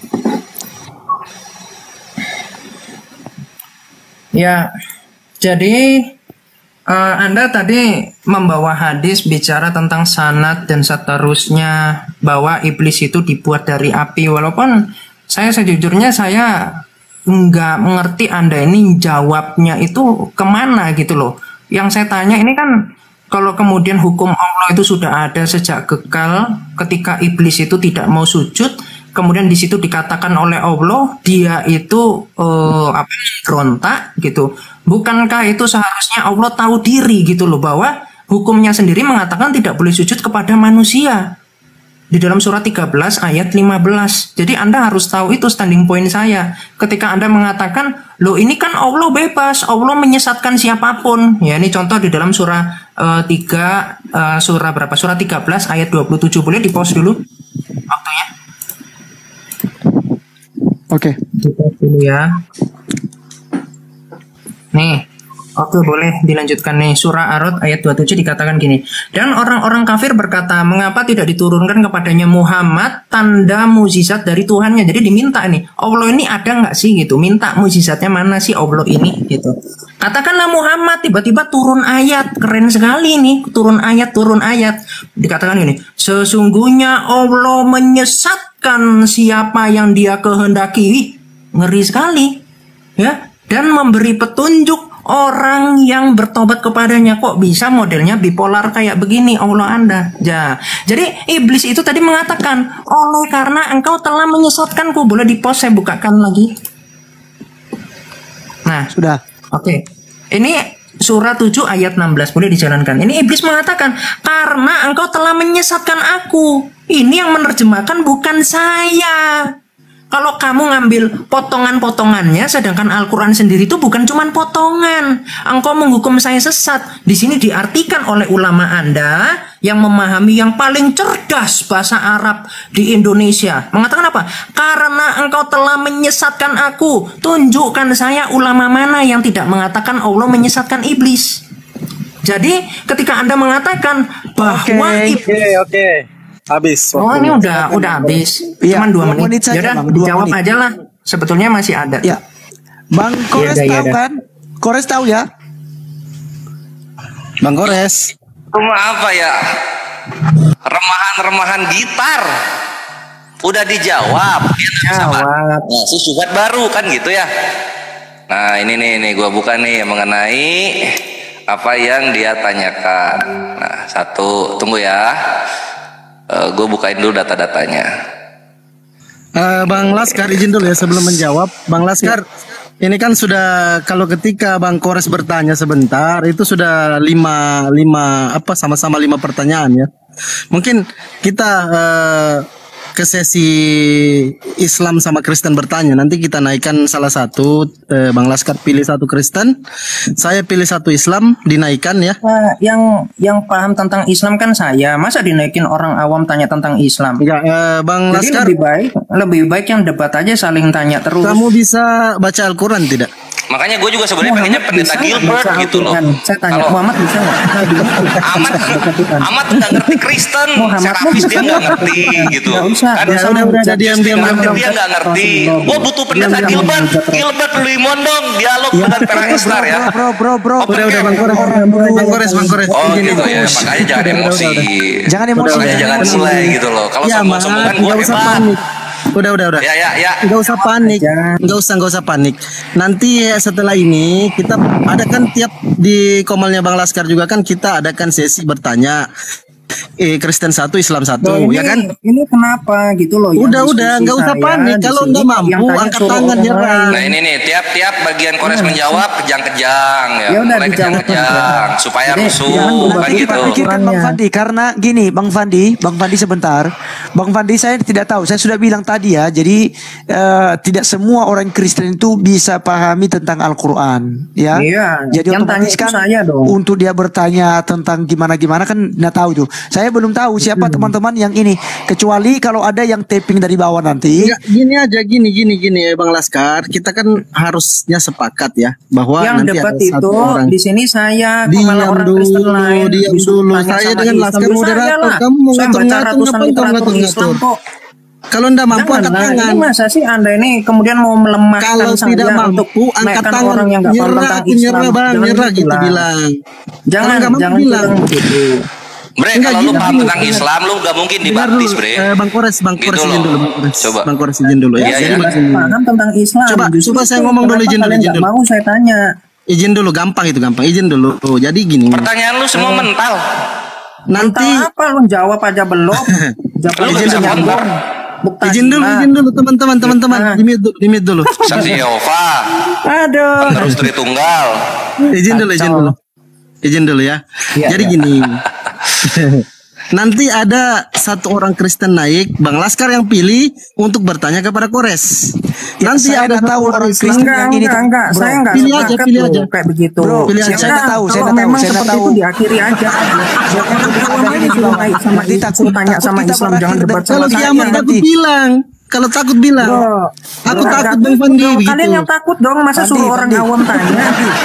Ya, jadi uh, Anda tadi membawa hadis bicara tentang sanad dan seterusnya, bahwa iblis itu dibuat dari api. Walaupun saya sejujurnya saya nggak mengerti Anda ini jawabnya itu kemana gitu loh. Yang saya tanya ini kan, kalau kemudian hukum Allah itu sudah ada sejak kekal, ketika iblis itu tidak mau sujud, kemudian di situ dikatakan oleh Allah dia itu eh, apa berontak gitu. Bukankah itu seharusnya Allah tahu diri gitu loh, bahwa hukumnya sendiri mengatakan tidak boleh sujud kepada manusia. Di dalam surat tiga belas ayat lima belas. Jadi Anda harus tahu itu standing point saya. Ketika Anda mengatakan, loh ini kan Allah bebas, Allah menyesatkan siapapun. Ya, ini contoh di dalam surah uh, tiga, uh, surah berapa? Surah tiga belas ayat dua puluh tujuh. Boleh di-pause dulu waktunya? Oke. Di-pause dulu ya. Nih. Oke, boleh dilanjutkan nih. Surah Ar-Ra'd ayat dua puluh tujuh dikatakan gini. Dan orang-orang kafir berkata, mengapa tidak diturunkan kepadanya Muhammad tanda mukjizat dari Tuhannya? Jadi diminta nih, Allah ini ada nggak sih gitu? Minta mukjizatnya mana sih Allah ini gitu. Katakanlah Muhammad, tiba-tiba turun ayat. Keren sekali nih, turun ayat, turun ayat. Dikatakan gini, sesungguhnya Allah menyesatkan siapa yang dia kehendaki. Ngeri sekali. Ya, dan memberi petunjuk orang yang bertobat kepadanya. Kok bisa modelnya bipolar kayak begini Allah Anda? Ya. Jadi iblis itu tadi mengatakan, oleh karena engkau telah menyesatkanku. Boleh di-pause, saya bukakan lagi. Nah, Sudah. oke. Ini surah tujuh ayat enam belas. Boleh dijalankan. Ini iblis mengatakan, karena engkau telah menyesatkan aku. Ini yang menerjemahkan bukan saya. Kalau kamu ngambil potongan-potongannya, sedangkan Al-Quran sendiri itu bukan cuma potongan. Engkau menghukum saya sesat. Di sini diartikan oleh ulama Anda yang memahami, yang paling cerdas bahasa Arab di Indonesia. Mengatakan apa? Karena engkau telah menyesatkan aku. Tunjukkan saya ulama mana yang tidak mengatakan Allah menyesatkan iblis. Jadi ketika Anda mengatakan bahwa Oke, iblis... Oke, oke. Habis. Oh, ini udah udah habis. Iya, Cuman dua dua menit. menit saja, Yaudah, Bang, dua dijawab menit. aja lah. Sebetulnya masih ada. Ya. Bang Kores Iya, iya, tahu iya. kan? Kores tahu ya? Bang Kores. Cuma apa ya? Remahan-remahan gitar. Udah dijawab. Dia nggak bisa Jawab. bahas. Nah, susubat baru kan gitu ya. Nah, ini nih nih gua buka nih mengenai apa yang dia tanyakan. Nah, satu, tunggu ya. Uh, gue bukain dulu data-datanya. Eh, Bang Laskar izin dulu ya sebelum menjawab. Bang Laskar, ini kan sudah kalau ketika Bang Kores bertanya sebentar itu sudah lima lima apa sama-sama lima pertanyaan ya. Mungkin kita eh, ke sesi Islam sama Kristen bertanya. Nanti kita naikkan salah satu, eh, Bang Laskar pilih satu Kristen, saya pilih satu Islam, dinaikkan ya. Nah, yang yang paham tentang Islam kan saya. Masa dinaikin orang awam tanya tentang Islam? Enggak, eh, Bang Jadi Laskar, lebih baik lebih baik yang debat aja, saling tanya terus. kamu bisa baca Al-Quran tidak? Makanya gue juga sebenarnya pengennya pendeta bisa nggak Gilbert baca gitu loh. Al-Quran? Saya tanya, Kalau Muhammad bisa nggak? Amat Amat nggak ngerti Kristen, Muhammad Serapis dia nggak ngerti gitu. Nggak usah, Kan nggak usah udah, udah, menghujat. diam, diam, Nanti diam, dia nggak ngerti. Diam, Gue butuh pendeta diam, Gilbert, menghujat. Gilbert Limon dong, dialog dengan Perang Istar ya. Bro, bro, bro. Open Udah, udah, camp. Bang Kores, Bang Kores, Bang Kores. Oh Izin, gitu izin. ya, makanya jangan emosi. Jangan emosi. Makanya jangan emosi. mulai gitu loh. Kalau Ya, sombong-sombongan Mas, gue nggak usah hebat. panik. Udah, udah, udah. Ya ya ya. Nggak usah panik, nggak usah, nggak usah panik. Nanti ya, setelah ini kita ada kan tiap di komalnya Bang Laskar juga kan kita adakan sesi bertanya. Eh, Kristen satu, Islam satu, Loh, ini, ya kan? Ini kenapa gitu loh? yang Udah, diskusi udah, nggak usah saya panik. di Kalau sini, nggak mampu, yang tanya angkat suruh tangan, orang nyerang. lain. Nah ini nih tiap-tiap bagian Kores menjawab kejang-kejang ya, Ya udah, mulai dijawab kejang-kejang supaya Jadi, rusuh jangan kan berarti gitu. pakai Pikirkan Bang Fandi, karena gini Bang Fandi, Bang Fandi sebentar. Bang Fandi saya tidak tahu, saya sudah bilang tadi ya. Jadi eh, tidak semua orang Kristen itu bisa pahami tentang Al-Qur'an, ya. Iya, Jadi yang tanya otomatis itu kan saya dong. untuk dia bertanya tentang gimana-gimana kan nggak tahu tuh. Saya belum tahu siapa teman-teman yang ini. Kecuali kalau ada yang taping dari bawah nanti. Enggak, gini aja, gini, gini, gini, ya Bang Laskar. Kita kan harusnya sepakat ya bahwa Yang nanti debat ada itu satu orang. di sini saya Diam kepala orang dulu, Kristen lain. diam disuruh dulu. tanya Saya sama dengan Islam. Laskar Ya, moderator. saya lah. Kamu mau Saya baca ngatur-ngatur, ratusan ngapain kamu literatur Islam ngatur-ngatur? kok. Kalau ndak mampu angkat Janganlah, tangan. ini masa sih Anda ini kemudian mau melemahkan Kalau saya tidak untuk mampu angkat menaikkan tangan. orang yang nggak paham Nyerah, tentang aku Islam. nyerah bang, Jangan nyerah gitu bilang. bilang. Jangan, Kalau nggak mampu jangan bilang. bilang begitu. Bre, Enggak, kalau lu gini, paham gini, tentang gini. Islam, lu gak mungkin Dengar dulu, dibaptis, Bre. eh, Bang Kores, Bang Gitu Kores loh. izin dulu, Bang Kores. Coba. Bang Kores izin dulu ya. Iya, Saya iya. izin dulu. Paham tentang Islam. Coba, Justru coba saya itu ngomong dulu, kenapa izin dulu, kalian izin nggak dulu. mau saya tanya. Izin dulu, gampang itu gampang. Izin dulu. Oh, jadi gini. Pertanyaan lu semua mental. Nanti Entah apa lu jawab aja belum. Jawab Lu aja bisa nyambung. kontak. Bukti izin dulu, Islam. izin dulu teman-teman, teman-teman. Ah. Di mute dulu, di mute dulu. Saksi Yehova, Aduh. penerus Tritunggal. Izin dulu, izin dulu. Izin dulu ya. Iya, Jadi iya. gini. Nanti ada satu orang Kristen naik, Bang Laskar yang pilih untuk bertanya kepada Kores. Nanti saya ada nggak tahu satu orang Kristen Enggak, yang ini enggak, tuh, enggak. bro. Saya enggak Pilih aja, sepakat pilih loh aja. kayak begitu. Bro, pilih aja. Ya Saya nggak tahu, saya kalau nggak tahu, memang saya nggak seperti tahu. itu diakhiri aja. Jangan udah ini suruh naik sama Nanti Islam, takut- suruh tanya takut sama kita Islam, berakhir jangan dan debat sama Kalau saya. kiamat takut bilang, kalau takut bilang. Bro, Aku bro, takut nggak Bang Fandi dong. begitu. Kalian yang takut dong, masa Fandi, suruh orang Fandi. awam tanya?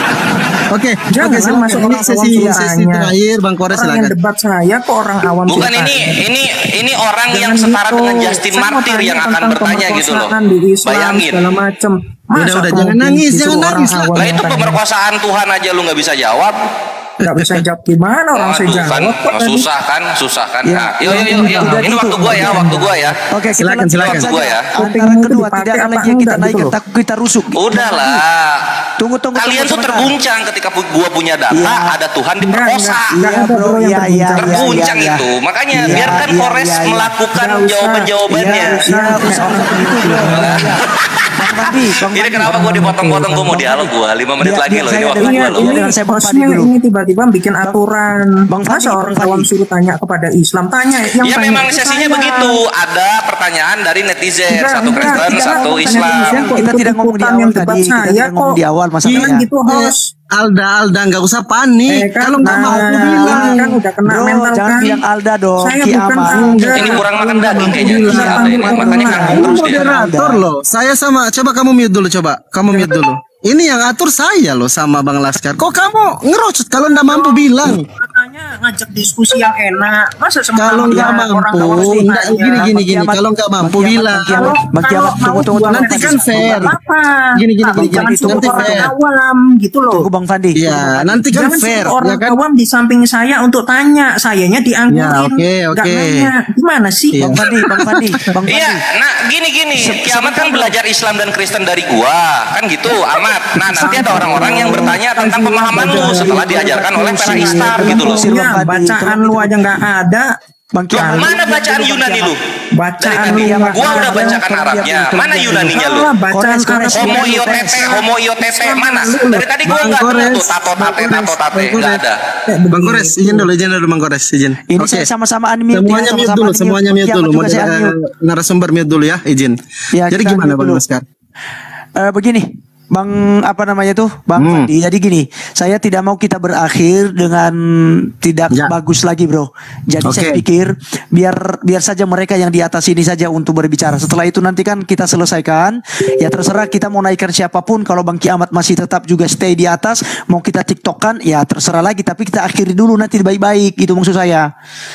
Oke, Jangan oke silakan. masuk Ini orang sesi awam sesi tanya. terakhir, Bang Kores Orang yang silakan. debat saya kok orang awam Bukan suruh ini, tanya. ini ini orang Jangan yang setara gitu. dengan Justin Saya mau Martyr tanya yang akan tentang bertanya gitu loh. pemerkosaan di Islam, Bayangin. segala macem. Masa Udah, udah, kamu jangan nangis, disuruh jangan orang nangis lah. awam Lah yang itu tanya? pemerkosaan Tuhan aja lu nggak bisa jawab. Nggak bisa jawab gimana orang saya Waduh kan, jawab kok tadi? susah kan, susah kan. Ya, Nah, yuk yuk yuk yuk. tidak Ini gitu. waktu gua ya, waktu gua ya. Oke, kita Silakan, lanjutkan silakan. saja. Gua ya. Antara Kupingmu kedua dipakai tidak ada apa lagi yang kita enggak naikkan, gitu loh. takut kita rusuk. Udahlah. Tunggu, tunggu, Kalian tunggu tuh sebentar. terguncang ketika pu- gua punya data, Iya. ada Tuhan Enggak, diperkosa. enggak. Iya ada bro, bro yang iya iya iya. Terguncang iya, itu. iya. Makanya Iya, biarkan iya, Kores iya, iya. melakukan Nggak usah. jawaban-jawabannya. Iya, Iya, usah usah begitu bro. Iya. Bang Fandi, Bang Ini Fandi. kenapa gua dipotong-potong? Gua mau dialog gua lima menit Biar- lagi biar loh. Ini saya waktu dengar- gua Iya, loh. iya, ini dengan saya Bang Fandi hostnya dulu. ini tiba-tiba bikin aturan. Bang Fandi, Masa orang Bang awam Fandi. suruh tanya kepada Islam? Tanya yang Ya tanya memang itu sesinya saya. begitu. Ada pertanyaan dari netizen, Enggak, satu enggak, Kristen, tidak satu ada Islam. pertanyaan kok Kita ikut tidak ngomong di ikutan awal yang tadi, debat kita saya tidak ngomong kok. di awal masalahnya. Jangan gitu host. Alda, Alda nggak usah panik. Eh, kan, Kalau nggak mau nah, bilang. kan udah kena Bro, mental jangan kan. bilang Alda dong, Saya Ki bukan Aman. Alda. Ini kurang makan daging kayaknya. Iya, Iya, panggil ini orang makanya lain. nggak Ini terus dia. moderator loh. Saya sama, coba kamu mute dulu coba. Kamu mute dulu. Ini yang atur saya loh sama Bang Laskar. Kok kamu ngerocot kalau nggak mampu bilang? Katanya ngajak diskusi yang enak. Masa semua Kalau nggak orang mampu, awam sih nggak tanya? gini gini gini. Kiamat- Kalau nggak mampu Bang Kiamat, bilang. Bang Kiamat, Bang Kalau Kiamat, mau tunggu, tunggu, buat tunggu. Nanti kan fair. apa? Gini, gini, Nah, gini, jangan gini. suruh Nanti orang fair. awam gitu loh. Tunggu Bang Fandi. Iya, nanti kan Jangan fair, suruh orang ya kan? awam di samping saya untuk tanya, sayanya dianggurin. Ya, oke, Nggak oke. nanya. Gimana sih? Iya. Bang Fandi, Bang Fandi, Bang Fandi. Iya, nah gini gini, Kiamat kan belajar Islam dan Kristen dari gua, kan gitu, amat. Nah nanti ada orang-orang yang bertanya tentang pemahaman lu setelah diajarkan oleh para istar gitu loh. Sir, Bang Ya, Fandi, bacaan tolong lu aja nggak ada. Bang Loh, Kiamat. mana bacaan Yunani lu? Dari Bacaan tadi, lu nggak gua udah ada. bacakan Arabnya, mana Yunaninya lu? Ah, bacaan Kores, kores, Arab. Homo io tete, homo io tete, mana? Dari tadi gua Bang nggak dengar Kores, tuh tato tate, tato tate, Bang nggak Kores. ada. Bang Kores, izin dulu, izin dulu Bang Kores, izin. Ini Oke. saya sama-sama unmute ya, Semuanya mute sama-sama dulu, unmute. semuanya mute Kiamat dulu. juga Model, saya eh, unmute. narasumber mute dulu ya, izin. Ya, Jadi kita gimana unmute Bang dulu. Laskar? Eh, begini, Bang apa namanya tuh, Bang Hmm. Fandi. Jadi gini, saya tidak mau kita berakhir dengan tidak Ya. bagus lagi, bro. Jadi saya Oke. pikir biar biar saja mereka yang di atas ini saja untuk berbicara. Setelah itu nanti kan kita selesaikan. Ya terserah kita mau naikkan siapapun. Kalau Bang Kiamat masih tetap juga stay di atas, mau kita tiktokan, ya terserah lagi. Tapi kita akhiri dulu nanti baik-baik. Itu maksud saya.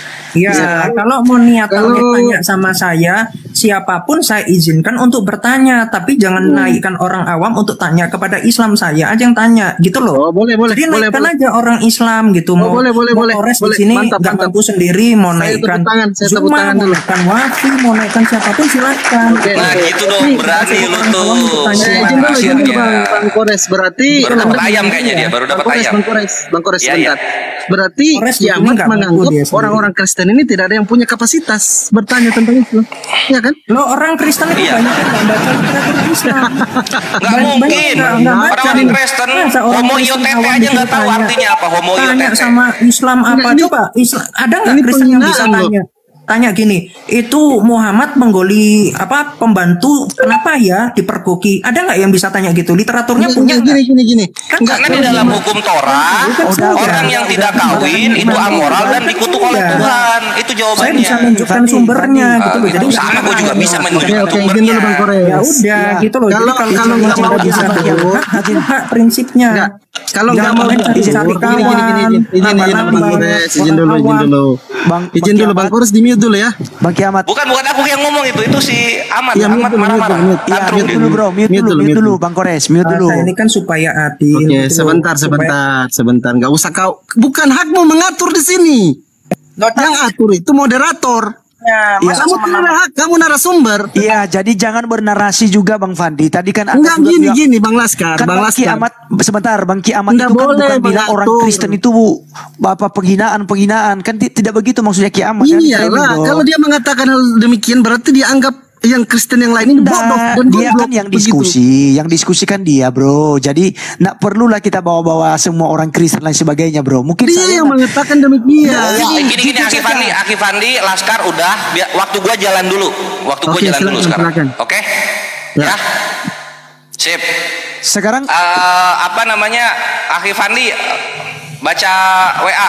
Ya, kalau mau niat Kalau- tanya sama saya, siapapun saya izinkan untuk bertanya, tapi jangan Hmm. naikkan orang awam untuk tanya kepada Islam. Saya aja yang tanya, gitu loh. Oh, boleh, boleh, Jadi boleh, naikkan boleh. aja orang Islam gitu. Oh, boleh, boleh, mau boleh, Kores boleh. di sini Mantap, nggak mantap. mampu sendiri, mau Saya naikkan tepuk tangan, saya tepuk Zuma, tangan mau dulu. naikkan Wafi, mau naikkan siapapun silakan. Oke. Nah gitu dong, berani lu tuh. Eh, izin dulu, izin dulu Akhirnya. Bang, Bang Kores. Berarti Baru dapat Anda- ayam kayaknya dia, baru dapat Bang Kores, ayam. Bang Kores, Bang Kores, Iya, sebentar. iya. Berarti Kores di sini Kiamat nggak mampu menganggap dia sendiri. orang-orang Kristen ini tidak ada yang punya kapasitas bertanya tentang Islam, ya kan? Lo orang Kristen itu Iya. banyak yang nggak baca literatur Islam. Nggak Banyak- mungkin. banyak nggak- nggak baca. Orang-orang Kristen, Masa orang homo io Kristen tete awam aja disuruh nggak tahu tanya? artinya apa homo io Tanya tete. sama Islam apa? Enggak, ini- Coba Islam, ada nggak ini Kristen yang bisa penghinaan loh. tanya? tanya gini, itu Muhammad menggoli apa pembantu kenapa ya dipergoki? Ada nggak yang bisa tanya gitu? Literaturnya punya gini, nggak? gini, gini. Kan Karena di dalam hukum Torah, Udah, orang udah, yang udah, tidak udah, kawin udah, itu udah, amoral udah, dan dikutuk oleh udah. Tuhan. Itu Saya jawabannya. bisa menunjukkan Fandi, sumbernya Fandi. gitu loh. Ah, Jadi itu sama, gue juga bisa menunjukkan Oke, oke, izin sumbernya. dulu Bang Kores. ya udah Ya. gitu loh. Jadi Kalau- kalau kalau cuma nggak mau tidak bisa dijawab, hak, hak, itu hak prinsipnya. Enggak. Kalau nggak Jangan mau kalian cari-cari dijawab, gini, gini, gini, kawan, izin, izin, izin, nambah-nambah Bang Kores, izin dulu, orang izin awam. dulu. Bang, Izin Bang dulu Bang Kiamat. Kores, di mute dulu ya. Bang Kiamat. Bukan bukan aku yang ngomong itu, itu si Ahmad. Iya, mute Ahmad dulu, marah-marah. mute, mute. Iya, Tantrum mute dia. dulu bro, mute Mute dulu, dulu, mute mute dulu, dulu. Bang Kores, mute Nah, dulu. saya ini kan supaya adil. Oke, gitu loh. sebentar, Supaya- sebentar, sebentar. Nggak usah kau, bukan hakmu mengatur di sini. Yang atur itu moderator. Ya, masa Kamu semena- tidak hak, kamu narasumber. Iya, jadi jangan bernarasi juga Bang Fandi. Tadi kan Anda Enggak juga gini bilang- gini Bang Laskar, Kan Bang Bang Ki Laskar. Amat sebentar, Bang Ki Amat Nggak itu kan boleh bukan bilang orang mengatur. Kristen itu apa penghinaan penghinaan kan ti- tidak begitu maksudnya Ki Amat kan? Iyalah, Framing dong. kalau dia mengatakan hal demikian berarti dianggap yang Kristen yang lain ini bodoh Nggak, dan dia goblok kan yang begitu. diskusi, yang diskusikan dia bro. Jadi nggak perlulah kita bawa-bawa semua orang Kristen lain sebagainya bro. Mungkin Dia saya yang nggak- mengatakan demikian. Ya, gini gini gitu Akif saja. Fandi, Akif Fandi, Laskar udah, biar waktu gua jalan dulu. Waktu gua Oke, jalan dulu silakan, sekarang. silakan. Oke? Ya. Ya. Sip. Sekarang Eh, apa namanya? Akif Fandi baca W A.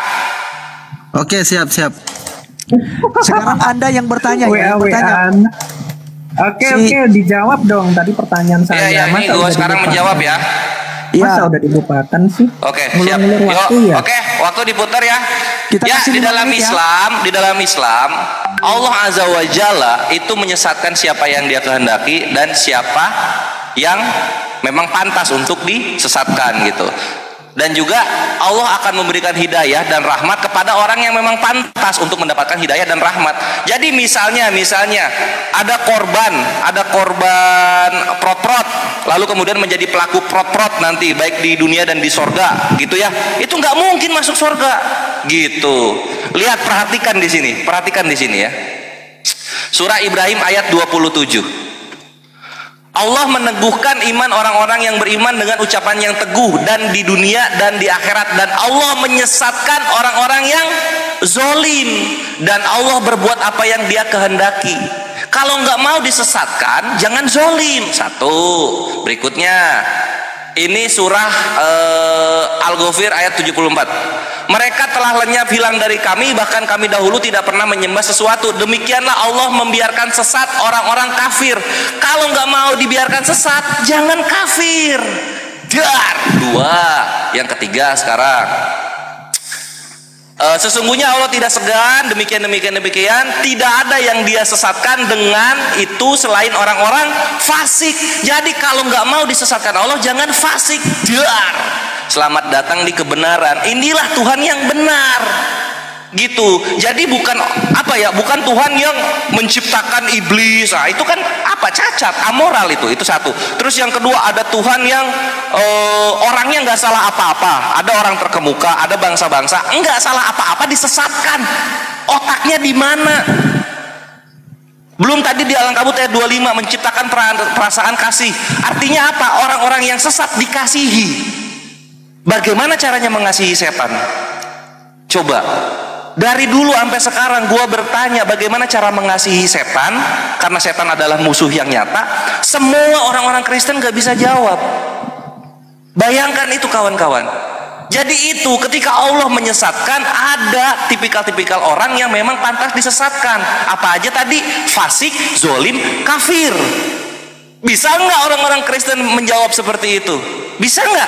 Oke, siap, siap. sekarang Anda yang bertanya, W A yang bertanya. W A-an. Oke Si- oke dijawab dong tadi pertanyaan saya. Iya, ya, ini Masa gua udah sekarang dilupakan? menjawab ya. Iya. Masa udah dilupakan sih? Oke, siap. Ngulur-ngulur Yuk, waktu ya. oke, waktu diputar ya. Kita ya, kasih di lima dalam menit ya. Islam, di dalam Islam, Allah Azza wa Jalla itu menyesatkan siapa yang Dia kehendaki dan siapa yang memang pantas untuk disesatkan gitu. Dan juga Allah akan memberikan hidayah dan rahmat kepada orang yang memang pantas untuk mendapatkan hidayah dan rahmat. Jadi misalnya, misalnya ada korban, ada korban prot-prot, lalu kemudian menjadi pelaku prot-prot nanti baik di dunia dan di sorga, gitu ya. Itu nggak mungkin masuk sorga, gitu. Lihat, perhatikan di sini, perhatikan di sini ya. Surah Ibrahim ayat dua puluh tujuh. Allah meneguhkan iman orang-orang yang beriman dengan ucapan yang teguh dan di dunia dan di akhirat, dan Allah menyesatkan orang-orang yang zolim, dan Allah berbuat apa yang Dia kehendaki. Kalau nggak mau disesatkan, jangan zolim. Satu. Berikutnya, ini surah uh, Al-Ghafir ayat tujuh puluh empat. Mereka telah lenyap hilang dari kami, bahkan kami dahulu tidak pernah menyembah sesuatu. Demikianlah Allah membiarkan sesat orang-orang kafir. Kalau nggak mau dibiarkan sesat, jangan kafir. Dar. Dua. Yang ketiga sekarang. Uh, sesungguhnya Allah tidak segan, demikian demikian demikian, tidak ada yang Dia sesatkan dengan itu selain orang-orang fasik. Jadi kalau nggak mau disesatkan Allah, jangan fasik. Dar. Selamat datang di kebenaran. Inilah Tuhan yang benar. Gitu. Jadi bukan apa ya, bukan Tuhan yang menciptakan iblis. Nah, itu kan apa, cacat, amoral itu. Itu satu. Terus yang kedua, ada Tuhan yang uh, orangnya nggak salah apa-apa. Ada orang terkemuka, ada bangsa-bangsa nggak salah apa-apa, disesatkan. Otaknya di mana? Belum tadi di Al-Ankabut ayat dua puluh lima menciptakan perasaan kasih. Artinya apa? Orang-orang yang sesat dikasihi. Bagaimana caranya mengasihi setan? Coba. Dari dulu sampai sekarang gua bertanya bagaimana cara mengasihi setan, karena setan adalah musuh yang nyata. Semua orang-orang Kristen gak bisa jawab. Bayangkan itu kawan-kawan. Jadi itu ketika Allah menyesatkan, ada tipikal-tipikal orang yang memang pantas disesatkan. Apa aja tadi? Fasik, zolim, kafir. Bisa nggak orang-orang Kristen menjawab seperti itu? Bisa nggak?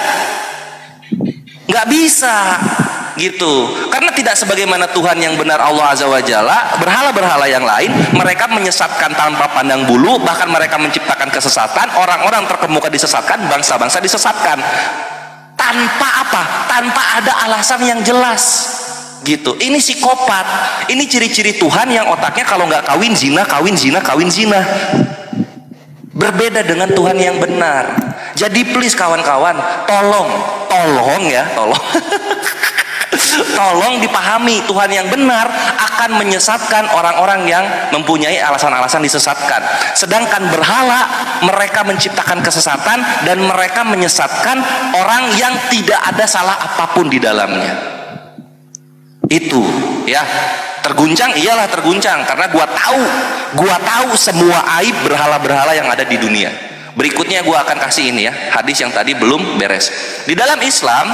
Nggak bisa. Gitu, karena tidak sebagaimana Tuhan yang benar Allah Azza wa Jalla, berhala-berhala yang lain mereka menyesatkan tanpa pandang bulu, bahkan mereka menciptakan kesesatan, orang-orang terkemuka disesatkan, bangsa-bangsa disesatkan tanpa apa? Tanpa ada alasan yang jelas. Gitu. Ini psikopat. Ini ciri-ciri Tuhan yang otaknya kalau nggak kawin zina, kawin zina, kawin zina. Berbeda dengan Tuhan yang benar. Jadi please kawan-kawan, tolong, tolong ya, tolong. Tolong dipahami, Tuhan yang benar akan menyesatkan orang-orang yang mempunyai alasan-alasan disesatkan. Sedangkan berhala, mereka menciptakan kesesatan dan mereka menyesatkan orang yang tidak ada salah apapun di dalamnya. Itu ya. Terguncang, iyalah terguncang karena gua tahu, gua tahu semua aib berhala-berhala yang ada di dunia. Berikutnya gua akan kasih ini ya, hadis yang tadi belum beres. Di dalam Islam,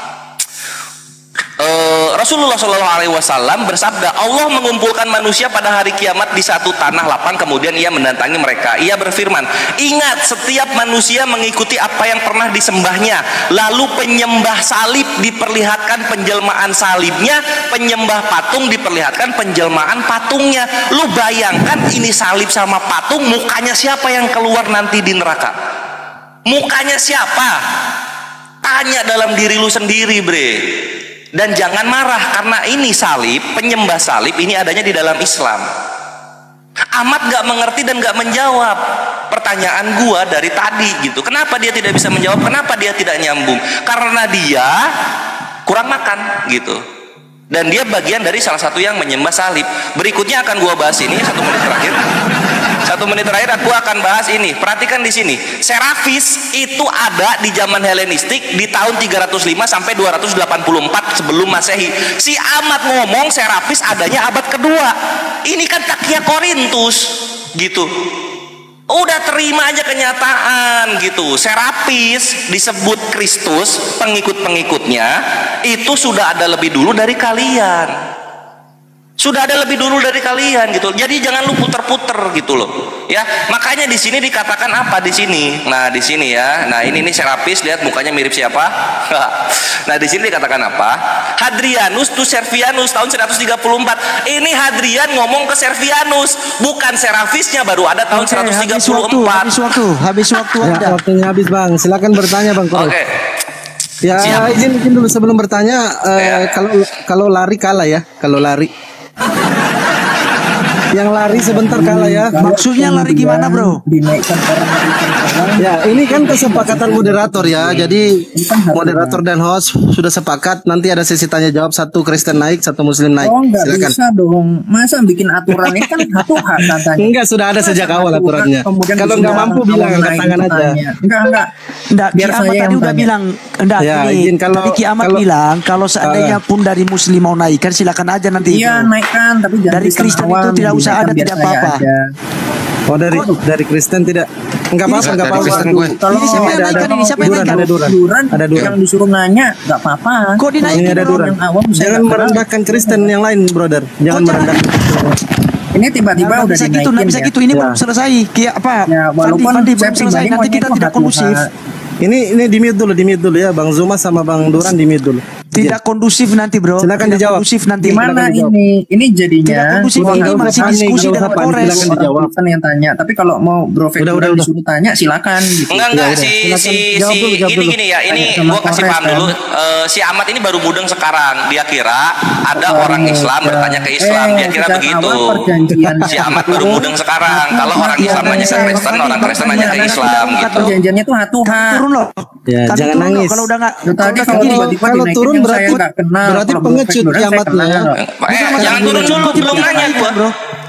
Uh, Rasulullah shallallahu alaihi wasallam bersabda, Allah mengumpulkan manusia pada hari kiamat di satu tanah lapang, kemudian ia mendatangi mereka. Ia berfirman, ingat, setiap manusia mengikuti apa yang pernah disembahnya. Lalu penyembah salib diperlihatkan penjelmaan salibnya, penyembah patung diperlihatkan penjelmaan patungnya. Lu bayangkan ini salib sama patung, mukanya siapa yang keluar nanti di neraka? Mukanya siapa? Tanya dalam diri lu sendiri, bre. Dan jangan marah karena ini salib, penyembah salib ini adanya di dalam Islam. Ahmad gak mengerti dan gak menjawab pertanyaan gua dari tadi gitu. Kenapa dia tidak bisa menjawab? Kenapa dia tidak nyambung? Karena dia kurang makan gitu. Dan dia bagian dari salah satu yang menyembah salib. Berikutnya akan gua bahas ini satu menit terakhir. Satu menit terakhir aku akan bahas ini. Perhatikan di sini. Serafis itu ada di zaman Helenistik di tahun tiga ratus lima sampai dua ratus delapan puluh empat sebelum Masehi. Si Ahmad ngomong Serafis adanya abad kedua. Ini kan takia Korintus gitu. Udah terima aja kenyataan gitu. Serapis disebut Kristus, pengikut-pengikutnya itu sudah ada lebih dulu dari kalian. Sudah ada lebih dulu dari kalian gitu. Jadi jangan lu puter-puter gitu loh. Ya, makanya di sini dikatakan apa di sini? Nah, di sini ya. Nah, ini nih Serapis, lihat mukanya mirip siapa? Nah, di sini dikatakan apa? Hadrianus tu Servianus tahun seratus tiga puluh empat. Ini Hadrian ngomong ke Servianus, bukan Serafisnya baru ada tahun Oke, seratus tiga habis puluh waktu, empat. habis waktu, habis waktu Ya, Anda. waktunya habis bang. Silakan bertanya bang. Koros. Oke. Ya Siap. izin, izin dulu sebelum bertanya. eh, Ya. Kalau kalau lari kalah ya. Kalau lari. Yang lari sebentar kalah ya. Maksudnya lari gimana, bro? Dinaikkan orang dari persoalan. Ya, ini kan kesepakatan moderator ya. Jadi moderator dan host sudah sepakat. Nanti ada sesi tanya jawab, satu Kristen naik, satu Muslim naik. Oh nggak Silakan. bisa dong. Masa bikin aturan ini kan satu hak katanya. Enggak, sudah ada sejak awal aturannya. Kemudian Kalau nggak mampu bilang angkat tangan aja. Enggak enggak. Enggak, Biar Ki saya Ahmad yang tadi udah tanya. bilang, enggak, Ya, ini, izin kalau- tadi Ki Ahmad kalau- bilang kalau seandainya pun dari Muslim mau naikkan silakan aja nanti. Iya bro. naikkan tapi jangan Dari di Kristen awal, itu tidak usah dinaikkan ada, biar tidak saya apa-apa. aja. Oh dari dari Kristen tidak. Enggak apa-apa, enggak dari apa-apa. Kristen gue. Kalau Ini siapa yang ada- naikkan ada- ini? Siapa yang Duran, naikkan? ada Duran. Duran, Ada Duran. yang disuruh nanya nggak apa-apa. Kok dinaikin, Ini ada bro? Duran. Yang awam saya Jangan nggak kenal. merendahkan Kristen yang lain, brother. Jangan Oh, jangan. merendahkan. Ini tiba-tiba Nggak udah bisa gitu, dinaikin nggak bisa ya. gitu. Ini Ya. belum selesai. Kayak apa? Ya, walaupun Fandi, Fandi, saya belum selesai. pribadi Nanti maunya kita itu tidak hati kondusif. Tuhan. Ini ini di mute dulu, di mute dulu ya. Bang Zuma sama Bang Duran di mute dulu. Tidak kondusif nanti, bro. Silakan Tidak dijawab. Kondusif nanti. Gimana Silakan dijawab. ini? Ini jadinya Tidak kondusif, Bang ini Bro masih Fandi, diskusi Bro dengan Fandi, Polres. silakan dijawab. Orang yang tanya. Tapi kalau mau Bro Fek Udah, udah, udah, disuruh tanya silakan gitu. Enggak enggak Ya, si udah. si Silakan, jawab si dulu, jawab ini dulu. gini ya, ini Tanya sama gua kasih Polres, paham kan? dulu. Eh, si Ahmad ini baru mudeng sekarang. Dia kira ada Oh, orang Islam ya. bertanya ke Islam. Dia Eh, kira sejak begitu. awal perjanjian Si Ahmad baru mudeng sekarang. Kalau orang Iya, Islam nanya ke iya. Kristen, orang Kristen nanya ke Islam gitu. Perjanjiannya tuh hatuha. Turun loh. Ya, Kami jangan turun loh. nangis. Kalau udah nggak, Tuh, tadi udah kalau begini. tiba-tiba kalau dinaikin turun yang berarti- saya nggak kenal, berarti kalau Bro pengecut Fek Duran saya kiamatnya. kenal. Eh, jangan turun dulu, belum nanya gua. bro.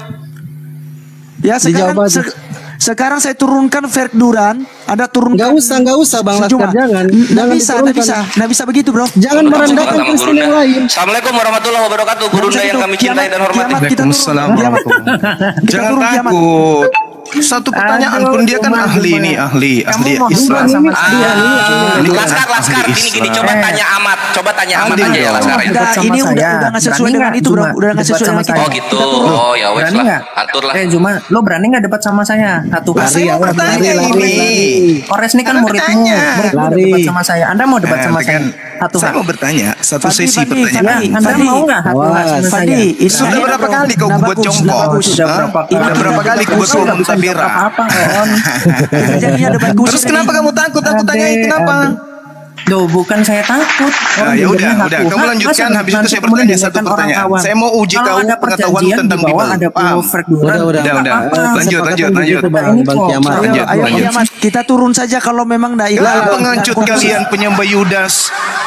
Ya sekarang Dijawab aja. se- sekarang saya turunkan Ferk Duran, ada turunkan. Enggak usah, enggak usah Bang Laskar, Sejumlah. jangan. Nggak Jangan bisa, nggak diturunkan. bisa, nggak bisa begitu, bro. Jangan merendahkan Sama Kristen Gurunda. yang lain. Assalamualaikum warahmatullahi wabarakatuh. Gurunda yang kami cintai dan hormati. Kiamat kita turun. Waalaikumsalam Kiamat. warahmatullahi Kita Jangan turun kiamat. takut. Satu pertanyaan Aduh, pun dia kan cuma- ahli cuma- nih, ahli, Kamu ahli mau Islam. bubar sama Ah, saya. Ini kan Laskar, Laskar, ahli gini gini Islam. coba Eh. tanya Ahmad, coba tanya Ahmad Adil aja ya dong. Laskar ya. Udah, Sama ini udah saya. udah nggak sesuai Berani dengan nggak, itu, bro. Zuma? Udah nggak Debat sesuai sama dengan kita. saya. Oh gitu. Kita turun. Oh ya wes Berani lah. nggak? Atur lah. Eh Zuma, lo berani nggak debat sama saya? Satu Nah, saya mau bertanya lari, ini. lari. Kores ini kan Anda muridmu, bertanya. muridmu udah Lari. debat sama saya. Anda mau debat Eh, sama tapi saya? kan Satu saya hak. mau bertanya satu Fandi, sesi Fandi, pertanyaan. Fandi. Anda Fandi. mau nggak satu hak Awas. sama Fandi, saya? itu Sudah ini, berapa bro. kali kau Nggak buat bagus, jongkok? nggak bagus. Sudah Hah? berapa Sudah kali? berapa kali kau buat Saya nggak bisa muntah jawab bira? apa-apa, On. Jadinya debat khusus Terus ini. kenapa kamu takut? Aku tanyain Ade, kenapa? ade. Loh, bukan saya takut. Nah, Orang ya udah, dengarnya udah. hak Kamu Tuhan. lanjutkan. Masa Habis itu nanti saya kemudian bertanya satu dengarkan orang pertanyaan. awam? Saya mau uji Kalau kau ada pengetahuanmu perjanjian tentang di bawah Bible. ada Paham? pulau Frank Duran. Udah, udah. Udah, udah. Apa-apa. Lanjut, lanjut, Kesepakatan lanjut. begitu, Bang, Ini Bang kok. Kiamat. Lanjut, Ayo, ayo lanjut. Kiamat, kita turun saja kalau memang dah Lah, ikhlas. pengecut kalian penyembah Yudas.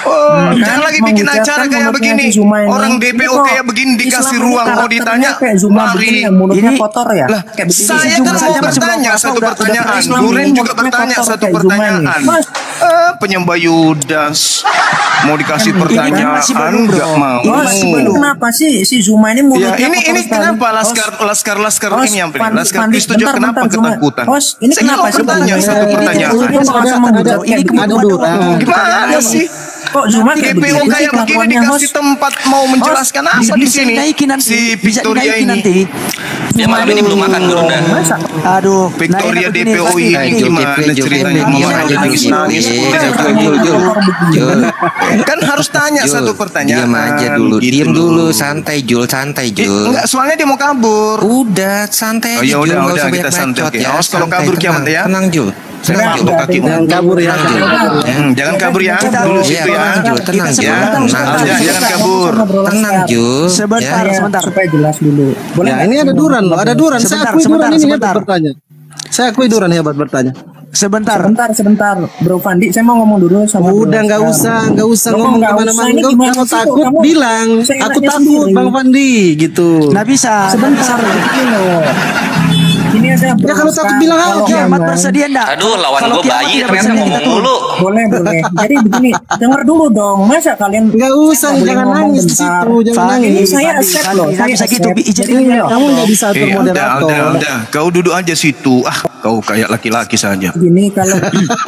Oh, Hmm, jangan kan lagi bikin mengucapkan acara kayak mulutnya begini. si Zuma ini. Orang D P O Kok kayak begini dikasih Islam ini ruang mau karakternya ditanya. kayak Zuma Mari. begini ya, mulutnya Ini- kotor ya. Lah, Kayak begini. saya Si kan Zuma mau saja masih bertanya belum satu Udah- udah pertanyaan. Islam Duren ini juga mulutnya bertanya kotor satu kayak Zuma ini. pertanyaan. Mas, Eh, penyembah Yudas mau dikasih Ini pertanyaan masih belum, bro. nggak mau. Ini Bos, masih ini belum. kenapa sih si Zuma ini Ya, mulutnya ini kotor ini sekali? kenapa Bos, laskar laskar laskar Bos, ini yang pilih? Fandi- Laskar Fandi, Kristus juga bentar, kenapa bentar, Zuma. ketakutan? Bos, ini Saya kenapa mau sih bertanya Zuma? satu Ini- pertanyaan. ini- ini masa ada- menghujat ada- kayak ini begini? ada Waduh, Duran. waduh, Gimana sih? Kok Zuma D kayak P O begini sih kayak begini kelakuannya, dikasih Bos? tempat mau menjelaskan Bos, apa Bisa, di bisa sini? dinaikin nanti. Si Bisa Victoria dinaikin ini. nanti. Dia malam ini belum makan Gurunda. Masa? Aduh, Victoria nah, D enak P O begini, ini Fandi. gimana ceritanya? Diam Mama aja, nangis Jul. nangis. Eh, Jul, Jul, Jul. Jul, Kan harus tanya Jul, satu pertanyaan. diam aja dulu, gitu diam loh. dulu, santai Jul, santai Eh, Jul. Enggak, soalnya dia mau kabur. Udah, santai Oh, aja ya Jul, udah, nggak udah, usah kita banyak santai, bacot oke. ya. Awas kalau Santai, kabur kiamat tenang, ya. Tenang Jul. Saya Tenang pakai Jul. kaki. Jangan kabur ya. Hmm, jangan kabur ya. Dulu Iya, situ ya. tenang Jul, tenang Kita Jul. Ya, sebentar, Tenang sebentar. ya, Jul. jangan kabur. Tenang Jul. Sebentar, Ya. sebentar. Supaya jelas dulu. Boleh Ya, nggak? ini ada Duran loh, ada Duran. Saya Sebentar, akui sebentar, Duran ini sebentar. hebat bertanya. Saya akui Duran hebat bertanya. Sebentar. Sebentar, sebentar, Bro Fandi, saya mau ngomong dulu sama Bro Udah nggak Laskar. usah, nggak usah Loh, ngomong nggak usah, kemana-mana. ini Kau gimana kalau sih kok takut kamu bilang, seenaknya aku takut sendiri? Bang Fandi gitu. Nggak bisa. Sebentar, ini loh. Ini aja Bro Ya, kalau Laskar, takut bilang kalau aja. Kiamat memang- bersedia enggak? Aduh, lawan Kalau gue kiamat bayi tidak ternyata bersedia, ngomong kita mulu. Boleh, boleh. Jadi begini, dengar dulu dong. Masa kalian Nggak usah, nggak boleh jangan ngomong nangis di bentar? situ, jangan Fandi, nangis. Ini saya Fandi, accept Fandi, loh, nggak saya bisa gitu, accept. izin Jadi dulu. loh, Kamu nggak bisa atur Eh, udah, moderator. udah, udah. Kau duduk aja situ. Ah, kau kayak laki-laki saja. Gini kalau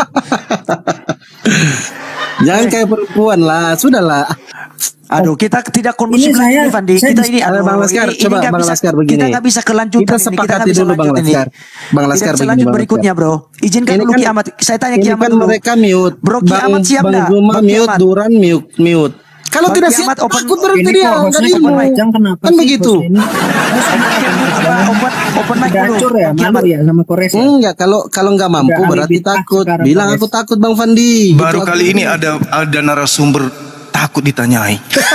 Jangan kayak perempuan lah, sudahlah. Aduh, kita tidak kondusif Ini lagi saya- nih, Fandi. saya Kita dis- ini, Ada aduh, Bang Laskar, ini- ini coba nggak Bang bisa- Laskar begini. Kita nggak bisa kelanjutan Kita ini. Kita sepakati nggak bisa dulu Bang lanjut ini. Laskar. Bang Laskar Tidak bisa begini, lanjut Bang berikutnya, Bro. Izinkan Ini dulu kan- kiamat. Saya tanya Ini kiamat kan dulu. mereka mute. Bro, kiamat siap Bang nggak? Zuma Bang mute, Kiamat. Duran mute, mute. Kalau Bang tidak Kiamat siap, open- takut berarti ini dia kok nggak hostnya ilmu. kepanjang kenapa Kan sih begitu. hostnya ini? Apa, Open, open mic dulu. Gacor ya, Bang malu Kiamat. ya sama Kores ya. Enggak, kalau kalau nggak mampu Udah ahli berarti bid'ah takut. sekarang, Bilang Bang aku Yes. takut Bang Fandi. Baru Gitu kali aku. ini ada ada narasumber takut ditanyai.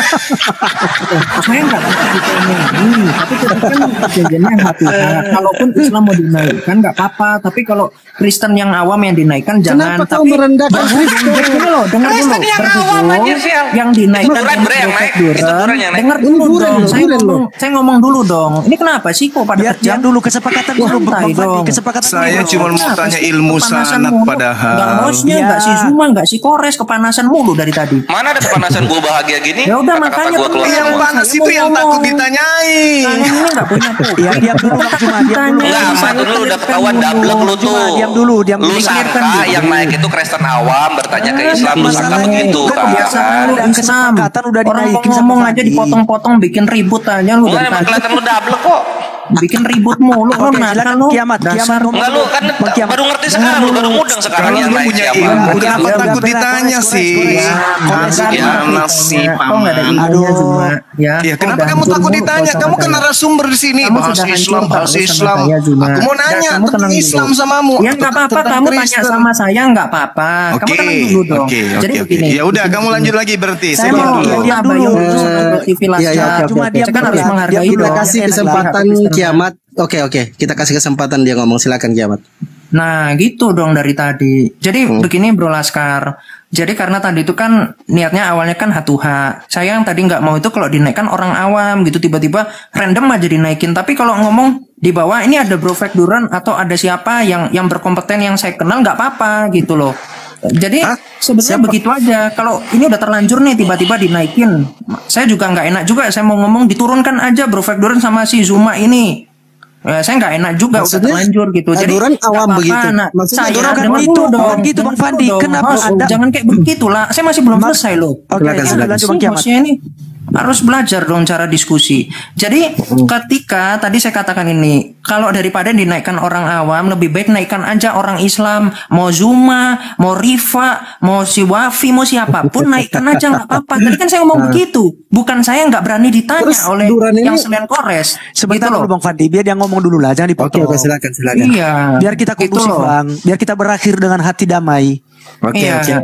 Saya nggak takut ditanyain, tapi kita kan perjanjiannya hati. Nah, kalaupun Islam mau dinaikkan nggak apa-apa, tapi kalau Kristen yang awam yang dinaikkan jangan. Kenapa kau Tapi merendahkan Kristen? Dengar dulu, dengar dulu. Kristen yang awam Berhubung aja, sial. yang dinaikkan Itu Duran, Bre, yang naik. Duran. Itu Duran yang naik. Dengar Ini dulu Duran dong. loh, Saya Duran ngomong, loh. saya ngomong dulu dong. Ini kenapa sih kok pada Biar, biar kejam? dulu kesepakatan dulu, Santai Bang Fandi. dong. Kesepakatan Saya dulu. cuma mau Kenapa tanya sih ilmu kepanasan sanat mulu? padahal. Nggak hostnya, Ya. nggak si Zuma, nggak si Kores, kepanasan mulu dari tadi. Mana ada kepanasan gue bahagia gini? Ya udah, Kata-kata makanya gua keluar tenang. Yang semua. panas Saya itu mau yang takut ngomong. ditanyai. Kalian ini nggak punya tuh. Ya, diam dulu, Bang Zuma, diam dulu. Enggak, Ahmad, lu udah ketahuan dablek lu tuh. Diam dulu, diam Lu dulu. sangka yang naik itu Kristen awam bertanya ke Islam, lu sangka masalahnya begitu itu kan? Kebiasaan lu Ada Islam. kesepakatan udah Orang mau dinaikin sama ngomong aja Fandi. dipotong-potong bikin ribut aja lu Enggak, dari emang tadi. kelihatan lu dablek kok. Bikin ribut mulu lu Oke, nakal silakan lu. kiamat, Dasar kiamat lu. ngomong. Enggak, lu kan Bang Kiamat. baru ngerti sekarang, lu baru mudeng sekarang Kalau yang lu naik punya siapa. ilmu, Iya, kenapa iya, takut iya, ditanya kores, sih? kores. Ya, Kores, Ya, nasi Kok nggak ada paman. ilmunya Aduh. Zuma? Ya, Ya, kok kenapa udah kamu hancur takut mulu ditanya? kok Kamu sama kan saya. narasumber di sini. Kamu Bahas sudah hancur Islam, bahas terus sama Islam. saya, Zuma. Aku mau Dan nanya kamu tentang tenang Islam dulu. samamu. Ya nggak apa-apa, Tentang kamu tanya Kristen. sama saya nggak apa-apa. Kamu Oke, tenang dulu dong. oke, Jadi oke, oke. begini. Ya udah, kamu lanjut lagi berarti. Saya Saya mau diam dulu. diam diam dulu. dulu sama Bro T V Iya, iya, Laskar. oke, Cuma oke, diam Saya kan dulu harus ya. menghargai Diam dulu, dong. Kita kasih Enak kesempatan lihat Kristen. kiamat. Oke, oke. Kita kasih kesempatan dia ngomong. Silakan kiamat. Nah gitu dong dari tadi. Jadi begini Bro Laskar. Jadi karena tadi itu kan niatnya awalnya kan hatuha. Saya yang tadi nggak mau itu kalau dinaikkan orang awam gitu tiba-tiba random aja dinaikin. Tapi kalau ngomong di bawah ini ada Bro Fek Duran atau ada siapa yang yang berkompeten yang saya kenal nggak apa-apa gitu loh. Jadi Hah? sebenarnya begitu aja. Kalau ini udah terlanjur nih tiba-tiba dinaikin, saya juga nggak enak juga. Saya mau ngomong diturunkan aja Bro Fek Duran sama si Zuma ini. Ya, saya nggak enak juga udah Maksudnya, terlanjur gitu. Jadi Duran nggak awam apa-apa. begitu. Nah, Maksudnya saya Duran kan dengar gitu, dulu dong, bukan gitu, dengar Bang Fandi. dulu dong. Kenapa Mas, Anda- jangan kayak begitu lah. Saya masih belum selesai loh. Oke, Silakan, lanjut, silakan. lanjut Bang Si Kiamat. bosnya ini harus belajar dong cara diskusi. Jadi ketika tadi saya katakan ini, kalau daripada dinaikkan orang awam, lebih baik naikkan aja orang Islam, mau Zuma, mau Rifa, mau si Wafi, mau siapapun naikkan aja nggak apa-apa. Tadi kan saya ngomong begitu, bukan saya nggak berani ditanya Terus oleh Duran ini- yang selain Kores. Sebentar Gitu dulu loh. Bang Fandi, biar dia ngomong dulu lah, jangan Oke, dipotong. oke. Silakan, silakan. Iya. Biar kita Gitu kondusif loh. Bang, biar kita berakhir dengan hati damai. Oke, Iya. oke.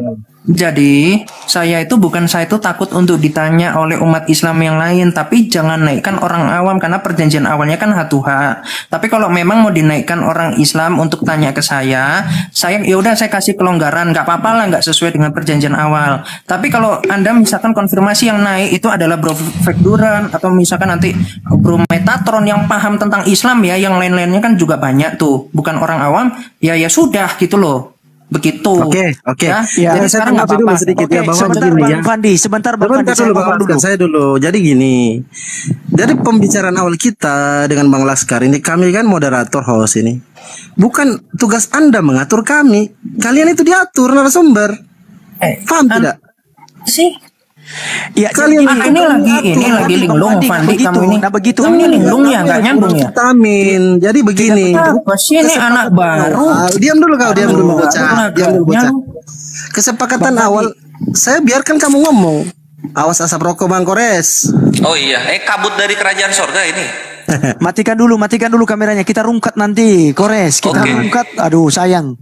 Jadi saya itu bukan saya itu takut untuk ditanya oleh umat Islam yang lain, tapi jangan naikkan orang awam karena perjanjian awalnya kan hatuha. Tapi kalau memang mau dinaikkan orang Islam untuk tanya ke saya, saya ya udah saya kasih kelonggaran, nggak apa-apa lah, nggak sesuai dengan perjanjian awal. Tapi kalau Anda misalkan konfirmasi yang naik itu adalah Bro Fekduran atau misalkan nanti Bro Metatron yang paham tentang Islam ya, yang lain-lainnya kan juga banyak tuh, bukan orang awam, ya ya sudah gitu loh. Begitu. Oke, oke. Ya, Ya, jadi saya sekarang nggak tanggapi dulu apa-apa. sedikit Oke, ya, bahwa sebentar begini Bang ya. Fandi, sebentar Bang Sebentar Fandi, saya dulu, ngomong Bang dulu. Laskar, saya dulu. Jadi gini, dari pembicaraan awal kita dengan Bang Laskar ini, kami kan moderator host ini. Bukan tugas Anda mengatur kami. Kalian itu diatur narasumber. Eh, Paham an- tidak? sih. Ya, Kalian jadi Ah, ini lagi ini Bang lagi Fandi, linglung Bang Fandi begitu, kamu ini. nah begitu. Kamu ini linglung ya, nggak nyambung ya. Vitamin. Jadi begini. Apa sih ini anak baru? Ah, diam dulu kau, diam dulu Aduh, bocah. agaknya Diam dulu bocah. lu. Kesepakatan awal saya biarkan kamu ngomong. Awas asap rokok Bang Kores. Oh iya, eh kabut dari kerajaan sorga ini. Matikan dulu, matikan dulu kameranya. Kita rungkat nanti, Kores. Kita Oke. rungkat. Aduh, sayang.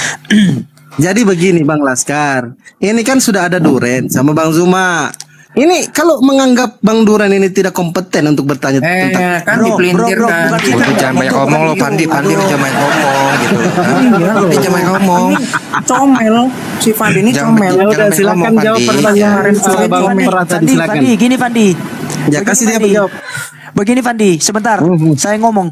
Jadi begini Bang Laskar, ini kan sudah ada Duren sama Bang Zuma. Ini kalau menganggap Bang Duren ini tidak kompeten untuk bertanya Eh, tentang kan Bro, dipelintir bro, bro, kan. bukan Udah jangan banyak ngomong lo, Pandi, Pandi lo jangan banyak ngomong gitu. Hah? Iya, Pandi jangan banyak ngomong. Ini comel, si Fandi ini Jangan comel. jangan udah, banyak silakan ngomong, jawab Pandi. pertanyaan Kemarin uh, sore Bang Fandi, Pera tadi, Fandi, silakan. Fandi, gini Fandi. Ya Begini, kasih dia Fandi. menjawab. Begini Fandi, sebentar. Mhm. Saya ngomong.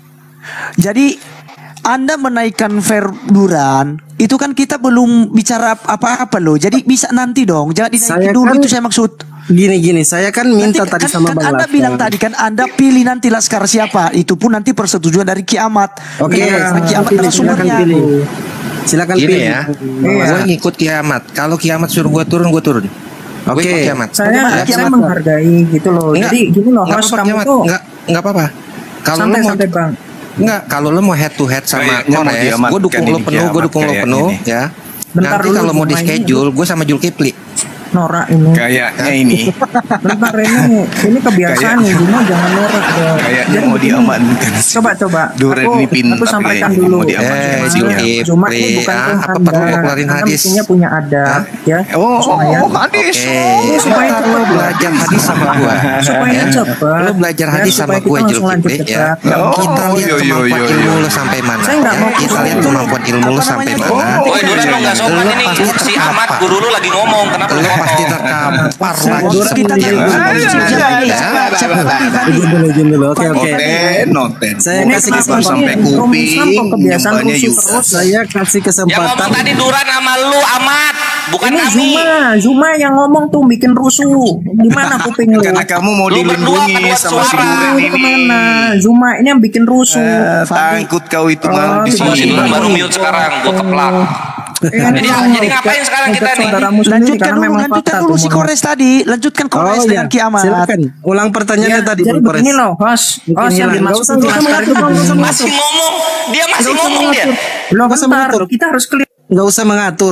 Jadi Anda menaikkan Verduran, itu kan kita belum bicara apa-apa loh. Jadi bisa nanti dong. Jangan dinaikin Saya dulu, kan- itu saya maksud. Gini-gini, saya kan minta Nanti tadi kan, sama kan Bang Anda Laskar. bilang tadi kan Anda pilih nanti Laskar siapa. Itu pun nanti persetujuan dari kiamat. Oke, Iya, silakan kiamat pilih, silakan narasumbernya. pilih. Silakan Gini pilih. ya, Iya. gue ngikut kiamat. Kalau kiamat suruh gue turun, gue turun. Gue Oke. ikut kiamat. Saya Bagaimana saya kiamat, menghargai gitu loh. Enggak, Jadi gini loh, enggak host apa-apa kamu kiamat. tuh Enggak, enggak apa-apa. Kalau lo santai mau santai bang. Enggak, kalau lo mau head to head sama Kayaknya mau Kores, diamatkan gue dukung lo ini penuh, gue kiamat dukung lo kayak penuh gini. ya. Bentar Nanti dulu, kalau mau Zuma di ini schedule, gue sama Julkipli. Norak ini. Kayaknya ini Bentar ini, ini kebiasaan nih, Zuma jangan norak dong. kayaknya Jadi mau begini, diamankan. Coba coba. Duren aku, ini pintar aku sampaikan kayaknya, dulu. mau diamankan. Eh, Zuma, Julkipli, Zuma ini bukan ah, Tuhan apa Anda. perlu gue keluarin Anda hadis? mestinya punya adab, ya. Oh, Supaya- oh, hadis. Oke, Ini supaya ntar lo cepat. belajar hadis sama gue. Supaya ya. cepat. Lo belajar Ya, hadis sama supaya kita gue langsung lanjut Julkipli ya. debat. Oh, Kita lihat yo, yo, kemampuan yo, ilmu yo. lo sampai mana. Saya nggak ya. mau Kita lihat itu. kemampuan ilmu lo Apa sampai namanya? mana. Oh, Woi, Duren lo nggak sopan Lo ini. pasti Si terkapar. Ahmad guru lu lagi ngomong, kenapa lu Lo pasti ngomong? terkapar lagi Kita seperti kan itu. siapa ini? Ya. Siapa? Siapa? Fandi, Fandi. Izin dulu, izin dulu. Oke, oke. Noten, noten. Saya Ini kasih kenapa Baru sih? sampai Rum kuping, Islam kok kebiasaan nyumbanya rusuh Yudas. terus? Saya kasih Yang ngomong kesempatan. tadi Duran sama lu Ahmad, bukan Ini kami. Zuma, Zuma yang ngomong tuh bikin rusuh. Gimana kuping lu? Karena kamu mau Lu berdua dilindungi kedua sama si suara. Duren Lu ini. kemana? Zuma ini yang bikin rusuh. Eh, Fandi. takut kau itu Oh, malah di si Oh, si sini. Duran baru mute sekarang, gua keplak. Iya, Jadi- memang jadi lu ngapain ke- sekarang ke kita nih? saudaramu sendiri, Lanjutkan karena dulu, memang lanjutkan fakta dulu tuh, si mohon. Kores tadi. Lanjutkan Kores Oh dengan ya, kiamat. silakan. Ulang pertanyaannya Ya, tadi jadi Bang Kores. begini loh, host. Bikin Host yang hilang. dimaksud Nggak usah- nggak usah Laskar itu mengatur, nggak usah begini. Masih ngomong, dia masih Nggak usah ngomong dia. mengatur. Belum Nggak usah bentar, mengatur. kita harus clear. Nggak usah mengatur.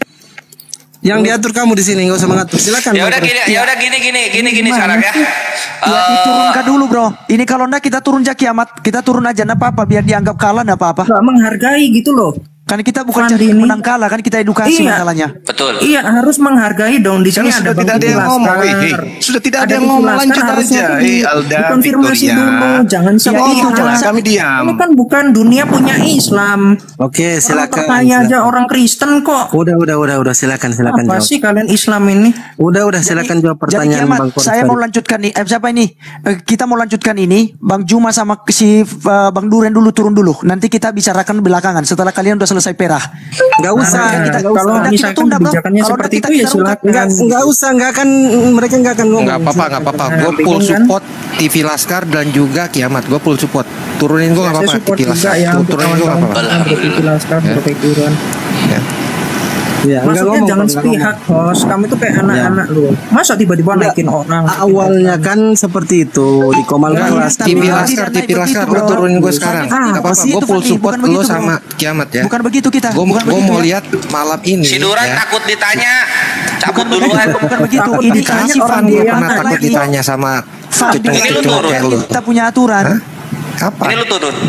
Yang diatur kamu di sini, nggak usah mengatur. Silakan. Ya Bang udah Kores. gini, ya udah gini gini gini gini Gimana sekarang ya. sih? Ya Eh, diturunkan dulu bro. Ini kalau enggak kita turun aja kiamat. Kita turun aja enggak apa-apa biar dianggap kalah enggak apa-apa. Nggak menghargai gitu loh. Kan kita bukan Fandi cari ini- menang kalah, kan kita edukasi Iya. masalahnya. Betul. Iya, harus menghargai dong. Di sini Karena ada sudah Bang tidak ada yang Laskar. ngomong, eh, eh. Sudah tidak ada yang Bang ngomong, Laskar, lanjut harusnya aja. tuh di- Eh, Alda, dikonfirmasi Victoria. dulu, jangan Sama seperti itu, itu. jangan kami diam. Ini kan bukan dunia punya Islam. Oke, Orang silakan. percaya aja silakan. orang Kristen kok. Udah, udah, udah, udah. Silakan, silakan Apa jawab. sih kalian Islam ini? Udah, udah. Silakan jawab Jadi pertanyaan kiamat, Bang Kores. saya tadi. mau lanjutkan nih. Eh, siapa ini? Eh, kita mau lanjutkan ini. Bang Juma sama si eh, Bang Duren dulu turun dulu. Nanti kita bicarakan belakangan setelah kalian udah selesai perah. Nggak usah. Nah, kita- kalau kita misalkan tunda, bro. kebijakannya Kalau seperti kita- itu ya kita rungkat. silakan. Nggak, nggak usah. Nggak akan. Mereka nggak akan ngomong. Nggak apa-apa, nggak apa-apa. Gue Nah, full bingung kan? support T V Laskar dan juga Kiamat. Gue full support. Turunin gue nggak Saya apa-apa. support T V juga Laskar. ya untuk Turunin gue nggak apa-apa. kawan-kawan berpikiran, Ya. berpikiran. Ya. Ya, nggak Maksudnya ngomong, jangan nggak sepihak, host. Kamu itu kayak anak-anak lu. Masa tiba-tiba Nggak. naikin orang? ngomong. Awalnya kan seperti itu di Komal Nggak, kelas. tapi T V Bang, Laskar, tidak T V naik Laskar. begitu, Lo bro. turunin gue sekarang. Ah, Nggak apa-apa. pasti Gue itu, full Fandi. support Bukan lo begitu, bro. sama Kiamat ya. Bukan begitu kita. Gue Bukan begitu mau ya. lihat malam ini. Si Duran ya. takut ditanya, cabut Bukan begitu, duluan. bukan begitu. Takut Ini ditanya kasih orang Fandi dia yang yang Pernah anak takut lagi. ditanya sama Fandi, Ini lu cucu turun. kayak lu. kita punya aturan. Hah? Apa? Ini lu turun.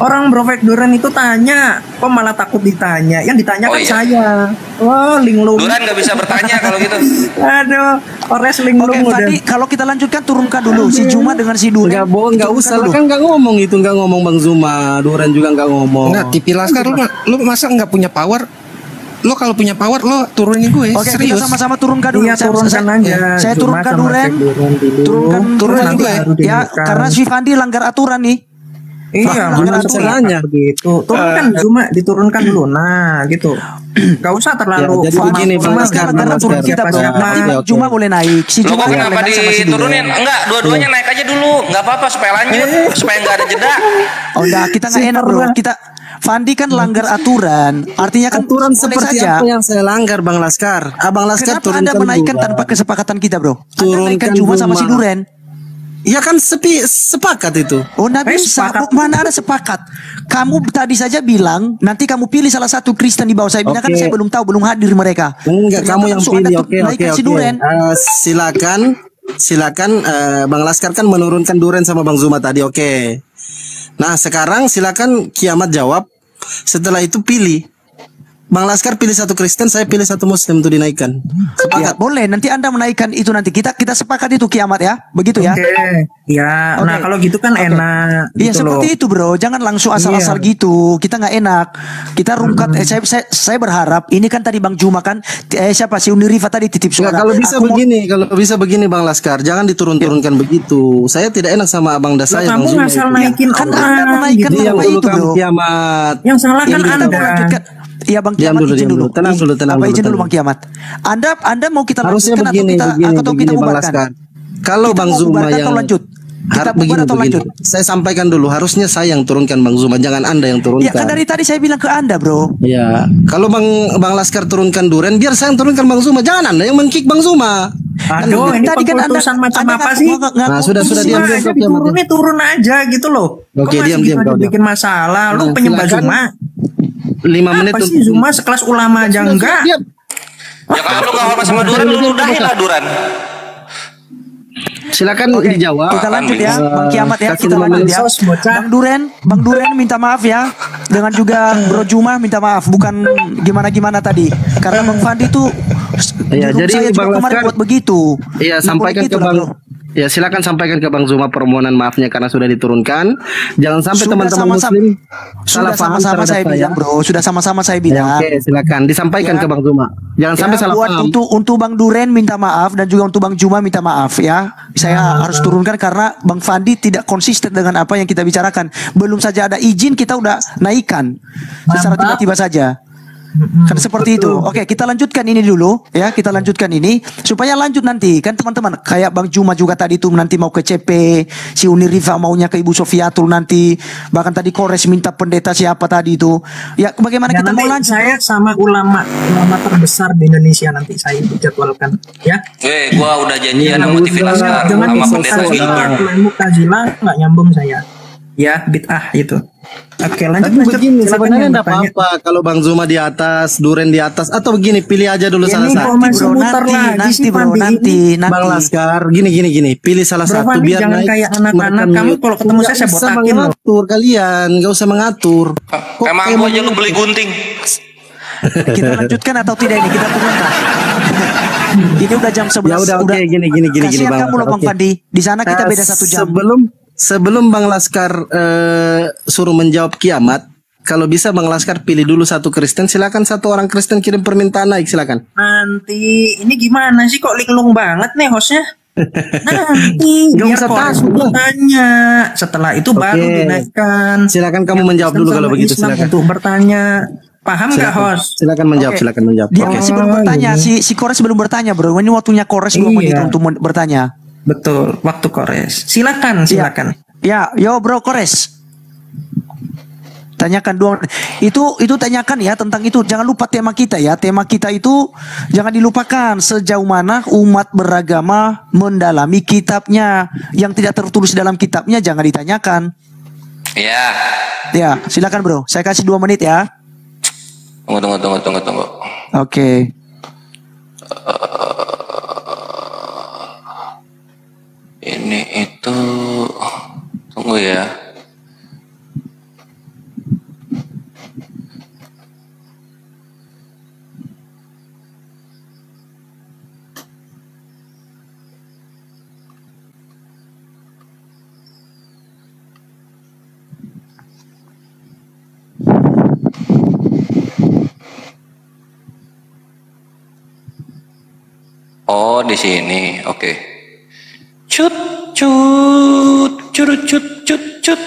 Orang Bro Fake Duren itu tanya, kok malah takut ditanya? Yang ditanya Oh, kan iya. saya. Wah, linglung. Duran nggak bisa bertanya kalau gitu. Aduh, Kores linglung Oke, udah. Fandi, kalau kita lanjutkan turunkan dulu si Juma dengan si Duren. Enggak bohong, enggak Turunkan usah lah dulu. kan enggak ngomong itu, enggak ngomong Bang Zuma, Duran juga enggak ngomong. Enggak, T P Laskar lu, ma- lu masa nggak punya power? Lo kalau punya power lo turunin gue. Oke, serius. kita sama-sama turunkan dulu. Iya, Saya- turunkan saya, aja. Saya Juma turunkan sama Duren. Fake Duren dulu. Turunkan Turunan Duren gue. baru Ya, dibuka. karena si Fandi langgar aturan nih. Iya, Faham, mana jangan caranya begitu. Turunkan Zuma, diturunkan dulu. Nah, gitu. Gak usah terlalu. Ya, jadi formal. begini, Bang Formal, Laskar, jangan Bang Karena turun Laskar. kita bro. Siapa-siapa. Nanti Oke, oke. Juma boleh naik. Si Lo Juma kok boleh kenapa naik sama si diturunin? Duren. Enggak, dua-duanya naik aja dulu. Nggak apa-apa supaya lanjut, supaya nggak ada jeda. Oh, enggak, kita nggak enak bro. Kita Fandi kan langgar aturan. Artinya kan Aturan boleh seperti saja. apa yang saya langgar Bang Laskar? Abang Laskar Kenapa Anda turunkan menaikkan dulu. tanpa kesepakatan kita bro? Anda Turunkan naikkan Juma sama si Juma. Duren. Ya kan sepi sepakat itu. Oh, nggak Eh, bisa. sepakat. Mana ada sepakat? Kamu tadi saja bilang nanti kamu pilih salah satu Kristen di bawah saya. Bilang kan Oke. saya belum tahu, belum hadir mereka. Enggak, Ternyata kamu yang langsung Anda pilih. tuh Oke, oke, naikkan si oke. Duren. Eh, silakan, silakan eh, Bang Laskar kan menurunkan Duren sama Bang Zuma tadi. Oke. Nah, sekarang silakan Kiamat jawab. Setelah itu pilih. Bang Laskar pilih satu Kristen, saya pilih satu Muslim untuk dinaikkan. Ya, Sepakat? boleh. Nanti Anda menaikkan itu nanti. Kita kita sepakat itu Kiamat ya. Begitu ya. Oke. Ya, Oke. nah kalau gitu kan Oke. enak. Iya gitu seperti loh. itu bro, jangan langsung asal-asal Iya. gitu. Kita nggak enak. Kita rungkat. Eh, saya, saya saya berharap ini kan tadi Bang Juma kan, eh siapa si Uniriva tadi titip Nggak, suara. kalau bisa Aku mau- begini, kalau bisa begini Bang Laskar, jangan diturun-turunkan begitu. Saya tidak enak sama Abang Loh, Dasaya kamu Bang Zuma. ngasal itu. naikin Kan orang. Anda menaikkan gitu. Diam apa dulu itu, kamu bro? Yang Kiamat. Yang salah kan Kita mau Anda. lanjutkan. Iya Bang Diam Kiamat dulu, izin diam dulu. dulu. Tenang dulu, tenang Apa dulu, izin dulu tenang. Bang Kiamat. Anda Anda mau kita Harusnya lanjutkan begini, atau kita begini, atau kita begini Bang bubarkan? Laskar. Kalau Kita Bang mau Zuma bubarkan yang atau lanjut? Kita Har- bubar begini, atau begini. lanjut? Saya sampaikan dulu, harusnya saya yang turunkan Bang Zuma, jangan Anda yang turunkan. Ya kan dari tadi saya bilang ke Anda bro. Ya, kalau Bang Bang Laskar turunkan Duren, biar saya yang turunkan Bang Zuma. Jangan Anda yang mengkick Bang Zuma. Aduh, ini Tadi kan Anda- keputusan macam Anda apa ngaku- sih? ngaku- ngaku- Nah, sudah, sudah, Zuma diam, diam, aja diam, diam. diturunnya turun aja gitu loh. Oke, Kok masih diam, diam, bisa diam, dibikin masalah? Lu Nah, penyembah silakan. Zuma? lima menit Apa untuk sih Zuma sekelas ulama aja Sudah, enggak? sudah, diam. Ya kalau lu nggak hormat sama Duran, lu ludahin lah Duran. Silakan Oke, dijawab. kita lanjut ya, Eh, Bang Kiamat ya, kasih kita lima lanjut menit. ya. Sos, bocah. Bang Duren, Bang Duren minta maaf ya, dengan juga Bro Juma minta maaf, bukan gimana-gimana tadi, karena Bang Fandi tuh Iya, di grup jadi saya juga Bang kemarin Laskar- buat begitu. Iya, Nggak sampaikan boleh ke gitu lah, Bang. bro. Ya, silakan sampaikan ke Bang Zuma permohonan maafnya karena sudah diturunkan. Jangan sampai Sudah teman-teman sama-sama- Muslim Sudah salah paham sama-sama terhadap saya bilang bro, sudah sama-sama saya Ya, bilang. oke, silakan disampaikan Ya. ke Bang Zuma. Jangan sampai Ya, salah buat paham. untuk untuk Bang Duren minta maaf dan juga untuk Bang Juma minta maaf ya. Saya harus turunkan karena Bang Fandi tidak konsisten dengan apa yang kita bicarakan. Belum saja ada izin kita udah naikkan secara Mantap. tiba-tiba saja. Kan seperti itu. Oke, kita lanjutkan ini dulu ya. Kita lanjutkan ini supaya lanjut nanti kan teman-teman. Kayak Bang Juma juga tadi tuh nanti mau ke C P, si Uniriva maunya ke Ibu Sofiatul nanti. Bahkan tadi Kores minta pendeta siapa tadi itu. Ya bagaimana Ya, kita nanti mau lanjut? saya sama ulama ulama terbesar di Indonesia nanti saya dijadwalkan ya. Eh, gua udah janjian sama T V Laskar Jangan sama dibuka pendeta Gilbert, Gilbert. kalau Mu'tazilah nggak nyambung saya. Ya, bid'ah itu. Oke, lanjut Tapi lanjut. begini, Silakan sebenarnya yang enggak bertanya. apa-apa kalau Bang Zuma di atas, Duren di atas, atau begini, pilih aja dulu Ya, salah ini satu. kok masih bro, muter nanti, lagi nanti sih, bro, Fandi. nanti, nanti. Bang Laskar, gini gini gini, pilih salah Bro satu Fandi, biar jangan naik. kayak anak-anak. mereka Kamu mute. kalau ketemu saya, Nggak saya usah botakin loh. mengatur kalian, nggak usah mengatur. Kok Emang kayak gua mau aja lu beli gunting. Kita lanjutkan atau tidak ini kita turunkan. Ini udah jam sebelas. Ya udah, oke, gini, gini, gini, gini, Kasihan Bang kamu loh Laskar, Bang oke. Fandi. Di sana kita Eh, beda satu jam. Sebelum sebelum Bang Laskar eh, suruh menjawab Kiamat, kalau bisa Bang Laskar pilih dulu satu Kristen, silakan satu orang Kristen kirim permintaan naik, silakan. Nanti ini gimana sih kok linglung banget nih hostnya? Nanti Nggak biar usah Kores takut lah. bertanya. Setelah itu baru Oke. dinaikkan. Silakan kamu Yang menjawab Kristen dulu kalau sama begitu, Islam silakan. untuk bertanya. Paham nggak Silakan, host? silakan menjawab, Oke. silakan menjawab. Dia Oke. masih belum bertanya. Si si Kores belum bertanya, Bro. Ini waktunya Kores dua Iya. menit untuk men- bertanya. Betul, waktu Kores. Silakan, silakan. Ya, yo Bro Kores. Tanyakan dua itu itu tanyakan ya tentang itu. Jangan lupa tema kita ya. Tema kita itu jangan dilupakan sejauh mana umat beragama mendalami kitabnya. Yang tidak tertulis dalam kitabnya jangan ditanyakan. Ya. Ya, silakan Bro. Saya kasih dua menit ya. Tunggu tunggu tunggu tunggu tunggu. Oke. Ini itu tunggu ya. Oh, di sini. Oke. Cut cut curut cut cut cut.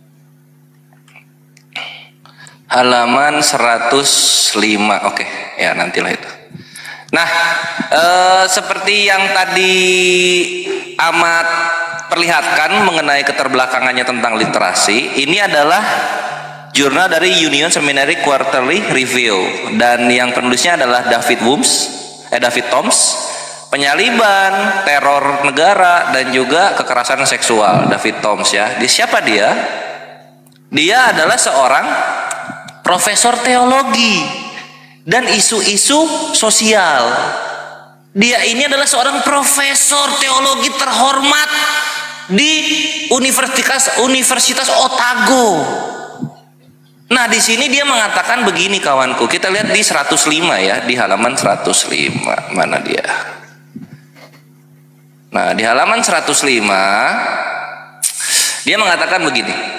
Halaman seratus lima. Oke, ya nantilah itu. Nah, eh, seperti yang tadi Ahmad perlihatkan mengenai keterbelakangannya tentang literasi, ini adalah jurnal dari Union Seminary Quarterly Review, dan yang penulisnya adalah David Wooms, eh David Toms, penyaliban, teror negara, dan juga kekerasan seksual. David Toms ya. Di siapa dia? Dia adalah seorang profesor teologi dan isu-isu sosial. Dia ini adalah seorang profesor teologi terhormat di Universitas Universitas Otago. Nah, di sini dia mengatakan begini kawanku. Kita lihat di seratus lima ya, di halaman seratus lima. Mana dia? Nah, di halaman seratus lima dia mengatakan begini.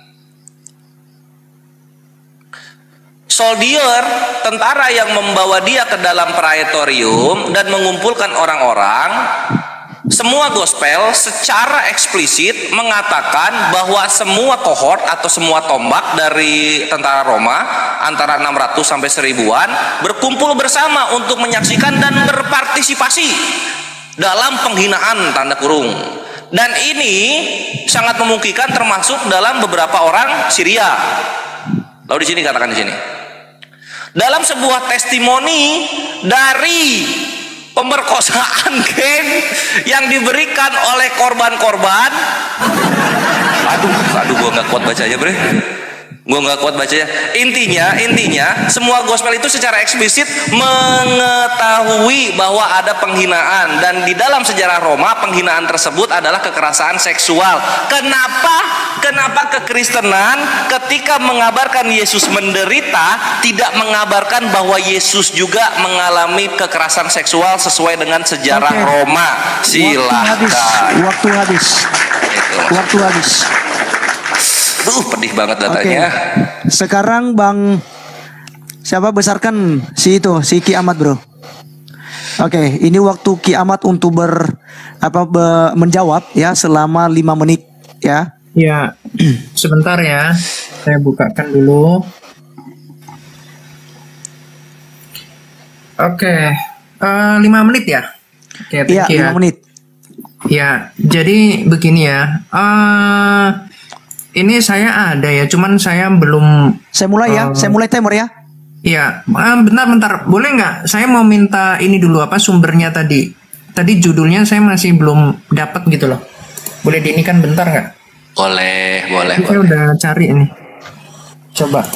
Soldier, tentara yang membawa dia ke dalam praetorium dan mengumpulkan orang-orang, semua gospel secara eksplisit mengatakan bahwa semua kohort atau semua tombak dari tentara Roma antara enam ratus sampai seribuan berkumpul bersama untuk menyaksikan dan berpartisipasi dalam penghinaan tanda kurung. Dan ini sangat memungkinkan termasuk dalam beberapa orang Syria. Lalu di sini katakan di sini. Dalam sebuah testimoni dari pemerkosaan geng yang diberikan oleh korban-korban, aduh, aduh, gua nggak kuat bacanya, bre. Gua nggak kuat bacanya. Intinya, intinya, semua gospel itu secara eksplisit mengetahui bahwa ada penghinaan, dan di dalam sejarah Roma penghinaan tersebut adalah kekerasan seksual. Kenapa? Kenapa kekristenan ketika mengabarkan Yesus menderita tidak mengabarkan bahwa Yesus juga mengalami kekerasan seksual sesuai dengan sejarah Oke. Roma? Waktu habis. Silahkan. Waktu habis. Itu. Waktu habis. Duh, pedih banget Oke. datanya. Sekarang Bang siapa besarkan si itu, si Ki Ahmad, Bro. Oke, ini waktu Ki Ahmad untuk ber apa be- menjawab ya selama lima menit ya. Ya, sebentar ya. Saya bukakan dulu. Oke, eh, lima menit ya. Oke, Iya, thank you ya. lima menit. Ya, jadi begini ya. Eh, ini saya ada ya, cuman saya belum. Saya mulai ya, Oh. saya mulai timer ya. Ya, eh, bentar-bentar. Boleh nggak? Saya mau minta ini dulu apa sumbernya tadi. Tadi judulnya saya masih belum dapat gitu loh. Boleh diinikan bentar nggak? Boleh, boleh, Saya boleh. udah cari ini. Coba.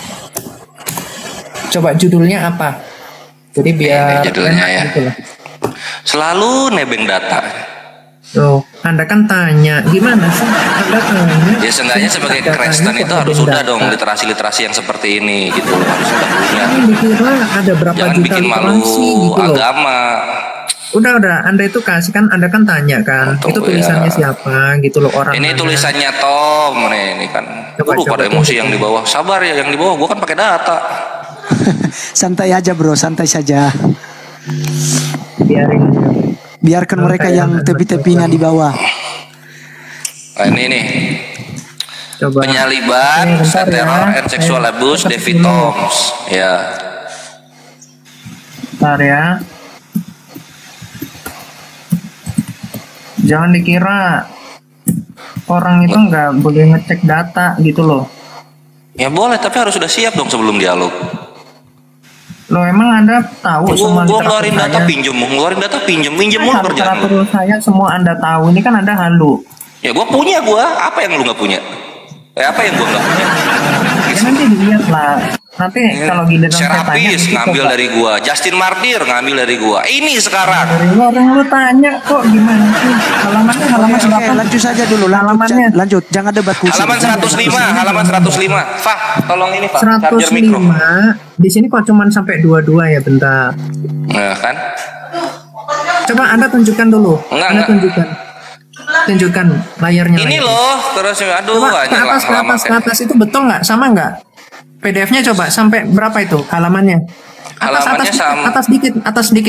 Coba judulnya apa? Jadi biar Ini judulnya enak ya. gitu loh. Selalu nebeng data. Tuh, Anda kan tanya, gimana sih? Anda tanya. Ya seenggaknya sebagai Kristen itu harus sudah dong literasi-literasi yang seperti ini gitu loh, harus sudah punya. Ini dikira ada berapa Jangan juta bikin malu literasi gitu loh. agama. Udah udah, Anda itu kasih kan, Anda kan tanya kan, Oh, itu tunggu tulisannya ya. siapa gitu loh orang. Ini mana. tulisannya Tom, nih ini kan. Coba, Aduh, pada coba, emosi tunjukin. yang di bawah. Sabar ya, yang di bawah gua kan pakai data. Santai aja, Bro, santai saja. Biarin. Biarkan Santai mereka ya, yang Anda tepi-tepinya di bawah. Nah, ini nih. Coba. Penyaliban, Ini bentar teror, ya. and sexual Eh, abuse, tetap David dulu. Toms. Ya. Bentar ya. Jangan dikira orang itu nggak boleh ngecek data gitu loh. Ya boleh, tapi harus sudah siap dong sebelum dialog. Lo emang Anda tahu Gua, semua gua literatur ngeluarin data saya? pinjem, mau ngeluarin data pinjem, pinjem mulu kerjaan lu. Literatur saya semua Anda tahu. Ini kan Anda halu. Ya gua punya gua, apa yang lu nggak punya? Eh, apa yang gua nggak punya? Ya nanti dilihat lah. Nanti kalau giliran saya tanya, Serapis nanti ngambil coba. dari gua, Justin Martyr ngambil dari gua. Ini sekarang. Dari lu, orang lu tanya kok gimana sih? Halamannya halaman Oke, berapa? lanjut saja dulu. Lanjut, Halamannya lanjut. Jangan debat kursi. Halaman seratus lima, halaman seratus lima. Fah, tolong ini Fah, charger mikro. seratus lima. Di sini kok cuman sampai dua puluh dua ya, bentar. Nah, kan? Coba Anda tunjukkan dulu. Enggak, Anda enggak. tunjukkan. Tunjukkan layarnya. Ini lagi. loh, terus aduh Coba ke banyak atas, ke lama atas, ke atas itu betul nggak? Sama nggak? P D F-nya coba sampai berapa itu halamannya? Atas, Halamannya atas, sama. atas dikit, atas dikit.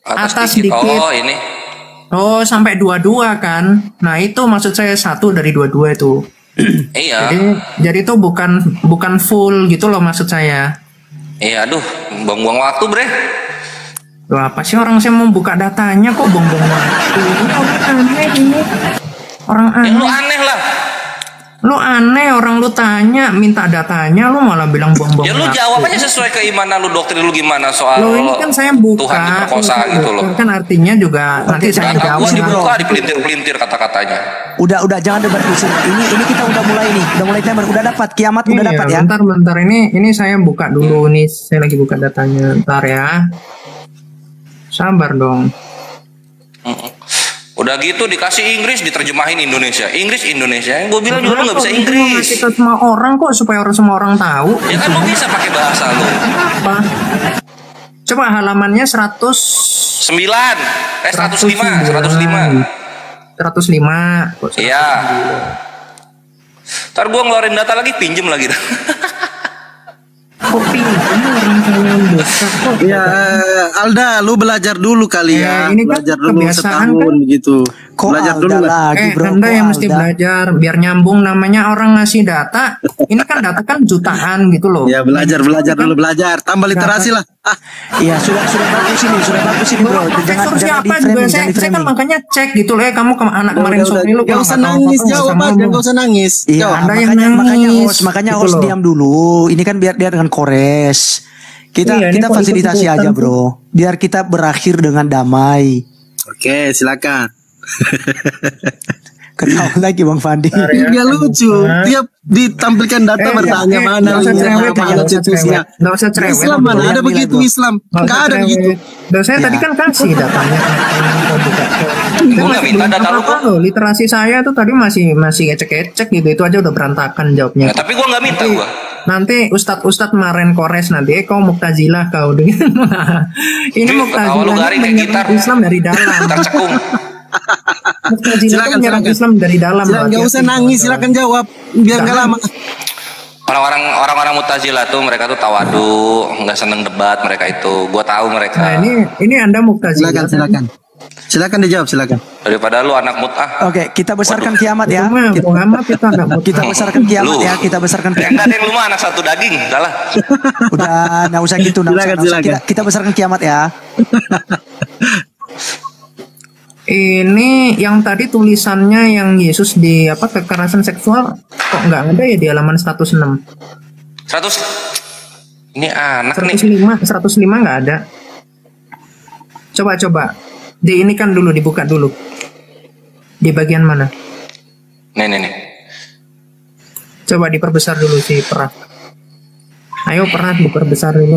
Atas dikit. Oh, ini. Oh, sampai dua puluh dua kan? Nah, itu maksud saya satu dari dua puluh dua itu. Iya. Jadi, jadi itu bukan bukan full gitu loh maksud saya. Iya, aduh, buang-buang waktu, Bre. Loh, apa sih orang saya mau buka datanya kok buang-buang waktu? Ini orang aneh ini. Orang Ya lu aneh. aneh lah. Lu aneh, orang lu tanya, minta datanya, lu malah bilang buang-buang Ya lu waktu. jawab aja sesuai keimanan lu, doktrin lu gimana soal Loh, ini kan saya buka. Tuhan diperkosa gitu loh. Kan artinya juga nanti saya Kata jawab. gua dibuka, dipelintir-pelintir kata-katanya. Udah udah jangan debat di sini. Ini ini kita udah mulai nih, udah mulai timer, udah dapat kiamat udah Iya, dapat ya. bentar, bentar ini ini saya buka dulu nih, saya lagi buka datanya. Bentar ya. Sabar dong. Mm-mm. Udah gitu dikasih Inggris, diterjemahin Indonesia. Inggris Indonesia. Gue bilang juga lu nggak bisa Inggris. Kita semua orang kok supaya orang semua orang tahu. Ya kan lu bisa pakai bahasa lu. Apa? Coba halamannya seratus Sembilan, eh seratus lima, seratus lima. seratus lima. Kok seratus? Iya. Ntar gua ngeluarin data lagi, pinjem lagi. Kok pinjam orang kalian buka kok? Ya, Alda, lu belajar dulu kali Eh, ya. ini kan Belajar dulu kebiasaan setahun kan? gitu. Kok Belajar dulu Alda lah. lagi, Eh, bro? Anda Kok yang mesti Alda? belajar biar nyambung, namanya orang ngasih data. Ini kan data kan jutaan gitu loh. Ya, belajar, belajar dulu, belajar. Tambah literasi lah. Ah, Iya, sudah sudah bagus ini, sudah bagus ini, bro. Jangan Profesor jangan siapa di juga framing, saya, jangan di saya kan framing. makanya cek gitu loh ya, kamu ke anak kemarin udah, sore udah. lu Gak kalau usah nggak tahu nangis, apa-apa, jawab nggak aja, usah gak usah nangis. Iya, Jawab. Anda yang makanya makanya nangis, host, makanya gitu host loh. diam dulu. Ini kan biar dia dengan kores. Kita Iya, ini kita kok fasilitasi ikut-ikutan aja, sih. bro. Biar kita berakhir dengan damai. Oke, silakan. Ketahuan lagi Bang Fandi. Dia lucu. Tiap ditampilkan data Eh, bertanya eh, mana nggak usah Islam, cerewet, mana nggak usah cetusnya. cerewet. Nggak usah cerewet. Islam mana Nggak ada boleh, begitu bro. Islam? Nggak Enggak usah ada cerewet. gitu. Loh, saya Ya. tadi kan kasih datanya. Gua nggak minta data lu kok. Loh, literasi saya tuh tadi masih masih ecek-ecek gitu. Itu aja udah berantakan jawabnya. Nah, tapi gua nggak minta gua. Nanti Ustadz-Ustadz maren kores nanti, eh kau Mu'tazilah kau deh. Ini Wih, ketawa lu Mu'tazilah garing kayak menyerang gitar. Islam dari dalam. Ntar cekung. Mu'tazilah Silakan, itu menyerang silakan. Islam dari dalam. Silakan, nggak usah nangis, silakan jawab. Biar nggak lama. Orang-orang orang-orang Mu'tazilah tuh mereka tuh tawadu, nggak seneng debat mereka itu. Gua tahu Nah mereka. ini ini Anda Mu'tazilah. Silakan, silakan. Silakan dijawab, silakan. Daripada lu anak mut'ah. Oke, kita besarkan kiamat ya. Cuma Kita, Muhammad kita nggak mau. kita besarkan kiamat Lu. ya. Kita besarkan Ya kiamat. enggak ada yang lu mah anak satu daging, udah lah. Udah, nggak usah gitu, nggak usah, Silakan, nggak usah. silakan. Kita, kita besarkan kiamat ya. Ini yang tadi tulisannya yang Yesus di apa kekerasan seksual kok nggak ada ya di halaman seratus enam. seratus Ini anak nih. seratus lima seratus lima nggak ada. Coba coba. Di ini kan dulu dibuka dulu. Di bagian mana? Nih nih nih. Coba diperbesar dulu si perah. Ayo perah diperbesar dulu.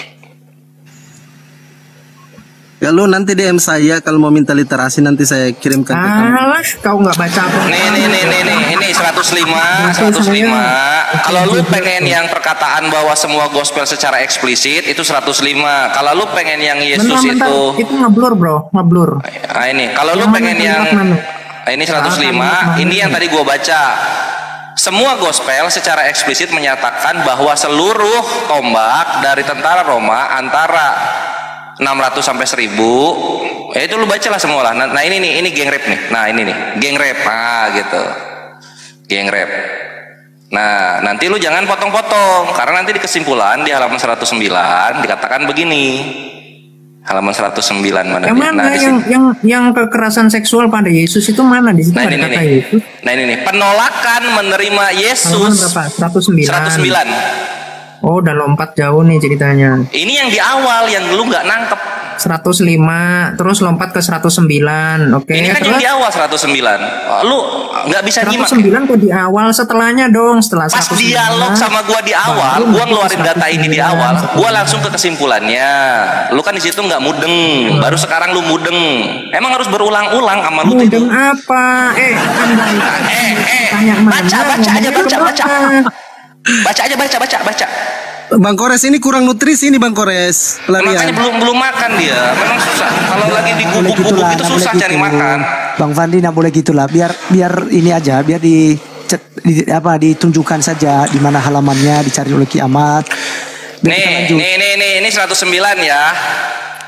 Ya lu nanti D M saya kalau mau minta literasi nanti saya kirimkan ke kamu. Alah, kau nggak baca apa? Nih nih nih nih nih ini seratus lima seratus lima. Kalau lu pengen yang perkataan bahwa semua gospel secara eksplisit itu seratus lima. Kalau lu pengen yang Yesus Bentar, bentar. itu Itu ngeblur bro, ngeblur. ah ini kalau lu Yang mana, pengen yang yang mana? ah, ini seratus lima, Ah, mana? ini yang tadi gua baca. Semua gospel secara eksplisit menyatakan bahwa seluruh tombak dari tentara Roma antara enam ratus sampai seribu, ya itu lu bacalah semua lah. Nah, nah ini nih, ini geng rap nih. Nah ini nih, geng rap, nah gitu, geng rap. Nah nanti lu jangan potong-potong, karena nanti di kesimpulan di halaman seratus sembilan dikatakan begini. Halaman seratus sembilan mana? Yang nih? mana Nah, di yang sini. yang yang kekerasan seksual pada Yesus itu mana di situ Nah ada ini kata nih, Yesus. nah ini nih, penolakan menerima Halaman Yesus berapa? seratus sembilan. seratus sembilan. Oh, udah lompat jauh nih ceritanya. Ini yang di awal yang lu nggak nangkep. seratus lima terus lompat ke seratus sembilan. Oke. Ini kan terus yang di awal seratus sembilan. Oh, lu nggak bisa nyimak. seratus sembilan kok di awal, setelahnya dong, setelah Pas seratus sembilan. dialog sama gua di awal, baru gua nanti ngeluarin data ini di awal, seratus sembilan, gua langsung ke kesimpulannya. Lu kan di situ nggak mudeng, baru sekarang lu mudeng. Emang harus berulang-ulang sama lu itu. Mudeng apa? Eh, Anda Eh, eh, tanya mana? baca, baca aja, Ngomongnya baca, baca. kemana? Baca aja, baca, baca, baca. Bang Kores ini kurang nutrisi nih Bang Kores. Makanya Pelarian. belum belum makan dia. Memang susah. Kalau lagi di Nggak boleh gubuk-gubuk gitulah, itu nggak boleh susah cari gitu. makan. Bang Fandi nggak boleh gitulah. Biar biar ini aja, biar di, cet- di apa ditunjukkan saja di mana halamannya dicari oleh kiamat. Biar kita Nih, lanjut. nih, nih, nih, ini seratus sembilan ya.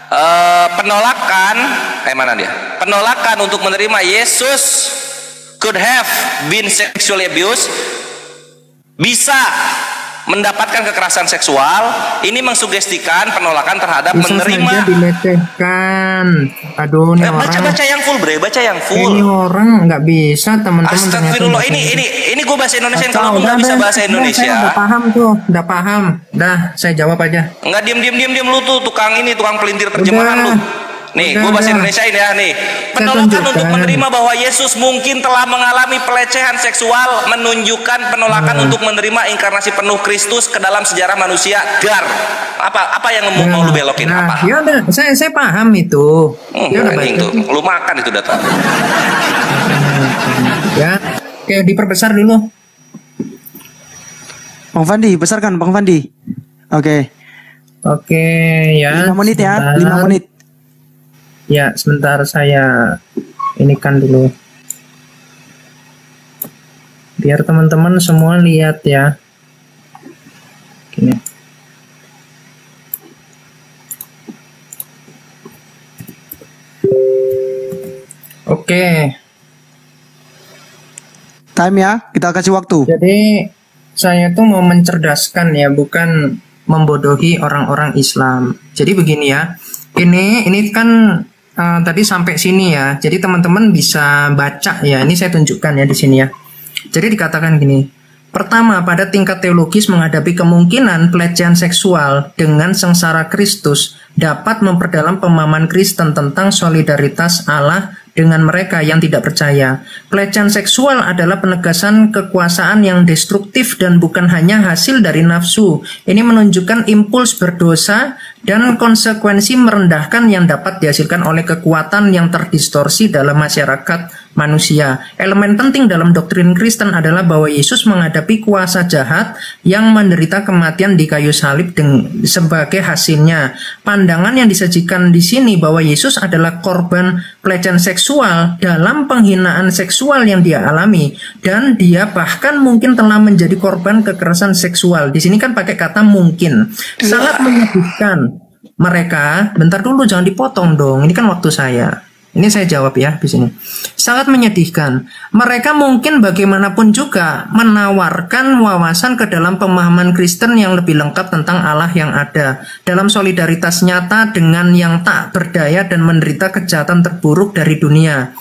eh, penolakan eh mana dia? Penolakan untuk menerima Yesus could have been sexually abused, bisa mendapatkan kekerasan seksual. Ini mengsugestikan penolakan terhadap Bisa menerima. saja dilecehkan. Aduh, ini Eh, baca orang. baca yang full, bre, baca yang Ini full. orang nggak bisa teman-teman. Astagfirullah, ternyata. ini ini ini gue bahasa Indonesia. Atau Kalau lu nggak udah, bisa udah, bahasa udah, Indonesia, Saya udah paham tuh, udah paham. Dah, saya jawab aja. nggak diem diem diem diem lu tuh tukang ini tukang pelintir terjemahan Udah. lu. Nih, Udah, gue bahasa udah. Indonesia ini ya nih. Penolakan tunjukkan. untuk menerima bahwa Yesus mungkin telah mengalami pelecehan seksual menunjukkan penolakan Hmm. untuk menerima inkarnasi penuh Kristus ke dalam sejarah manusia. Dar. Apa apa yang mau, mau lu belokin? Nah, Apa? ya udah, saya saya paham itu. Hmm, Ya udah anjing baik. tuh. Lu makan itu data. Ya, oke diperbesar dulu. Bang Fandi, besarkan Bang Fandi. Oke. Oke, ya. lima menit ya, sebentar. lima menit. Ya, sebentar saya ini kan dulu. Biar teman-teman semua lihat ya. Gini. Oke, Time ya, kita kasih waktu. jadi saya tuh mau mencerdaskan ya, bukan membodohi orang-orang Islam. Jadi begini ya, ini ini kan eh, tadi sampai sini ya. Jadi teman-teman bisa baca ya. Ini saya tunjukkan ya di sini ya. Jadi dikatakan gini. Pertama, pada tingkat teologis menghadapi kemungkinan pelecehan seksual dengan sengsara Kristus dapat memperdalam pemahaman Kristen tentang solidaritas Allah dengan mereka yang tidak percaya. Pelecehan seksual adalah penegasan kekuasaan yang destruktif dan bukan hanya hasil dari nafsu. Ini menunjukkan impuls berdosa dan konsekuensi merendahkan yang dapat dihasilkan oleh kekuatan yang terdistorsi dalam masyarakat manusia. Elemen penting dalam doktrin Kristen adalah bahwa Yesus menghadapi kuasa jahat yang menderita kematian di kayu salib deng- sebagai hasilnya. Pandangan yang disajikan di sini bahwa Yesus adalah korban pelecehan seksual dalam penghinaan seksual yang dia alami, dan dia bahkan mungkin telah menjadi korban kekerasan seksual. Di sini kan pakai kata mungkin. Sangat menyedihkan. Mereka, bentar dulu jangan dipotong dong. Ini kan waktu saya. Ini saya jawab ya di sini. Sangat menyedihkan. Mereka mungkin bagaimanapun juga menawarkan wawasan ke dalam pemahaman Kristen yang lebih lengkap tentang Allah yang ada, dalam solidaritas nyata dengan yang tak berdaya dan menderita kejahatan terburuk dari dunia.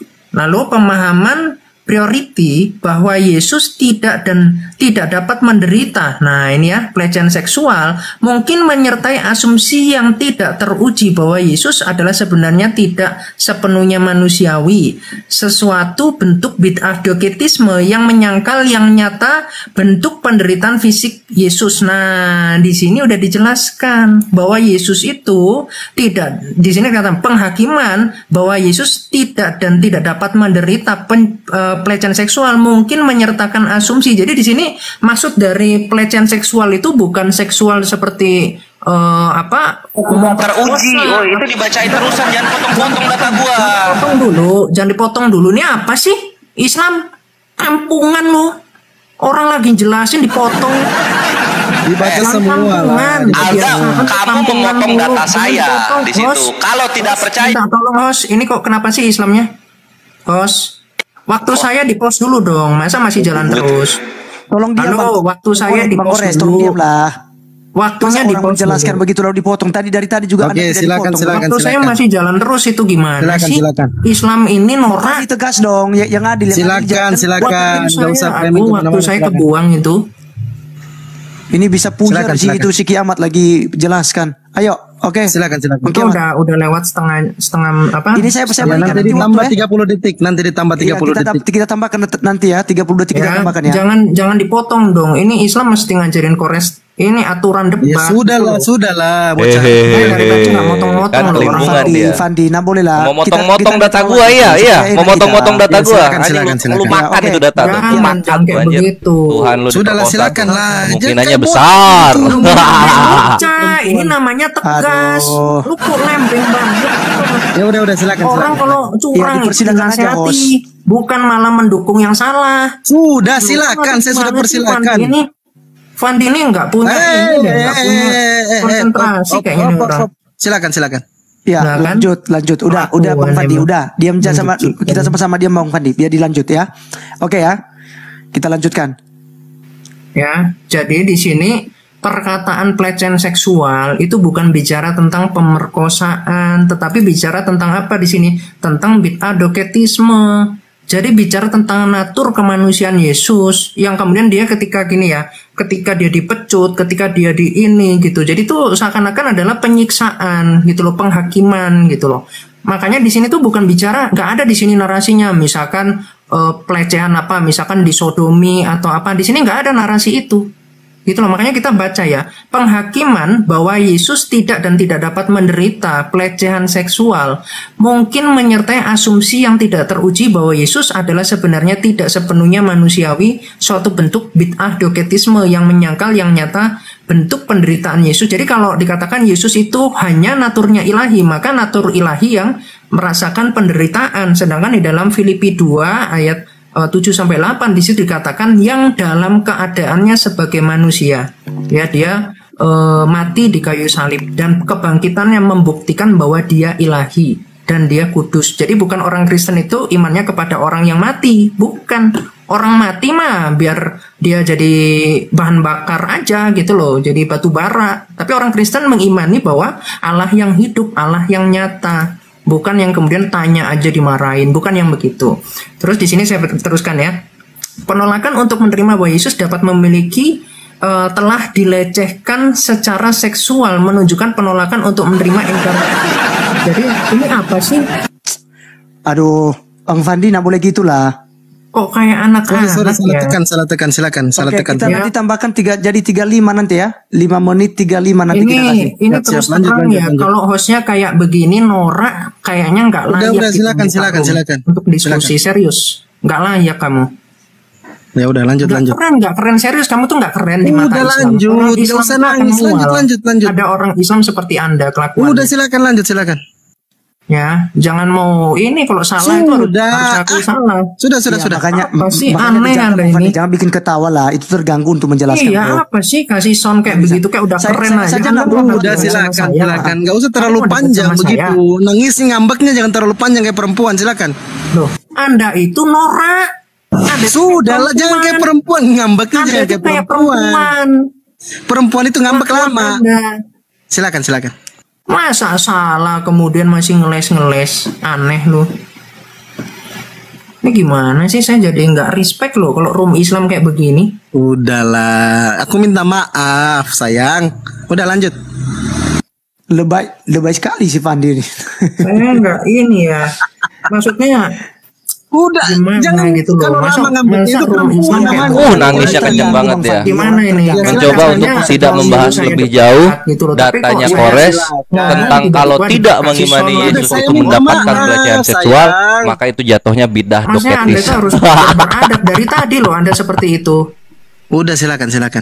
Lalu pemahaman priority bahwa Yesus tidak dan tidak dapat menderita. Nah, ini ya, pelecehan seksual mungkin menyertai asumsi yang tidak teruji bahwa Yesus adalah sebenarnya tidak sepenuhnya manusiawi. Sesuatu bentuk bid'ah doketisme yang menyangkal yang nyata bentuk penderitaan fisik Yesus. Nah, di sini udah dijelaskan bahwa Yesus itu tidak, di sini kata penghakiman bahwa Yesus tidak dan tidak dapat menderita pen, uh, pelecehan seksual mungkin menyertakan asumsi. Jadi di sini maksud dari pelecehan seksual itu bukan seksual seperti uh, apa Teruji. Oh, itu dibacain terusan, jangan potong-potong data gua. Potong dulu, jangan dipotong dulu. Ini apa sih? Islam kampungan lo. Orang lagi jelasin dipotong. Dibaca Eh, semua lah. Kampungan. Alda, Biasa, kamu kampungan memotong mulu. data Jangan saya dipotong, di situ. host. Kalau tidak Host, percaya, minta tolong host. Ini kok kenapa sih Islamnya? Host, waktu saya di post dulu dong. Masa masih jalan terus? Tolong diam. Halo, Bang. waktu saya Bang di post Kores, dulu. tolong diam lah. Waktunya Masa di orang post menjelaskan dulu. begitu lalu dipotong. Tadi dari tadi juga Oke, Anda tidak silakan, dipotong. silakan. Waktu saya masih jalan terus itu gimana Silakan, sih? silakan. Islam ini norak. Tadi tegas dong, ya- yang adil. Yang Silakan, adil, jangan- silakan. Waktu Nggak usah saya, framing aku, waktu kemana-mana, saya silakan. kebuang itu. Ini bisa punya Silakan, di situ silakan. si kiamat lagi jelaskan. Ayo, oke. Silakan, silakan. Bang Itu Kiamat. udah udah lewat setengah setengah apa? Ini saya saya Ya, berikan nanti nanti ditambah waktu ya. tiga puluh detik, nanti ditambah tiga Iya, puluh kita, detik. kita tambahkan nanti ya, tiga puluh detik kita Ya, tambahkan ya. jangan jangan dipotong dong. Ini Islam mesti ngajarin kores. Ini aturan debat. Ya sudah lah, Tuh. sudah lah, bocah. Dari tadi Hehehe. nggak motong-motong Kan loh, orang lingkungan Fandi, dia. Fandi, nah boleh lah. Mau Kita- motong-motong kita data tahu gua, aja iya, supaya iya. enak Mau motong-motong kita. data Ya, gua. silakan, Anjing, silakan, lu- silakan. lu Ya, makan oke. itu data tuh. Jangan, Lu makan jangan tuh, kayak anjir. begitu. Tuhan lu Sudahlah, diperkosa silakan tuh. lah. Kemungkinannya Jangan besar. Baca, ini namanya tegas. Aduh. Lu kok lembeng banget. Ya udah, udah silakan. Orang silakan. kalau curang Ya, itu dipersilakan aja, dinasehati, host. bukan malah mendukung yang salah. Sudah, silakan. Saya sudah Gimana sih persilakan. Fandi ini, Fandi ini nggak punya Eh, ini, deh, eh, nggak punya eh, eh, eh, konsentrasi op, op, kayaknya op, nih op, orang. op. Silakan, silakan. Ya, Nah, kan? lanjut, lanjut. Udah, udah Bang Kelakuan Fandi, emang. udah. Diam aja sama Menunjukkan. kita sama-sama diam Bang Fandi, biar dilanjut ya. Oke ya. Kita lanjutkan. Ya, jadi di sini perkataan pelecehan seksual itu bukan bicara tentang pemerkosaan, tetapi bicara tentang apa di sini? Tentang bid'ah doketisme. Jadi bicara tentang natur kemanusiaan Yesus yang kemudian dia ketika gini ya, ketika dia dipecut, ketika dia di ini gitu. Jadi itu seakan-akan adalah penyiksaan gitu loh, penghakiman gitu loh. Makanya di sini tuh bukan bicara, nggak ada di sini narasinya, misalkan eh, pelecehan apa, misalkan disodomi atau apa. Di sini nggak ada narasi itu. Gitu loh, makanya kita baca ya, penghakiman bahwa Yesus tidak dan tidak dapat menderita pelecehan seksual mungkin menyertai asumsi yang tidak teruji bahwa Yesus adalah sebenarnya tidak sepenuhnya manusiawi, suatu bentuk bid'ah doketisme yang menyangkal yang nyata bentuk penderitaan Yesus. Jadi kalau dikatakan Yesus itu hanya naturnya ilahi, maka natur ilahi yang merasakan penderitaan. Sedangkan di dalam Filipi dua ayat tujuh sampai delapan di situ dikatakan yang dalam keadaannya sebagai manusia, ya dia e, mati di kayu salib dan kebangkitannya membuktikan bahwa dia ilahi dan dia kudus. Jadi bukan orang Kristen itu imannya kepada orang yang mati, bukan. Orang mati mah biar dia jadi bahan bakar aja gitu loh, jadi batu bara. Tapi orang Kristen mengimani bahwa Allah yang hidup, Allah yang nyata. Bukan yang kemudian tanya aja dimarahin, bukan yang begitu. Terus di sini saya teruskan ya. Penolakan untuk menerima bahwa Yesus dapat memiliki uh, telah dilecehkan secara seksual menunjukkan penolakan untuk menerima inkarnasi. Jadi ini apa sih? Aduh, Bang Fandi nggak boleh gitulah. Kok kayak Sorry, sorry, anak-anak salah ya? tekan, salah tekan, silakan, salah Oke, tekan. kita Ya. nanti tambahkan tiga jadi tiga puluh lima nanti ya. lima menit tiga puluh lima nanti kita kasih. Ini ini Siap, terus siap. Lanjut, terang lanjut, ya. lanjut. Kalau hostnya kayak begini norak, kayaknya nggak Udah, layak. udah, gitu silakan, di silakan, forum silakan. Untuk diskusi serius, nggak layak kamu. Ya udah, lanjut, Nggak lanjut. keren, nggak keren serius. Kamu tuh nggak keren di mata Udah, Islam. lanjut. Orang Nggak Islam usah itu akan nangis. Lanjut, mual. lanjut, lanjut. Ada orang Islam seperti Anda kelakuannya. Udah, silakan, lanjut, silakan. Ya, jangan mau ini kalau salah itu harus, Sudah. harus aku Ah. salah. Sudah, sudah, Ya, sudah. makanya Apa sih makanya aneh jangan, Anda Bang Fandi, ini? jangan bikin ketawa lah. Itu terganggu untuk menjelaskan. Iya, bro. apa sih kasih sound kayak begitu kayak udah Saya- keren saya aja. saja Anda nggak mau tahu, debat Udah, sama silakan, saya. silakan. Gak usah terlalu Kamu debat panjang sama begitu. saya. Nangisnya ngambeknya jangan terlalu panjang kayak perempuan, silakan. Loh, Anda itu norak. Anda itu Sudahlah, kayak jangan kayak perempuan ngambeknya Anda jangan itu kayak kayak perempuan. perempuan. Perempuan itu ngambek Kelakuan lama. Anda. Silakan, silakan. Masa salah kemudian masih ngeles-ngeles, aneh loh. Ini gimana sih, saya jadi nggak respect loh kalau room Islam kayak begini. Udahlah, aku minta maaf, sayang. Udah, lanjut. Lebay, lebay sekali si Fandi ini. Saya nggak ini ya, maksudnya Udah, gimana jangan gitu loh. kalau Masa, lama ngambek masa itu room perempuan Islam kayak namanya. begini? Oh, nangisnya kenceng banget ya. Gimana ini? Mencoba untuk tidak membahas lebih jauh datanya Kores tentang kalau tidak mengimani Yesus Saya untuk minta mendapatkan maaf, pelecehan seksual, sayang. maka itu jatuhnya bidah Masnya Anda doketis. itu harus beradab dari tadi loh, Anda seperti itu. Udah, silakan, silakan.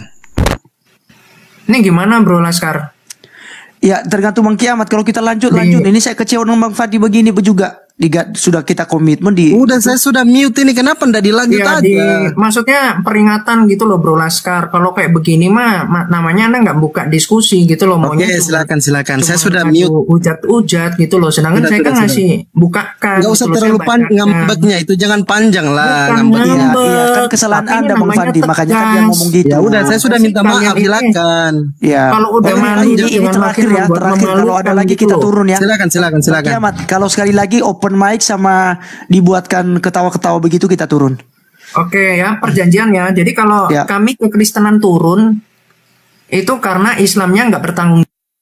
Ini gimana Bro Laskar? Ya tergantung Bang Kiamat. Kalau kita lanjut lanjut. Ini saya kecewa dengan Bang Fandi begini juga. Diga, sudah kita komitmen di. Udah, saya sudah mute ini. Kenapa ndak dilanjut Ya, aja? di, maksudnya peringatan gitu loh Bro Laskar. Kalau kayak begini mah ma- namanya Anda nggak buka diskusi gitu loh. Oke, Maunya cuma- silakan, silakan. Saya cuma sudah ngadu mute. Ujat-ujat gitu loh. Sedangkan Sudah, saya kan sudah, ngasih bukakan. Gak usah gitu loh, terlalu saya panjang bacakan. ngambeknya itu, jangan panjang lah Bukan ngambeknya. Iya, ngambek, iya, kan kesalahan tapi ini Anda, Bang namanya Fandi. Makanya kan dia tegas. ngomong gitu. Ya udah, saya sudah Pasti minta kalian maaf, ini- silakan. Ya. Kalau udah Oke, malu ini, jangan ini terakhir makin ya, membuat terakhir. Kalau ada memalukan lagi gitu kita loh. turun ya. Silakan, silakan, silakan. Kiamat. Kalau sekali lagi open mic sama dibuatkan ketawa-ketawa begitu kita turun. Oke ya, perjanjian ya. Jadi kalau Ya. kami kekristenan turun itu karena Islamnya nggak bertanggung.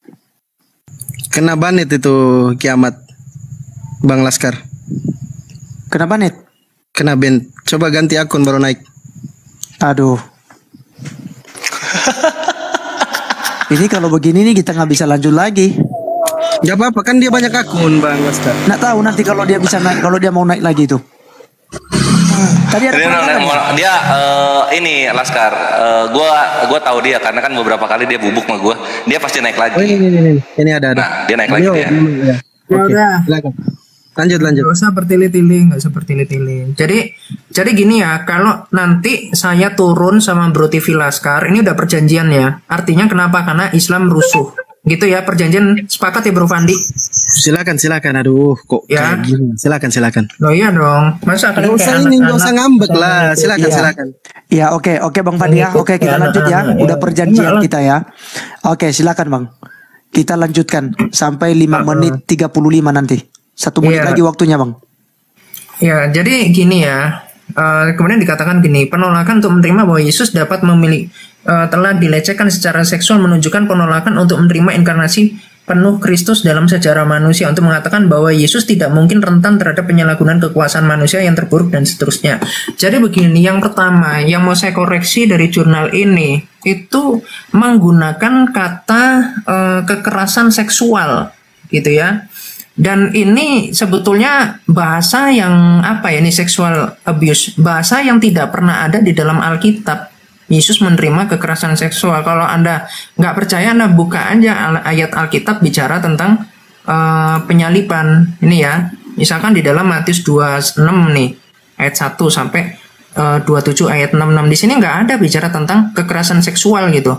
Kena banet itu kiamat, Bang Laskar. Kenapa net? Kena ban. Coba ganti akun baru naik. Aduh. Ini kalau begini nih kita nggak bisa lanjut lagi. Gak apa-apa, kan dia banyak akun, Bang Laskar. Nggak tahu nanti kalau dia bisa naik, kalau dia mau naik lagi itu. Tadi ada Dia, pertanyaan ya? dia eh, ini Laskar, eh, gua gua tahu dia karena kan beberapa kali dia bubuk sama gua. Dia pasti naik lagi. Oh, ini, ini, ini, ini ada, ada. Nah, dia naik lagi Ayo, dia. hmm, ya. Ya Oke, udah. silakan. Lanjut, lanjut. Nggak usah bertele-tele, nggak usah bertele-tele. Jadi, jadi gini ya, kalau nanti saya turun sama Bro T V Laskar, ini udah perjanjian ya. Artinya kenapa? Karena Islam rusuh. Gitu ya, perjanjian sepakat ya Bro Fandi. Silakan, silakan. Aduh, kok Ya. kayak gini? Silakan, silakan. Loh iya dong. Masa kalian Nggak usah kayak ini, nggak anak-anak usah ngambek sama lah. itu? Silakan, Iya. silakan. Ya oke oke Bang Fandi ya. Mengikut Oke kita ya, lanjut ya. anak-anak, Udah ya. perjanjian Enggak lah. kita ya. Oke silakan Bang. Kita lanjutkan sampai lima menit tiga puluh lima nanti. Satu menit Iya. lagi waktunya Bang. Ya, jadi gini ya. Eh, kemudian dikatakan gini, penolakan untuk menerima bahwa Yesus dapat memilih eh, telah dilecehkan secara seksual menunjukkan penolakan untuk menerima inkarnasi penuh Kristus dalam sejarah manusia untuk mengatakan bahwa Yesus tidak mungkin rentan terhadap penyalahgunaan kekuasaan manusia yang terburuk dan seterusnya. Jadi begini, yang pertama yang mau saya koreksi dari jurnal ini itu menggunakan kata eh, kekerasan seksual gitu ya. Dan ini sebetulnya bahasa yang apa ya, ini sexual abuse, bahasa yang tidak pernah ada di dalam Alkitab. Yesus menerima kekerasan seksual. Kalau Anda nggak percaya, Anda buka aja al- ayat Alkitab bicara tentang eh, penyaliban. Ini ya, misalkan di dalam Matius dua puluh enam nih, ayat satu sampai eh, dua puluh tujuh ayat enam puluh enam. Di sini nggak ada bicara tentang kekerasan seksual gitu.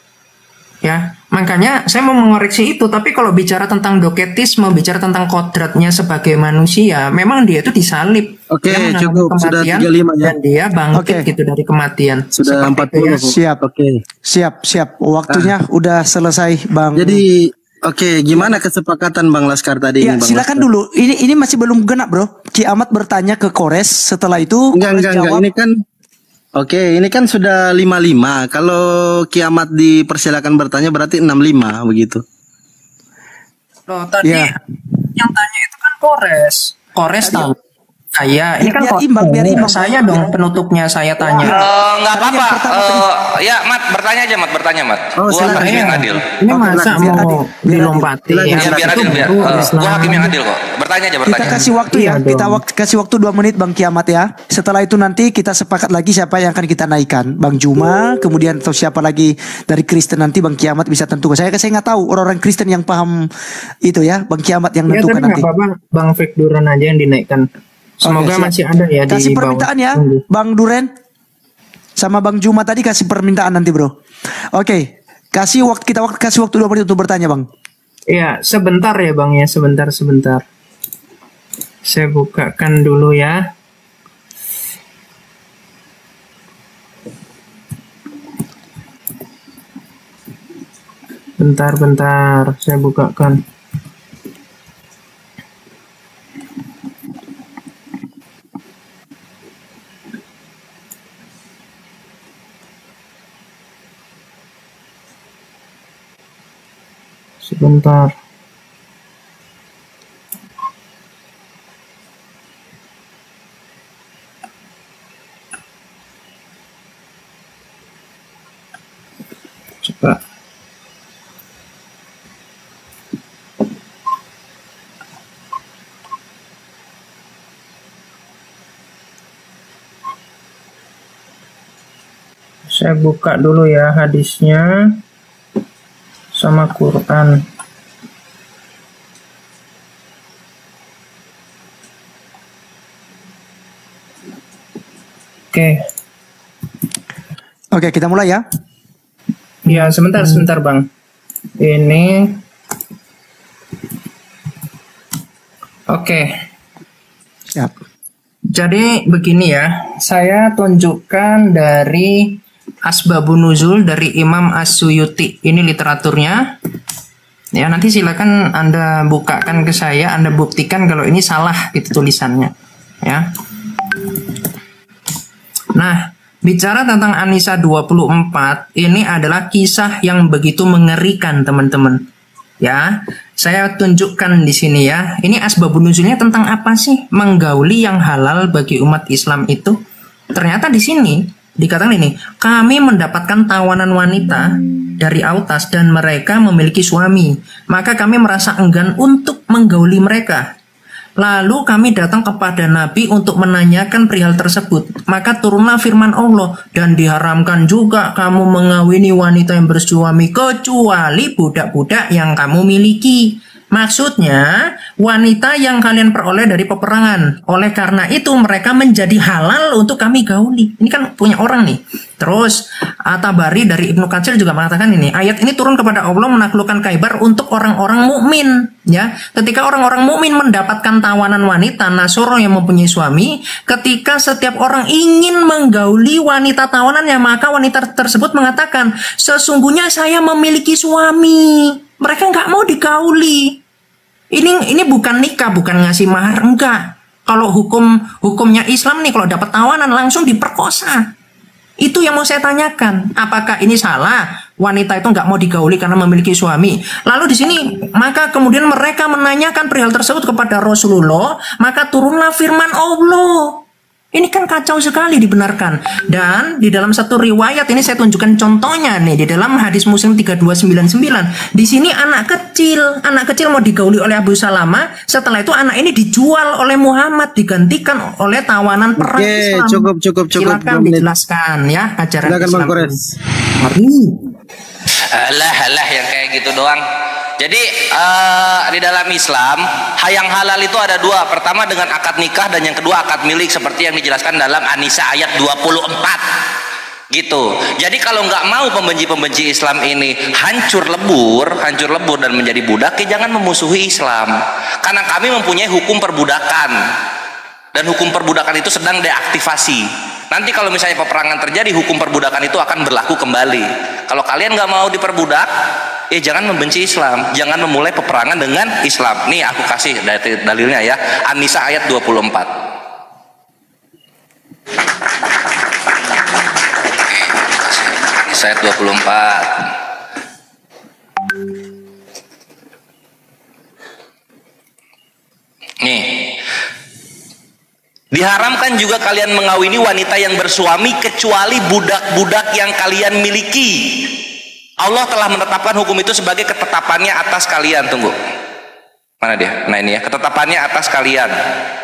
Ya, makanya saya mau mengoreksi itu. Tapi kalau bicara tentang doketisme, bicara tentang kodratnya sebagai manusia, memang dia itu disalib. Oke, Dia mengalami cukup. Sudah kematian tiga puluh lima ya. dan dia bangkit Oke. gitu dari kematian. Sudah Seperti empat itu puluh. ya. Bu. Siap. Oke. Siap siap. Waktunya udah selesai Bang. Jadi, oke, gimana kesepakatan Bang Laskar tadi ya ini, Bang silakan Laskar? dulu. Ini ini masih belum genap Bro. Kiamat bertanya ke Kores. Setelah itu Enggak, Kores enggak, enggak. jawab. Ini kan Oke, ini kan sudah lima puluh lima. Kalau kiamat dipersilakan bertanya berarti enam puluh lima begitu. Loh, tadi Ya. yang tanya itu kan Kores. Kores tahu. Saya, ini Biar- kan biar Kores. imbang, biar imbang. Saya dong penutupnya saya tanya. Eh, nggak Karena yang apa-apa. pertama Eh, ya, Mat, bertanya aja, Mat, bertanya, Mat. Oh, Gua silakan. hakim yang adil. Ini Oke, masa biar mau adil, biar dilompati adil. ya? Ya, biar Itu adil, biar. baru eh, Islam. gua hakim yang adil kok. Bertanya aja, Kita bertanya. kasih waktu ya. Iya Kita dong. wak- kasih waktu dua menit Bang Kiamat ya. Setelah itu nanti kita sepakat lagi siapa yang akan kita naikkan. Bang Juma, kemudian atau siapa lagi dari Kristen nanti Bang Kiamat bisa tentukan. Saya saya nggak tahu orang-orang Kristen yang paham itu ya. Bang Kiamat yang Ya, tapi menentukan nggak nanti. apa-apa. Bang Fek Duran aja yang dinaikkan. Semoga siap. masih ada ya Kasih di bawah. permintaan ya, Tunggu. Bang Duren sama Bang Juma tadi kasih permintaan nanti bro. Oke, kasih waktu kita waktu kasih waktu dua menit untuk bertanya bang. Ya, sebentar ya Bang ya, sebentar sebentar. Saya bukakan dulu ya. Bentar, bentar, saya bukakan. Sebentar. Coba. Saya buka dulu ya hadisnya sama Quran. Oke. Oke kita mulai ya. Ya, sebentar, sebentar, Bang. Ini. Oke. Siap. Jadi begini ya, saya tunjukkan dari Asbabun Nuzul dari Imam As-Suyuti. Ini literaturnya. Ya, nanti silakan Anda bukakan ke saya, Anda buktikan kalau ini salah gitu tulisannya. Ya. Nah, bicara tentang An-Nisa dua puluh empat, ini adalah kisah yang begitu mengerikan, teman-teman. Ya, saya tunjukkan di sini ya. Ini asbabun nuzulnya tentang apa sih? Menggauli yang halal bagi umat Islam itu. Ternyata di sini dikatakan ini, kami mendapatkan tawanan wanita dari Autas dan mereka memiliki suami. Maka kami merasa enggan untuk menggauli mereka. Lalu kami datang kepada Nabi untuk menanyakan perihal tersebut. Maka turunlah firman Allah, dan diharamkan juga kamu mengawini wanita yang bersuami kecuali budak-budak yang kamu miliki. Maksudnya, wanita yang kalian peroleh dari peperangan. Oleh karena itu, mereka menjadi halal untuk kami gauli. Ini kan punya orang nih. Terus, At-Tabari dari Ibnu Katsir juga mengatakan ini. Ayat ini turun kepada Allah menaklukkan Khaibar untuk orang-orang mukmin. Ya, ketika orang-orang mukmin mendapatkan tawanan wanita Nasoro yang mempunyai suami, ketika setiap orang ingin menggauli wanita tawanannya, maka wanita tersebut mengatakan, sesungguhnya saya memiliki suami. Mereka nggak mau digauli. Ini ini bukan nikah, bukan ngasih mahar, enggak. Kalau hukum hukumnya Islam nih, kalau dapat tawanan langsung diperkosa. Itu yang mau saya tanyakan. Apakah ini salah? Wanita itu nggak mau digauli karena memiliki suami. Lalu di sini maka kemudian mereka menanyakan perihal tersebut kepada Rasulullah, maka turunlah firman Allah. Ini kan kacau sekali dibenarkan. Dan di dalam satu riwayat ini saya tunjukkan contohnya nih di dalam hadis Muslim tiga dua sembilan sembilan. Di sini anak kecil, anak kecil mau digauli oleh Abu Salamah. Setelah itu anak ini dijual oleh Muhammad, digantikan oleh tawanan perang Oke, Islam. cukup cukup cukup. Silakan dijelaskan ya ajaran Silakan Islam. Bang Kores. Mari. Alah, alah yang kayak gitu doang. Jadi uh, di dalam Islam yang halal itu ada dua. Pertama dengan akad nikah dan yang kedua akad milik seperti yang dijelaskan dalam An-Nisa ayat dua puluh empat. Gitu. Jadi kalau nggak mau pembenci-pembenci Islam ini hancur lebur, hancur lebur dan menjadi budak, ya jangan memusuhi Islam. Karena kami mempunyai hukum perbudakan. Dan hukum perbudakan itu sedang deaktivasi. Nanti kalau misalnya peperangan terjadi, hukum perbudakan itu akan berlaku kembali. Kalau kalian nggak mau diperbudak, ya jangan membenci Islam, jangan memulai peperangan dengan Islam. Nih aku kasih dalilnya ya, An-Nisa ayat dua puluh empat. An-Nisa ayat dua puluh empat. Nih. Diharamkan juga kalian mengawini wanita yang bersuami kecuali budak-budak yang kalian miliki. Allah telah menetapkan hukum itu sebagai ketetapannya atas kalian. Tunggu. Mana dia? Nah ini ya, ketetapannya atas kalian.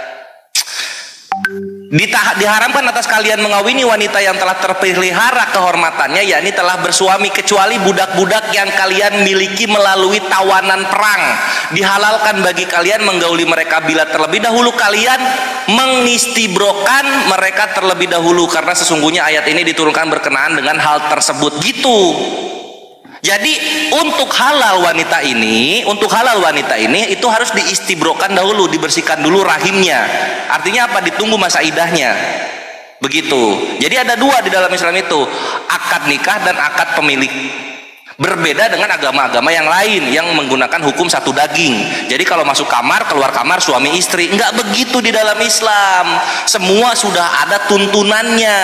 Ditah diharamkan atas kalian mengawini wanita yang telah terpelihara kehormatannya, yakni telah bersuami, kecuali budak-budak yang kalian miliki melalui tawanan perang. Dihalalkan bagi kalian menggauli mereka bila terlebih dahulu kalian mengistibrokan mereka terlebih dahulu, karena sesungguhnya ayat ini diturunkan berkenaan dengan hal tersebut. Gitu. Jadi untuk halal wanita ini, untuk halal wanita ini itu harus diistibrokan dahulu, dibersihkan dulu rahimnya. Artinya apa? Ditunggu masa idahnya. Begitu. Jadi ada dua di dalam Islam itu, akad nikah dan akad pemilik. Berbeda dengan agama-agama yang lain yang menggunakan hukum satu daging. Jadi kalau masuk kamar, keluar kamar suami istri. Enggak begitu di dalam Islam. Semua sudah ada tuntunannya.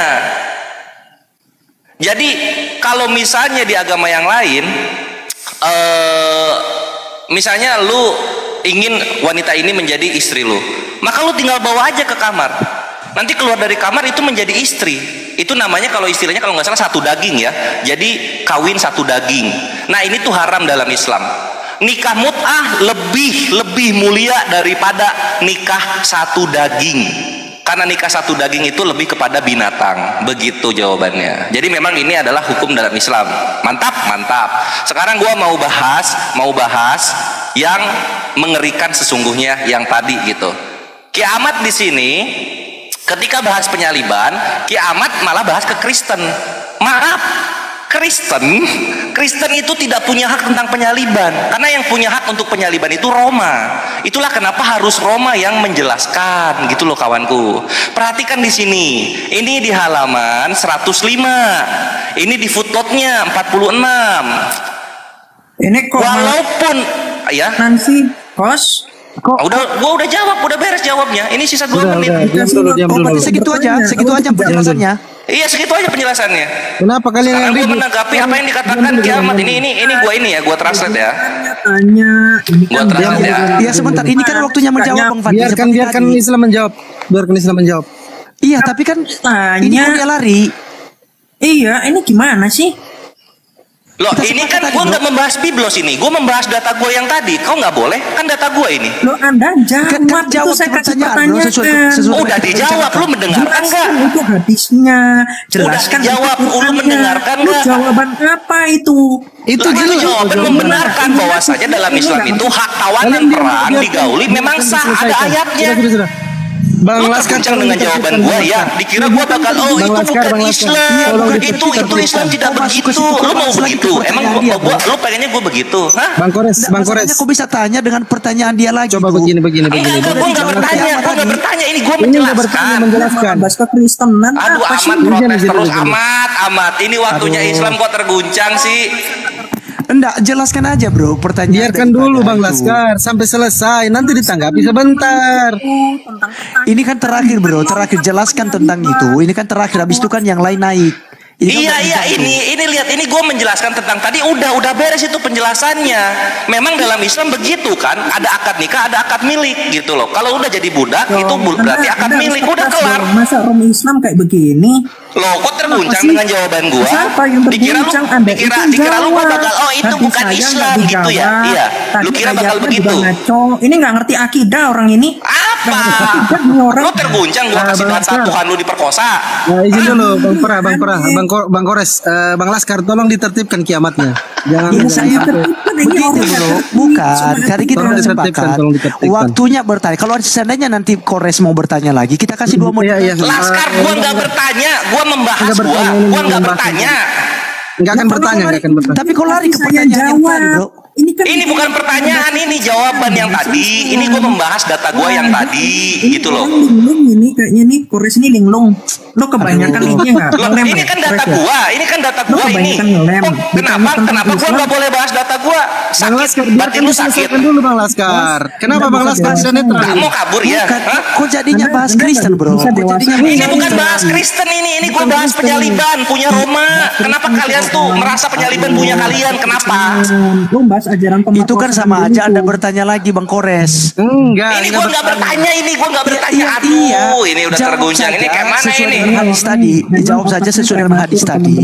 Jadi kalau misalnya di agama yang lain, uh, misalnya lu ingin wanita ini menjadi istri lu, maka lu tinggal bawa aja ke kamar. Nanti keluar dari kamar itu menjadi istri. Itu namanya kalau istilahnya kalau nggak salah satu daging ya. Jadi kawin satu daging. Nah ini tuh haram dalam Islam. Nikah mut'ah lebih lebih mulia daripada nikah satu daging. Karena nikah satu daging itu lebih kepada binatang. Begitu jawabannya. Jadi memang ini adalah hukum dalam Islam. Mantap, mantap. Sekarang gua mau bahas, mau bahas yang mengerikan sesungguhnya yang tadi gitu. Kiamat di sini ketika bahas penyaliban, kiamat malah bahas ke Kristen. Maaf, Kristen, Kristen itu tidak punya hak tentang penyaliban, karena yang punya hak untuk penyaliban itu Roma. Itulah kenapa harus Roma yang menjelaskan, gitu loh kawanku. Perhatikan di sini, ini di halaman seratus lima, ini di footnote-nya empat puluh enam. Ini kok Walaupun ya, Nancy, kos, kok udah, gua udah jawab, udah beres jawabnya. Ini sisa dua Udah, menit. udah, diam dulu, diam Oh, dulu. berarti segitu aja, segitu aja penjelasannya. Iya segitu aja penjelasannya. Kenapa kalian yang Sekarang gue ribut? menanggapi apa yang dikatakan kiamat. Ini ini ini gue ini ya, gue translate ya. tanya, ini Gue kan translate ya. Iya sebentar, ini kan waktunya menjawab Bang Fadli. Biarkan seperti biarkan tadi. Islam menjawab. Biarkan Islam menjawab. Iya, tapi kan tanya. ini kok dia lari. Iya, ini gimana sih? Loh, Kita ini sepakat kan tadi, gue bro. nggak membahas biblos ini, gue membahas data gue yang tadi. Kau nggak boleh, kan data gue ini. Lo Anda jawab, Kan- kan itu jawab saya kasih pertanyaan, bro, pertanyaan. sesuai- sesuai- Udah dijawab, lu mendengarkan nggak? Jelaskan itu hadisnya. Jelaskan itu dijawab, lu Qur'annya. mendengarkan Lu nggak? jawaban apa itu? Itu jelas jawaban membenarkan bahwasanya dalam Islam itu hak tawanan perang digauli memang sah, ada ayatnya. Sudah, sudah, sudah. Bang Lu Laskar terguncang tolong dengan ditertibkan, jawaban gua Bang ya. Laskar. Dikira gua bakal oh Bang itu Laskar, bukan Bang Laskar. Islam, Tolong itu ditertibkan, itu Islam tidak Kau masuk ke begitu. situ, kau Lu mau masuk lagi begitu? ke Emang pertanyaan gua, dia, gua bro. lu pengennya gua begitu? Hah? Bang Kores, Nggak, Bang Kores. masalahnya kok bisa tanya dengan pertanyaan dia lagi? Coba bro? begini, begini, begini. Enggak, enggak, gua enggak Jangan bertanya, bertanya gua enggak tadi. bertanya, ini gua Ini nggak bertanya, menjelaskan. menjelaskan. Bahas kekristenan Aduh, apa sih? amat protes Izin, izin, terus, izin. amat, amat. Ini waktunya Islam kok terguncang sih. Enggak, jelaskan aja bro pertanyaan. Biarkan daripada dulu Bang itu. Laskar sampai selesai, nanti ditanggapi sebentar. Ini kan terakhir bro, terakhir jelaskan tentang itu. Ini kan terakhir, habis itu kan yang lain naik. Ini kan Iya nggak iya bisa, bro. ini ini lihat ini gue menjelaskan tentang tadi udah udah beres itu penjelasannya. Memang dalam Islam begitu kan, ada akad nikah, ada akad milik gitu loh. Kalau udah jadi budak itu bu- berarti akad milik, udah kelar. Masa Rom Islam kayak begini? Loh, kok terguncang Apa sih? dengan jawaban gua? Siapa yang Dikira lu, berguncang? Anda dikira, itu dikira lu gua jawab. bakal, oh itu Tadi bukan saya Islam nggak gitu ya? dijawab. Iya. Tadi Lu kira bakal ayatnya begitu? juga ngaco. Ini nggak ngerti akidah orang ini. Apa? Ini orang. Lu terguncang gua Ah, kasih Bang data Laskar. Tuhan lu diperkosa. Nah, izin dulu Bang Pera, Bang Pera, Bang, Ko- Bang Kores, eh, Bang Laskar tolong ditertibkan kiamatnya. Jangan Ini jangan saya sampai- tertibkan, ini begini orang bro, tertib. bukan. Cuma Kali kita tolong udah ditertibkan, sepakat. tolong ditertibkan. Waktunya bertanya. Kalau seandainya nanti Kores mau bertanya lagi, kita kasih dua menit. Iya, iya. Laskar gua nggak bertanya, gua membahas Nggak gua, bertanya, ini gua nggak membahas. bertanya. Enggak akan Nah, bertanya, kalau enggak akan bertanya. Tapi kau lari ke Saya pertanyaan yang jawab. tadi bro. Ini kan Ini bukan pertanyaan, ini jawaban yang tadi. Ini gua membahas data gua yang tadi, gitu loh. orang linglung ini kayaknya nih Kores ini linglung. Lo kebanyakan ini nggak? Loh, Ngelem ini ya, kan Kores data ya? gua, ini kan data Lu gua ini. kebanyakan ngelem. Oh, Ditanya kenapa? tentang Kenapa gua Islam. nggak boleh bahas data gua? Bang Sakit, Laskar, batin biarkan lu sakit. diselesaikan dulu Bang Laskar. Kenapa Bang Laskar tidak netral? Nggak mau kabur ya? Bukan, Hah? kok jadinya Anda- bahas Anda Kristen nggak bro? bisa Kok dewasa. jadinya Ini bahas bukan Kristen? bahas Kristen ini, ini gue bahas penyaliban punya Roma. Kenapa kalian tuh merasa penyaliban punya kalian? Kenapa? Lo bahas ajaran Itu kan sama aja Anda bertanya lagi Bang Kores. Enggak, Ini enggak gue nggak bertanya, ini gue nggak bertanya. Iya, iya. Aduh, ini udah Jawab terguncang. Ini saja kayak mana sesuai ini? dengan hadis tadi. Dijawab saja sesuai dengan hadis tadi.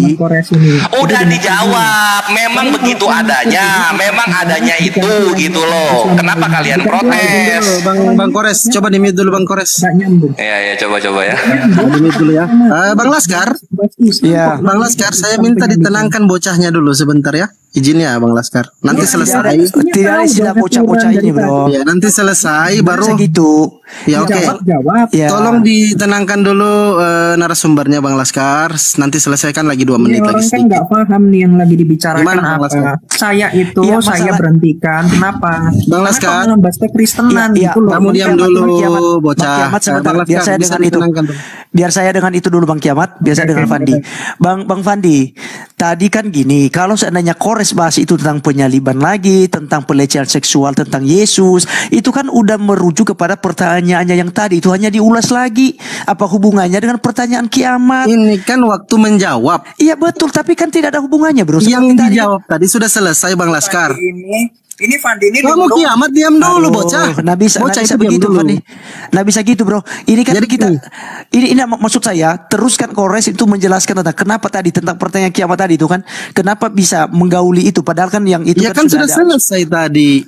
Udah dijawab, memang begitu adanya, memang adanya itu gitu loh. Kenapa kalian protes? Dulu, Bang Bang Kores, coba di mute dulu Bang Kores. Gak nyambung. Iya iya coba-coba ya. Di mute dulu ya. Eh, Bang Laskar, Iya. Bang Laskar, saya minta ditenangkan bocahnya dulu sebentar ya. Izin ya Bang Laskar. Nanti selesai. Tidak ada istilah bocah-bocah ini bro. Ya, nanti selesai baru Segitu. ya oke. Jawab, jawab. Ya. Tolong ditenangkan dulu eh, narasumbernya Bang Laskar. Nanti selesaikan lagi dua Ini menit orang lagi kan sedikit. nggak paham nih yang lagi dibicarakan Gimana, Bang apa. Laskar? Saya itu Iya, saya masalah- berhentikan. Kenapa? Bang Laskar. Karena kalau bahas kekristenan Iya, gitu loh. Kamu diam Bang dulu, Kiamat, bocah. Bang Kiamat sebentar, Bang Laskar, biar saya bisa dengan itu. ditenangkan, Bang. Biar saya dengan itu dulu Bang Kiamat, biar saya dengan Fandi. Bang Bang Fandi, tadi kan gini, kalau seandainya Kores bahas itu tentang penyaliban lagi, tentang pelecehan seksual, tentang Yesus, itu kan udah merujuk kepada pertanyaannya yang tadi. Itu hanya diulas lagi. Apa hubungannya dengan pertanyaan kiamat? Ini kan waktu menjawab. Iya betul, tapi kan tidak ada hubungannya bro. Yang Seperti tadi. dijawab tadi sudah selesai Bang Laskar. Ini ini Fandi ini Kamu dulu. kiamat diam dulu Aduh, bocah. Nah bisa, Bocah nah bisa itu diam begitu, dulu. Fandi. Nah bisa gitu, bro. Ini kan Jadi kita, gini. ini, ini mak- maksud saya, teruskan Kores itu menjelaskan tentang kenapa tadi tentang pertanyaan kiamat tadi itu kan, kenapa bisa menggauli itu, padahal kan yang itu Ya kan sudah ada. selesai tadi.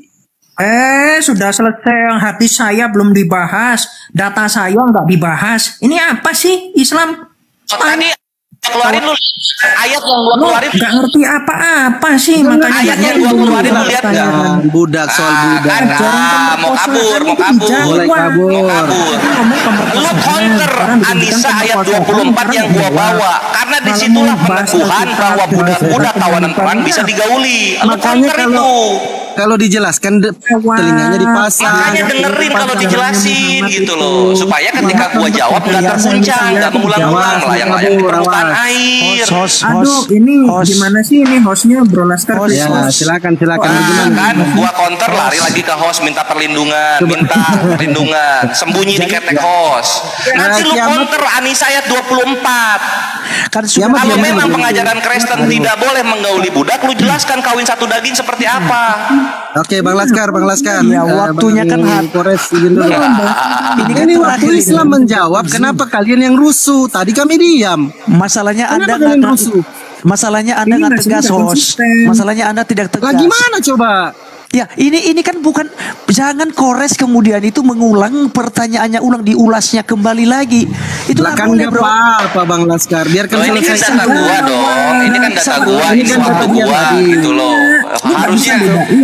Eh sudah selesai, yang hadis saya belum dibahas, data saya nggak dibahas. Ini apa sih Islam? Tadi keluarin lu ayat yang gua Lo keluarin. nggak ngerti apa-apa sih, makanya Ayat yang nggak gua nyambung keluarin lu dengan lihat pertanyaan. Dan budak soal Ah, budak. kan, ah, mau kabur, mau kabur. Boleh kabur. Mau kabur. Lu counter Anisa ayat dua puluh empat yang gua bawa. Karena disitulah peneguhan bahwa budak-budak tawanan perang bisa digauli. Lu Makanya counter kalau itu. kalau dijelaskan de- telinganya dipasang. Makanya dengerin kalau dijelasin gitu loh. Supaya ketika gua jawab nggak terguncang, nggak mengulang-ulang, melayang-layang di permukaan air. Host, host, Aduh, host, ini host. gimana sih ini hostnya Bro Laskar? Host, please, Ya, host. silakan silakan Nah, bagaimana? kan gua counter lari lagi ke host minta perlindungan, minta perlindungan, sembunyi di ketek host. Nanti lu kiamat- counter Anisa ayat dua puluh empat. Kan sudah Kiamat Kalau diam memang dulu. pengajaran Kristen tidak boleh menggauli budak, lu jelaskan kawin satu daging seperti apa. Oke, Bang Laskar, Bang Laskar. Iya, Eh, waktunya Bang kan hab- Kores izin dulu. ini kan Ini waktu terakhir ini. Islam menjawab, kenapa kalian yang rusuh? Tadi kami diam. Masalahnya Kenapa Anda kalian nggak rusuh? Masalahnya Anda Ini nggak masih tegas, nggak host. konsisten. Masalahnya Anda tidak tegas. Lah gimana coba? Ya, ini ini kan bukan, jangan Kores kemudian itu mengulang pertanyaannya, ulang diulasnya kembali lagi. Itu Lah nggak kan boleh, nggak bro. apa-apa Bang Laskar. Biarkan Loh, ini kan selesai data saja. gua dong. Ini kan data Sama. gua, Ini ini kan waktu data dia gua tadi. gitu loh. Harusnya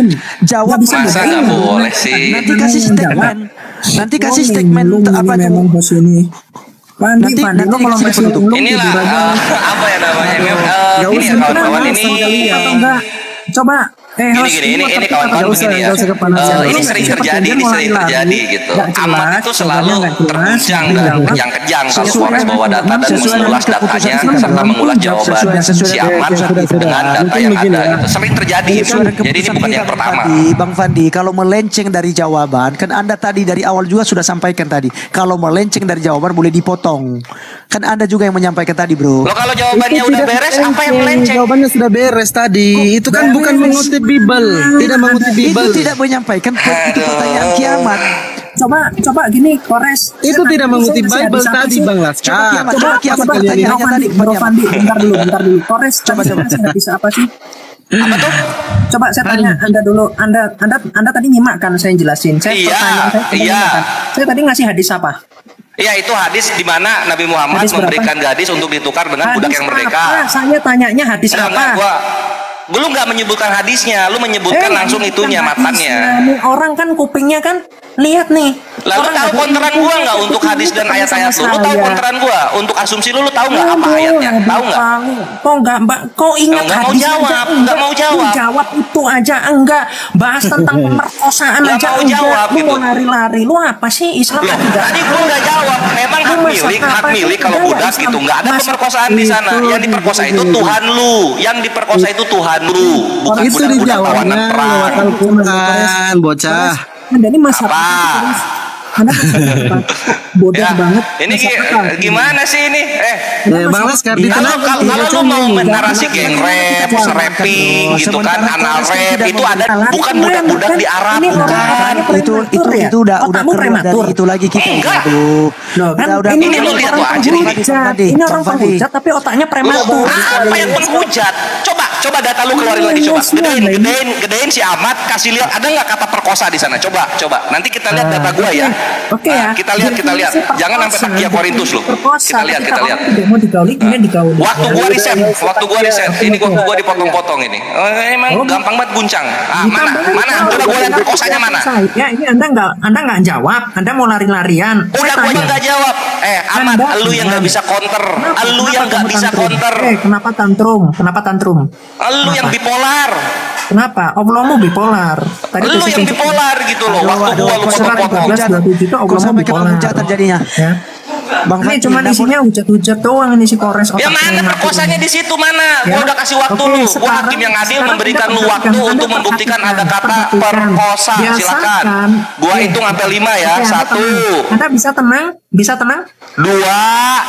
Jawab Masa pertanyaan. nggak boleh sih? Nanti kasih statement. Nanti kasih Oh, statement lu apa ini tuh? memang bos ini. Pandi, Nanti- Pandi, nanti lo kalau dikasih masih penutup. belum inilah tidur aja. eh, apa ya namanya? Eh, Nggak Ini ya usah, kawan-kawan Panas, ini. atau enggak? Coba eh Gini host, gini ini mau ini tapi kawan-kawan kata- begini ya. nggak usah kepanasan. Eh, Lu ini nggak sering bisa terjadi, perjanjian ini mau sering lari-lari. terjadi gitu. Nggak Amat jelas, itu selalu jawabannya nggak jelas, terguncang nggak dan jawab. kejang-kejang kalau Sesuai Kores dengan- bawa data dan sesuai dengan mengulas keputusan datanya kita, serta Bang. mengulas Sesuai- jawaban sesuai- si sesuai- Amat sudah, sudah, sudah. dengan data Mungkin yang begini ada ya. gitu. Sering terjadi itu. Sesuai dengan Jadi ini keputusan bukan kita, yang Bang pertama. Fandi. Bang Fandi, kalau melenceng dari jawaban, kan Anda tadi dari awal juga sudah sampaikan tadi, kalau melenceng dari jawaban boleh dipotong. Kan Anda juga yang menyampaikan tadi, bro. Lo kalau jawabannya udah beres, apa yang melenceng? Jawabannya sudah beres tadi. Itu kan bukan mengutip Bible. Tidak mengutip Bible. Itu tidak menyampaikan per- itu pertanyaan kiamat. Coba coba gini Kores. Itu Saya tidak tanya, mengutip saya masih Bible habis apa tadi sih? Bang Coba Laskar. kiamat, Coba coba kiamat coba pertanyaannya Bro tadi. Fandi, Bro kiamat. Fandi, bentar dulu, bentar dulu. Kores, coba coba saya bisa apa sih? Apa tuh? Coba saya tanya Anda dulu. Anda Anda Anda tadi nyimak kan saya jelasin. Saya Iya, pertanyaan saya tadi iya. nyimak kan? Saya tadi ngasih hadis apa? Iya itu hadis di mana Nabi Muhammad Hadis berapa? memberikan gadis untuk ditukar dengan budak Hadis yang merdeka. apa? Saya tanyanya hadis Enggak, apa? enggak, gua Lu nggak menyebutkan hadisnya, lu menyebutkan Eh, langsung bukan itunya hadisnya. matannya. Nih, orang kan kupingnya kan lihat nih. Lalu Orang tahu nggak konteran kupingnya, gua nggak untuk kupingnya hadis dan ketemu ayat-ayat sama lu? Lu tahu saya. konteran gua? Untuk asumsi lu, lu tahu nggak apa Aduh, ayatnya? aduh, Tahu nggak? tahu. Kok nggak mbak? Kok ingat Nggak mau hadis jawab, aja? nggak mau jawab. Lu jawab itu aja enggak. Bahas tentang pemerkosaan Nggak aja mau enggak. jawab Lu gitu. mau lari-lari. Lu apa sih? Islam Loh, kan enggak. tadi gua nggak jawab. Memang Lu hak masa milik, hak apa sih? milik kalau Enggak, budak Islam. gitu. Nggak ada Masa- pemerkosaan di sana. Itu, Yang diperkosa itu, itu itu. Tuhan lu. Yang diperkosa itu Tuhan lu. Bukan Itu budak-budak dijawabnya tawanan perang. lewat Al-Quran, bocah. Anda ini masa Apa? terus. Anda kan bodoh Ya, banget. ini Masa gi- apa? gimana sih ini? Eh, Ya, Bang Laskar, Kalau ditenang. kalau kalau lu mau menarasi geng rap, Jangan, rapping Bro. gitu kan, Sementara anal Kores kan rap tidak itu ada Lari bukan kemana, budak-budak kan? di Arab Ini orang bukan. orangnya itu itu prematur ya? itu udah udah Otakmu keluar prematur. dari itu lagi kita Enggak. Aduh. Loh kan Udah, udah, ini, ini orang lu lihat tuh orang aja nih. penghujat. Fandi, Ini Bang orang Fandi. penghujat tapi otaknya prematur. Apa yang penghujat? Coba, coba data lu keluarin lagi coba. Gedein, gedein, gedein si Ahmad, kasih lihat ada nggak kata perkosa di sana? Coba, coba. Nanti kita lihat data gua ya. Oke Nah, ya. kita lihat, kita lihat. Jangan sampai takia Korintus lu. Kita lihat, kita lihat. Tidak mau digauli, dia digauli. Waktu gua riset, waktu gua riset, ini gua, gua dipotong-potong ini. Oh, emang gampang banget guncang. Ah, mana, mana? Coba gua lihat perkosanya mana? Ya ini Anda nggak Anda nggak jawab. Anda mau lari-larian. Udah Saya gua tanya. nggak jawab. Eh, Ahmad, Anda- lu yang nggak bisa counter. Kenapa- Lu kenapa yang nggak kamu bisa tantrum? counter. Eh, kenapa tantrum? Kenapa tantrum? Lu yang bipolar. Kenapa? Allahmu bipolar. Tadi Lu yang bipolar gitu loh. Aduh, Waktu aduh, gua lu kok sampai potong-potong. kehujat? Kok sampai ke penghujatan jadinya? Ya. Bang Ini Fandi, cuma nggak isinya hujat-hujat doang ini si Kores. Ya otaknya mana mati. perkosanya di situ mana? Gua Ya. udah kasih waktu Oke, lu. Gua sekarang- hakim yang adil sekarang memberikan Anda lu waktu perhatikan, untuk Anda membuktikan ada perhatikan, kata perhatikan. perkosa. Biasakan. Silakan. Gua Oke. hitung sampai lima ya. Oke, Anda Satu, tenang. Anda bisa tenang? Bisa tenang? dua,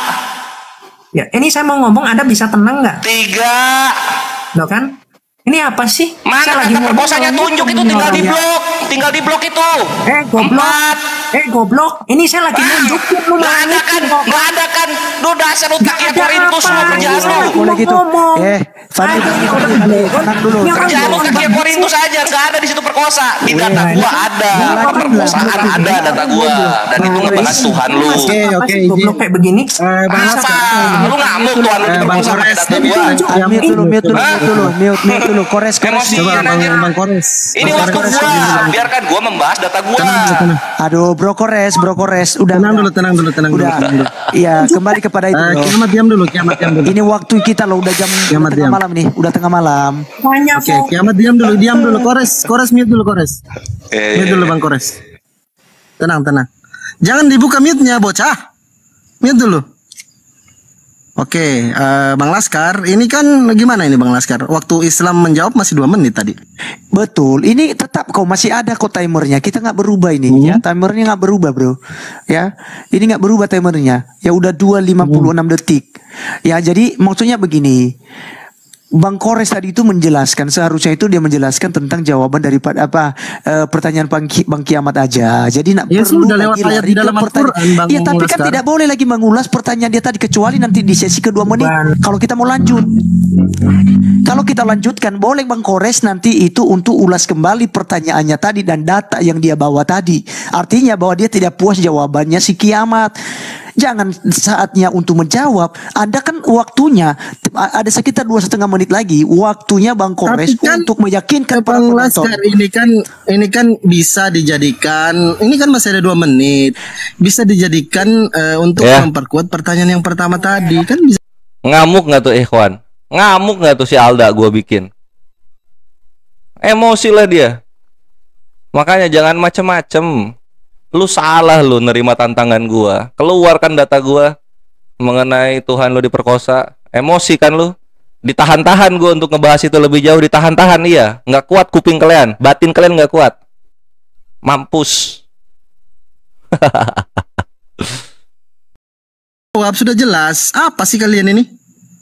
Ya, ini saya mau ngomong Anda bisa tenang nggak? tiga. Loh kan? Ini apa sih? Mana Saya lagi kata ngomong, perkosanya ngomong, tunjuk itu ngomong tinggal di orangnya. blok, tinggal di blok itu. Eh, goblok. Empat. Eh, goblok. Ini saya lagi nunjukin lu Nggak malah ada kan, ngikut kok. nggak ada kan. Lu dasar lu Nggak takia ada Korintus apa. semua kerjaan Saya lu. lagi Boleh mau gitu. ngomong. Eh, Fandi, Aduh, Fandi, udah Fandi, gede. tenang dulu. Ini orang Kerjaan lu ngomong takia banget Korintus sih. aja, nggak ada di situ perkosa. Di Weh, data ini- gua ada, ini orang perkosaan bilang, ada data gua, dan itu ngebahas Tuhan lu. Oke, Oke, oke, oke, goblok izin. kayak begini. Eh, Bang Masa Laskar. Apa? Lu ngamuk Tuhan lu Eh, Bang diperkosa pakai Kores, data gua. Ah, mute dulu, mute dulu, Hah? mute dulu, mute, mute dulu. Kores, kores. Emosi. Coba Iya, Bang, aja. Bang Kores. Ini Bang waktu Kores, gua, tenang dulu. biarkan gua membahas data gua. Tenang dulu, tenang. Aduh, bro Kores, bro Kores. Udah. Tenang udah. dulu, tenang dulu, tenang dulu. Udah. tenang dulu. Iya, kembali kepada itu. Eh, bro. kiamat diam dulu, kiamat diam dulu. Ini waktu kita loh, udah jam Kiamat udah tengah diam. malam nih, udah tengah malam. Banyak Oke, kok. kiamat diam dulu, diam dulu. Kores, Kores mute dulu, Kores. Eh, Mute dulu Bang Kores. Tenang, tenang. Jangan dibuka mute-nya, bocah. Mute dulu. Oke, eh, Bang Laskar, ini kan gimana ini Bang Laskar? Waktu Islam menjawab masih dua menit tadi. Betul, ini tetap kok masih ada kok timernya. Kita nggak berubah ini Hmm. ya, timernya nggak berubah bro. Ya, ini nggak berubah timernya. Ya udah dua lima puluh enam detik. Ya jadi maksudnya begini. Bang Kores tadi itu menjelaskan, seharusnya itu dia menjelaskan tentang jawaban daripada apa eh, pertanyaan Bang, Ki- Bang Kiamat aja. Jadi nak Ya perlu sudah, lewat lagi ayat lari di ke dalam pertanyaan. Al-Quran, Bang Iya, tapi kan Laskar. tidak boleh lagi mengulas pertanyaan dia tadi kecuali nanti di sesi kedua menit. Kalau kita mau lanjut, kalau kita lanjutkan boleh Bang Kores nanti itu untuk ulas kembali pertanyaannya tadi dan data yang dia bawa tadi. Artinya bahwa dia tidak puas jawabannya si Kiamat. Jangan saatnya untuk menjawab. Anda kan waktunya ada sekitar dua setengah menit lagi. Waktunya Bang Kores Tapi kan, untuk meyakinkan para Bang penonton. Laskar, ini kan ini kan bisa dijadikan, ini kan masih ada dua menit, bisa dijadikan eh, untuk Ya. memperkuat pertanyaan yang pertama tadi kan bisa. Ngamuk nggak tuh Ikhwan? Ngamuk nggak tuh si Alda gua bikin? Emosi lah dia. Makanya jangan macem-macem. Lu salah lu nerima tantangan gua. Keluarkan data gua mengenai Tuhan lu diperkosa. Emosi kan lu? Ditahan-tahan gua untuk ngebahas itu lebih jauh. Ditahan-tahan, iya. Nggak kuat kuping kalian. Batin kalian nggak kuat. Mampus. Jawab sudah jelas. Apa sih kalian ini?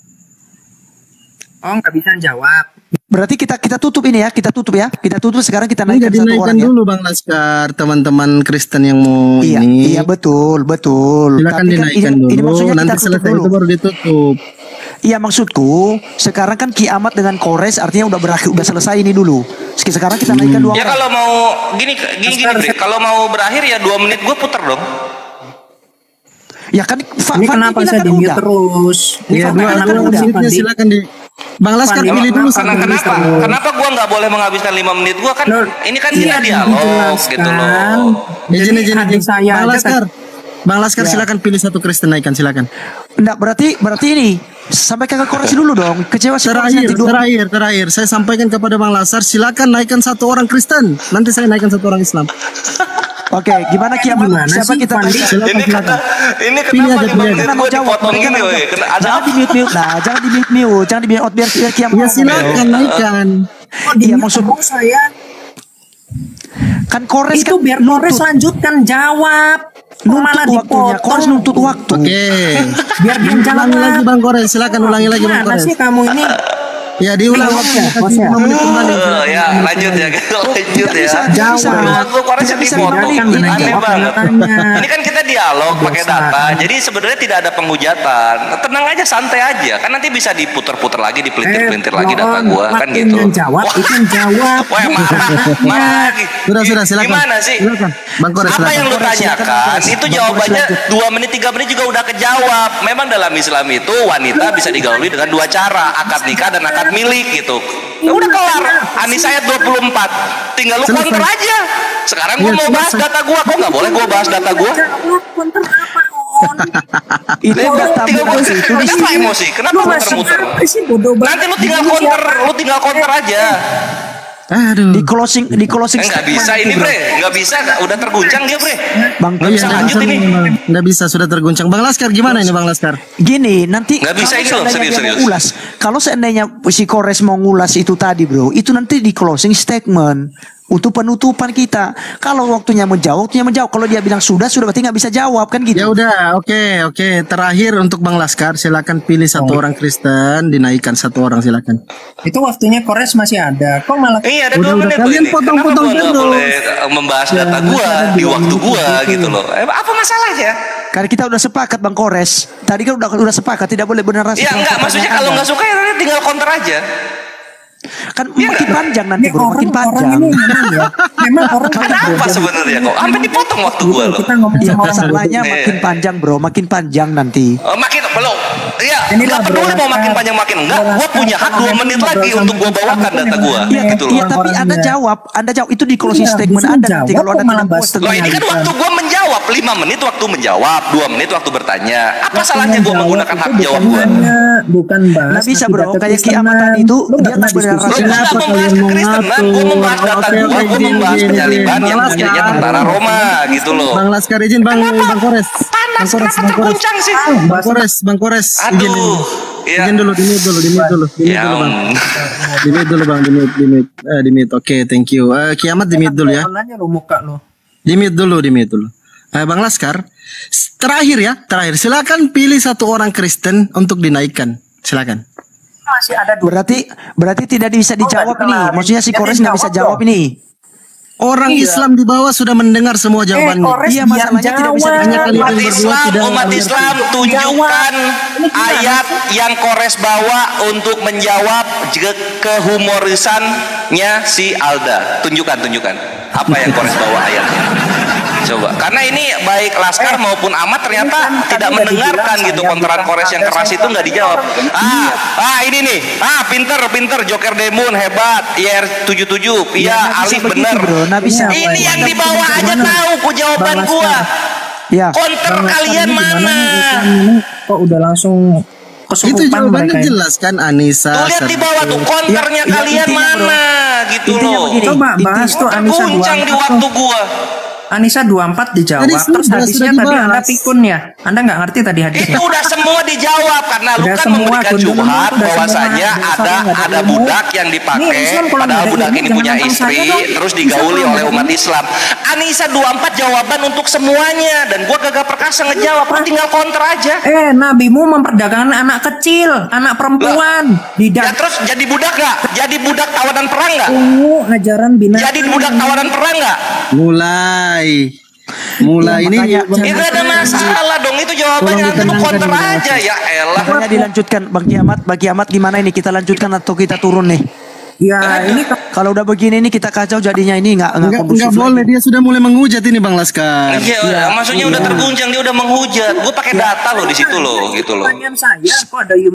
Oh, nggak bisa jawab. Berarti kita kita tutup ini ya, kita tutup ya. Kita tutup sekarang kita naikkan Enggak, satu dinaikkan orang ya. dulu Bang Laskar, teman-teman Kristen yang mau Iya, ini. iya betul, betul. Silakan Tapi kan dinaikkan ini, dulu. ini maksudnya Nanti kita tutup selesai dulu. itu baru ditutup. Iya maksudku, sekarang kan Kiamat dengan Kores artinya udah berakhir, udah selesai ini dulu. Sekarang kita naikkan dua Ya orang. kalau mau gini gini gini Bre. Kalau mau berakhir ya dua menit gue puter dong. Ya kan, Fa, Ini Fandi kenapa bilang saya kan di mute udah. terus? Ini Iya, Fandi dua bilang kan dua udah. menitnya Fandi. silakan di Bang Laskar Fandi, pilih dulu Karena satu menit. kenapa? Kenapa gua nggak boleh menghabiskan lima menit gua kan? Loh, Ini kan iya, kita dialog dijelaskan. gitu loh. Izin Jadi izin adik izin. saya Bang aja Laskar. Bang Laskar Ya. silakan pilih satu Kristen naikkan silakan. Enggak, berarti berarti ini sampai kakak Kores dulu dong. Kecewa si Kores Terakhir, nanti dua. terakhir, terakhir. Saya sampaikan kepada Bang Laskar, silakan naikkan satu orang Kristen. Nanti saya naikkan satu orang Islam. Oke, gimana Kiamat? Gimana Siapa sih, kita Fandi? naikkan? Silakan, Ini kata silakan. ini Pilih kenapa aja, lima pilih aja. menit Mereka gua mau jawab, dipotong mereka gini mau woi? jawab. Kena- Ada Jangan apa? di mute mute lah, jangan di mute mute, jangan di mute biar biar Kiamat. Ya ngomong. silakan naikkan. Iya maksud saya kan Kores itu kan biar Kores nuntut, lanjutkan jawab. Kok malah nuntut waktunya. Kores dipotong? nuntut waktu. Oke. Biar dia Ulangi lagi jawab. Bang Kores, silakan ulangi lagi Bang Gimana Kores. sih kamu ini? Ya diulang Bos waktu ya, bos ya. lima menit kembali. Eh, ya lanjut ya, kita lanjut Tidak ya. bisa, tidak bisa. Menurut gua Korea Tidak sedih bisa potong. dibalik. Ini Ini aneh jawab banget. tanya. Ini kan kita dialog pakai data, jadi sebenarnya tidak ada penghujatan. Tenang aja, santai aja. Kan nanti bisa diputer-puter lagi, dipelintir-pelintir lagi data gua kan gitu. Yang jawab Wah. itu yang jawab. Wah, marah, marah lagi. Sudah, sudah, silakan. Gimana sih? Silakan. Bang Kores, Apa silakan. yang lu Bang Kores, silakan, Bang tanyakan Kores. itu Bang jawabannya Kores, lanjut. dua menit tiga menit juga udah kejawab. Memang dalam Islam itu wanita bisa digauli dengan dua cara, akad nikah dan akad milik gitu. Ya udah kelar. Anis ayat dua puluh empat. Tinggal lu Selesai. counter aja. Sekarang gua Iya, mau bahas selesai. data gua, kok nggak boleh gua bahas data gua? Jawab konten apa on? Itu Tinggal data tinggal gua itu kenapa di emosi? Kenapa Lu masuk muter-muter? apa sih bodoh banget? Nanti lu tinggal counter, lu tinggal counter aja. Aduh. di closing di closing Eh, nggak statement bisa itu, ini bro. bre, nggak bisa, udah terguncang dia bre. Bang Oh iya, bisa nggak lanjut bisa, ini. Bang. Nggak bisa, sudah terguncang. Bang Laskar gimana ini Bang Laskar? Gini, nanti Nggak bisa kalau ini loh, seandainya serius, dia mau serius. ulas, kalau seandainya si Kores mau ngulas itu tadi, bro, itu nanti di closing statement untuk penutupan kita. Kalau waktunya menjawab, waktunya menjawab. Kalau dia bilang sudah, sudah berarti nggak bisa jawab kan gitu. Ya udah, oke, oke. Terakhir untuk Bang Laskar, silakan pilih satu orang Kristen, dinaikkan satu orang silakan. Itu waktunya Kores masih ada. Kok malah Iya ada Udah, dua udah, menit kalian loh ini. potong-potong Kenapa gua nggak terus. boleh eh, membahas Ya, data masih gua ada di dua waktu menit gua gitu. gitu loh. Eh, apa masalahnya? Karena kita udah sepakat Bang Kores. Tadi kan udah udah sepakat tidak boleh bernarasi. Ya soal enggak, maksudnya kalau pertanyaan nggak suka ya nanti tinggal counter aja. Kan makin panjang nanti bro, makin panjang. Orang ini memang ya. Memang orang Ada apa sebenarnya kok? Sampai dipotong waktu gua loh. Kita ngomong Iya sama orang masalahnya Iya. makin panjang bro, makin panjang nanti. Oh, makin belum. Iya, Inilah nggak peduli bro, mau makin Laskar. panjang makin enggak. Bro, Gua Laskar, punya hak kalau dua memang menit ngobrol lagi sama untuk gua kita, bawakan itu data memang gua aneh. Iya, gitu loh. iya tapi Orang-orangnya. Anda jawab, Anda jawab itu di closing Iya, statement bisa Anda nanti jawab, kalau kok Anda malah tidak bahas puas Loh dengan ini kan itu. waktu gua menjawab lima menit waktu menjawab, dua menit waktu bertanya. Apa Waktunya salahnya gua jawab menggunakan itu hak bukan jawab gua? nanya, bukan bahas. Nggak bisa, hak bro. data Kayak Kristenan. kiamat tadi itu, Lu dia nggak pernah tak berdasar- Lo diskusi. nggak Kenapa membahas kalian mau kekristenan, gua ngatur? membahas data Oke, gua, oke, gua izin, membahas izin, penyaliban izin. yang Bang punyanya Laskar. tentara Roma gitu loh. Bang Laskar izin Bang Bang Kores. Panas, Bang Kores, kenapa Bang Kores. terguncang sih? Bang Kores, Bang Kores. Izin, izin. Aduh, iya. Izin dulu, di mute dulu, di mute dulu, di mute Ya, dulu Bang. om. Di mute dulu Bang, di mute, di mute. Eh, di mute. Oke, thank you. Eh, Kiamat di mute dulu ya. Nanya lo muka lo. Di mute dulu, di mute dulu. Eh, Bang Laskar, s- terakhir ya, terakhir. Silakan pilih satu orang Kristen untuk dinaikkan. Silakan. masih ada dua. Berarti berarti tidak bisa dijawab nggak ini. dikelarin. Maksudnya si Ya, Kores nggak bisa dijawab jawab ini. Orang Iya. Islam di bawah sudah mendengar semua jawabannya. Kores Iya, biar masalahnya tidak bisa jawab. dijawab. Kalian Umat berdua Islam, tidak umat mengerti. Islam tunjukkan ayat yang Kores bawa untuk menjawab ke kehumorisannya si Alda. Tunjukkan, tunjukkan. Apa yang Kores bawa ayatnya? Coba. Karena ini baik Laskar maupun Ahmad ternyata tidak mendengarkan gitu konteran Kores yang keras itu nggak dijawab. Ah, ah ini nih. Ah, pinter, pinter. Joker Demun hebat. I R tujuh puluh tujuh. Iya, Alif begitu, bener. bro. Nah, bisa. Ini yang di bawah aja tahu ku jawaban Bang gua. Ya. Konter Bang Laskar kalian ini gimana mana? Islam ini kok udah langsung Itu kesukupan jawabannya mereka ini? jelas kan Anissa. Tuh lihat di bawah tuh konternya Ya, ya, kalian intinya, bro. mana gitu Intinya loh. begini. Coba Inti- bahas tuh Anissa Terguncang di dua puluh empat waktu tuh. gua. Anissa dua puluh empat dijawab, Tadi terus sudah, hadisnya sudah tadi dibahas. Anda pikun ya? Anda nggak ngerti tadi hadisnya? Itu udah semua dijawab karena lu Udah kan semua, memberikan Gun, syubhat udah semua. bahwasanya Dasarnya ada nggak ada ada ilmu. budak yang Nih, dipakai Islam kalau padahal nggak ada budak ilmu, ini jangan punya nantang istri saya dong. terus Islam digauli kalau oleh nggak ada umat ilmu. Islam. Anissa dua puluh empat jawaban untuk semuanya dan gua gagah perkasa ngejawab, lu tinggal counter aja. Eh, nabimu memperdagangkan anak kecil, anak perempuan. Ya Tidak terus jadi budak gak? Jadi budak tawanan perang gak? ungu ajaran binatang. Jadi budak tawanan perang gak? Mulai. Mulai Ya, ini makanya Ya gak ada masalah dong, itu jawabannya nanti lu counter aja ya elah. Makanya dilanjutkan Bang Kiamat, Bang Kiamat gimana ini kita lanjutkan atau kita turun nih? Ya, ini ke- Kalau udah begini nih kita kacau jadinya ini nggak nggak Enggak, kondusif enggak boleh, lagi. dia sudah mulai menghujat ini Bang Laskar. Iya, maksudnya udah terguncang, dia udah menghujat. Gue pakai data loh di situ loh, gitu loh. pertanyaan saya kok ada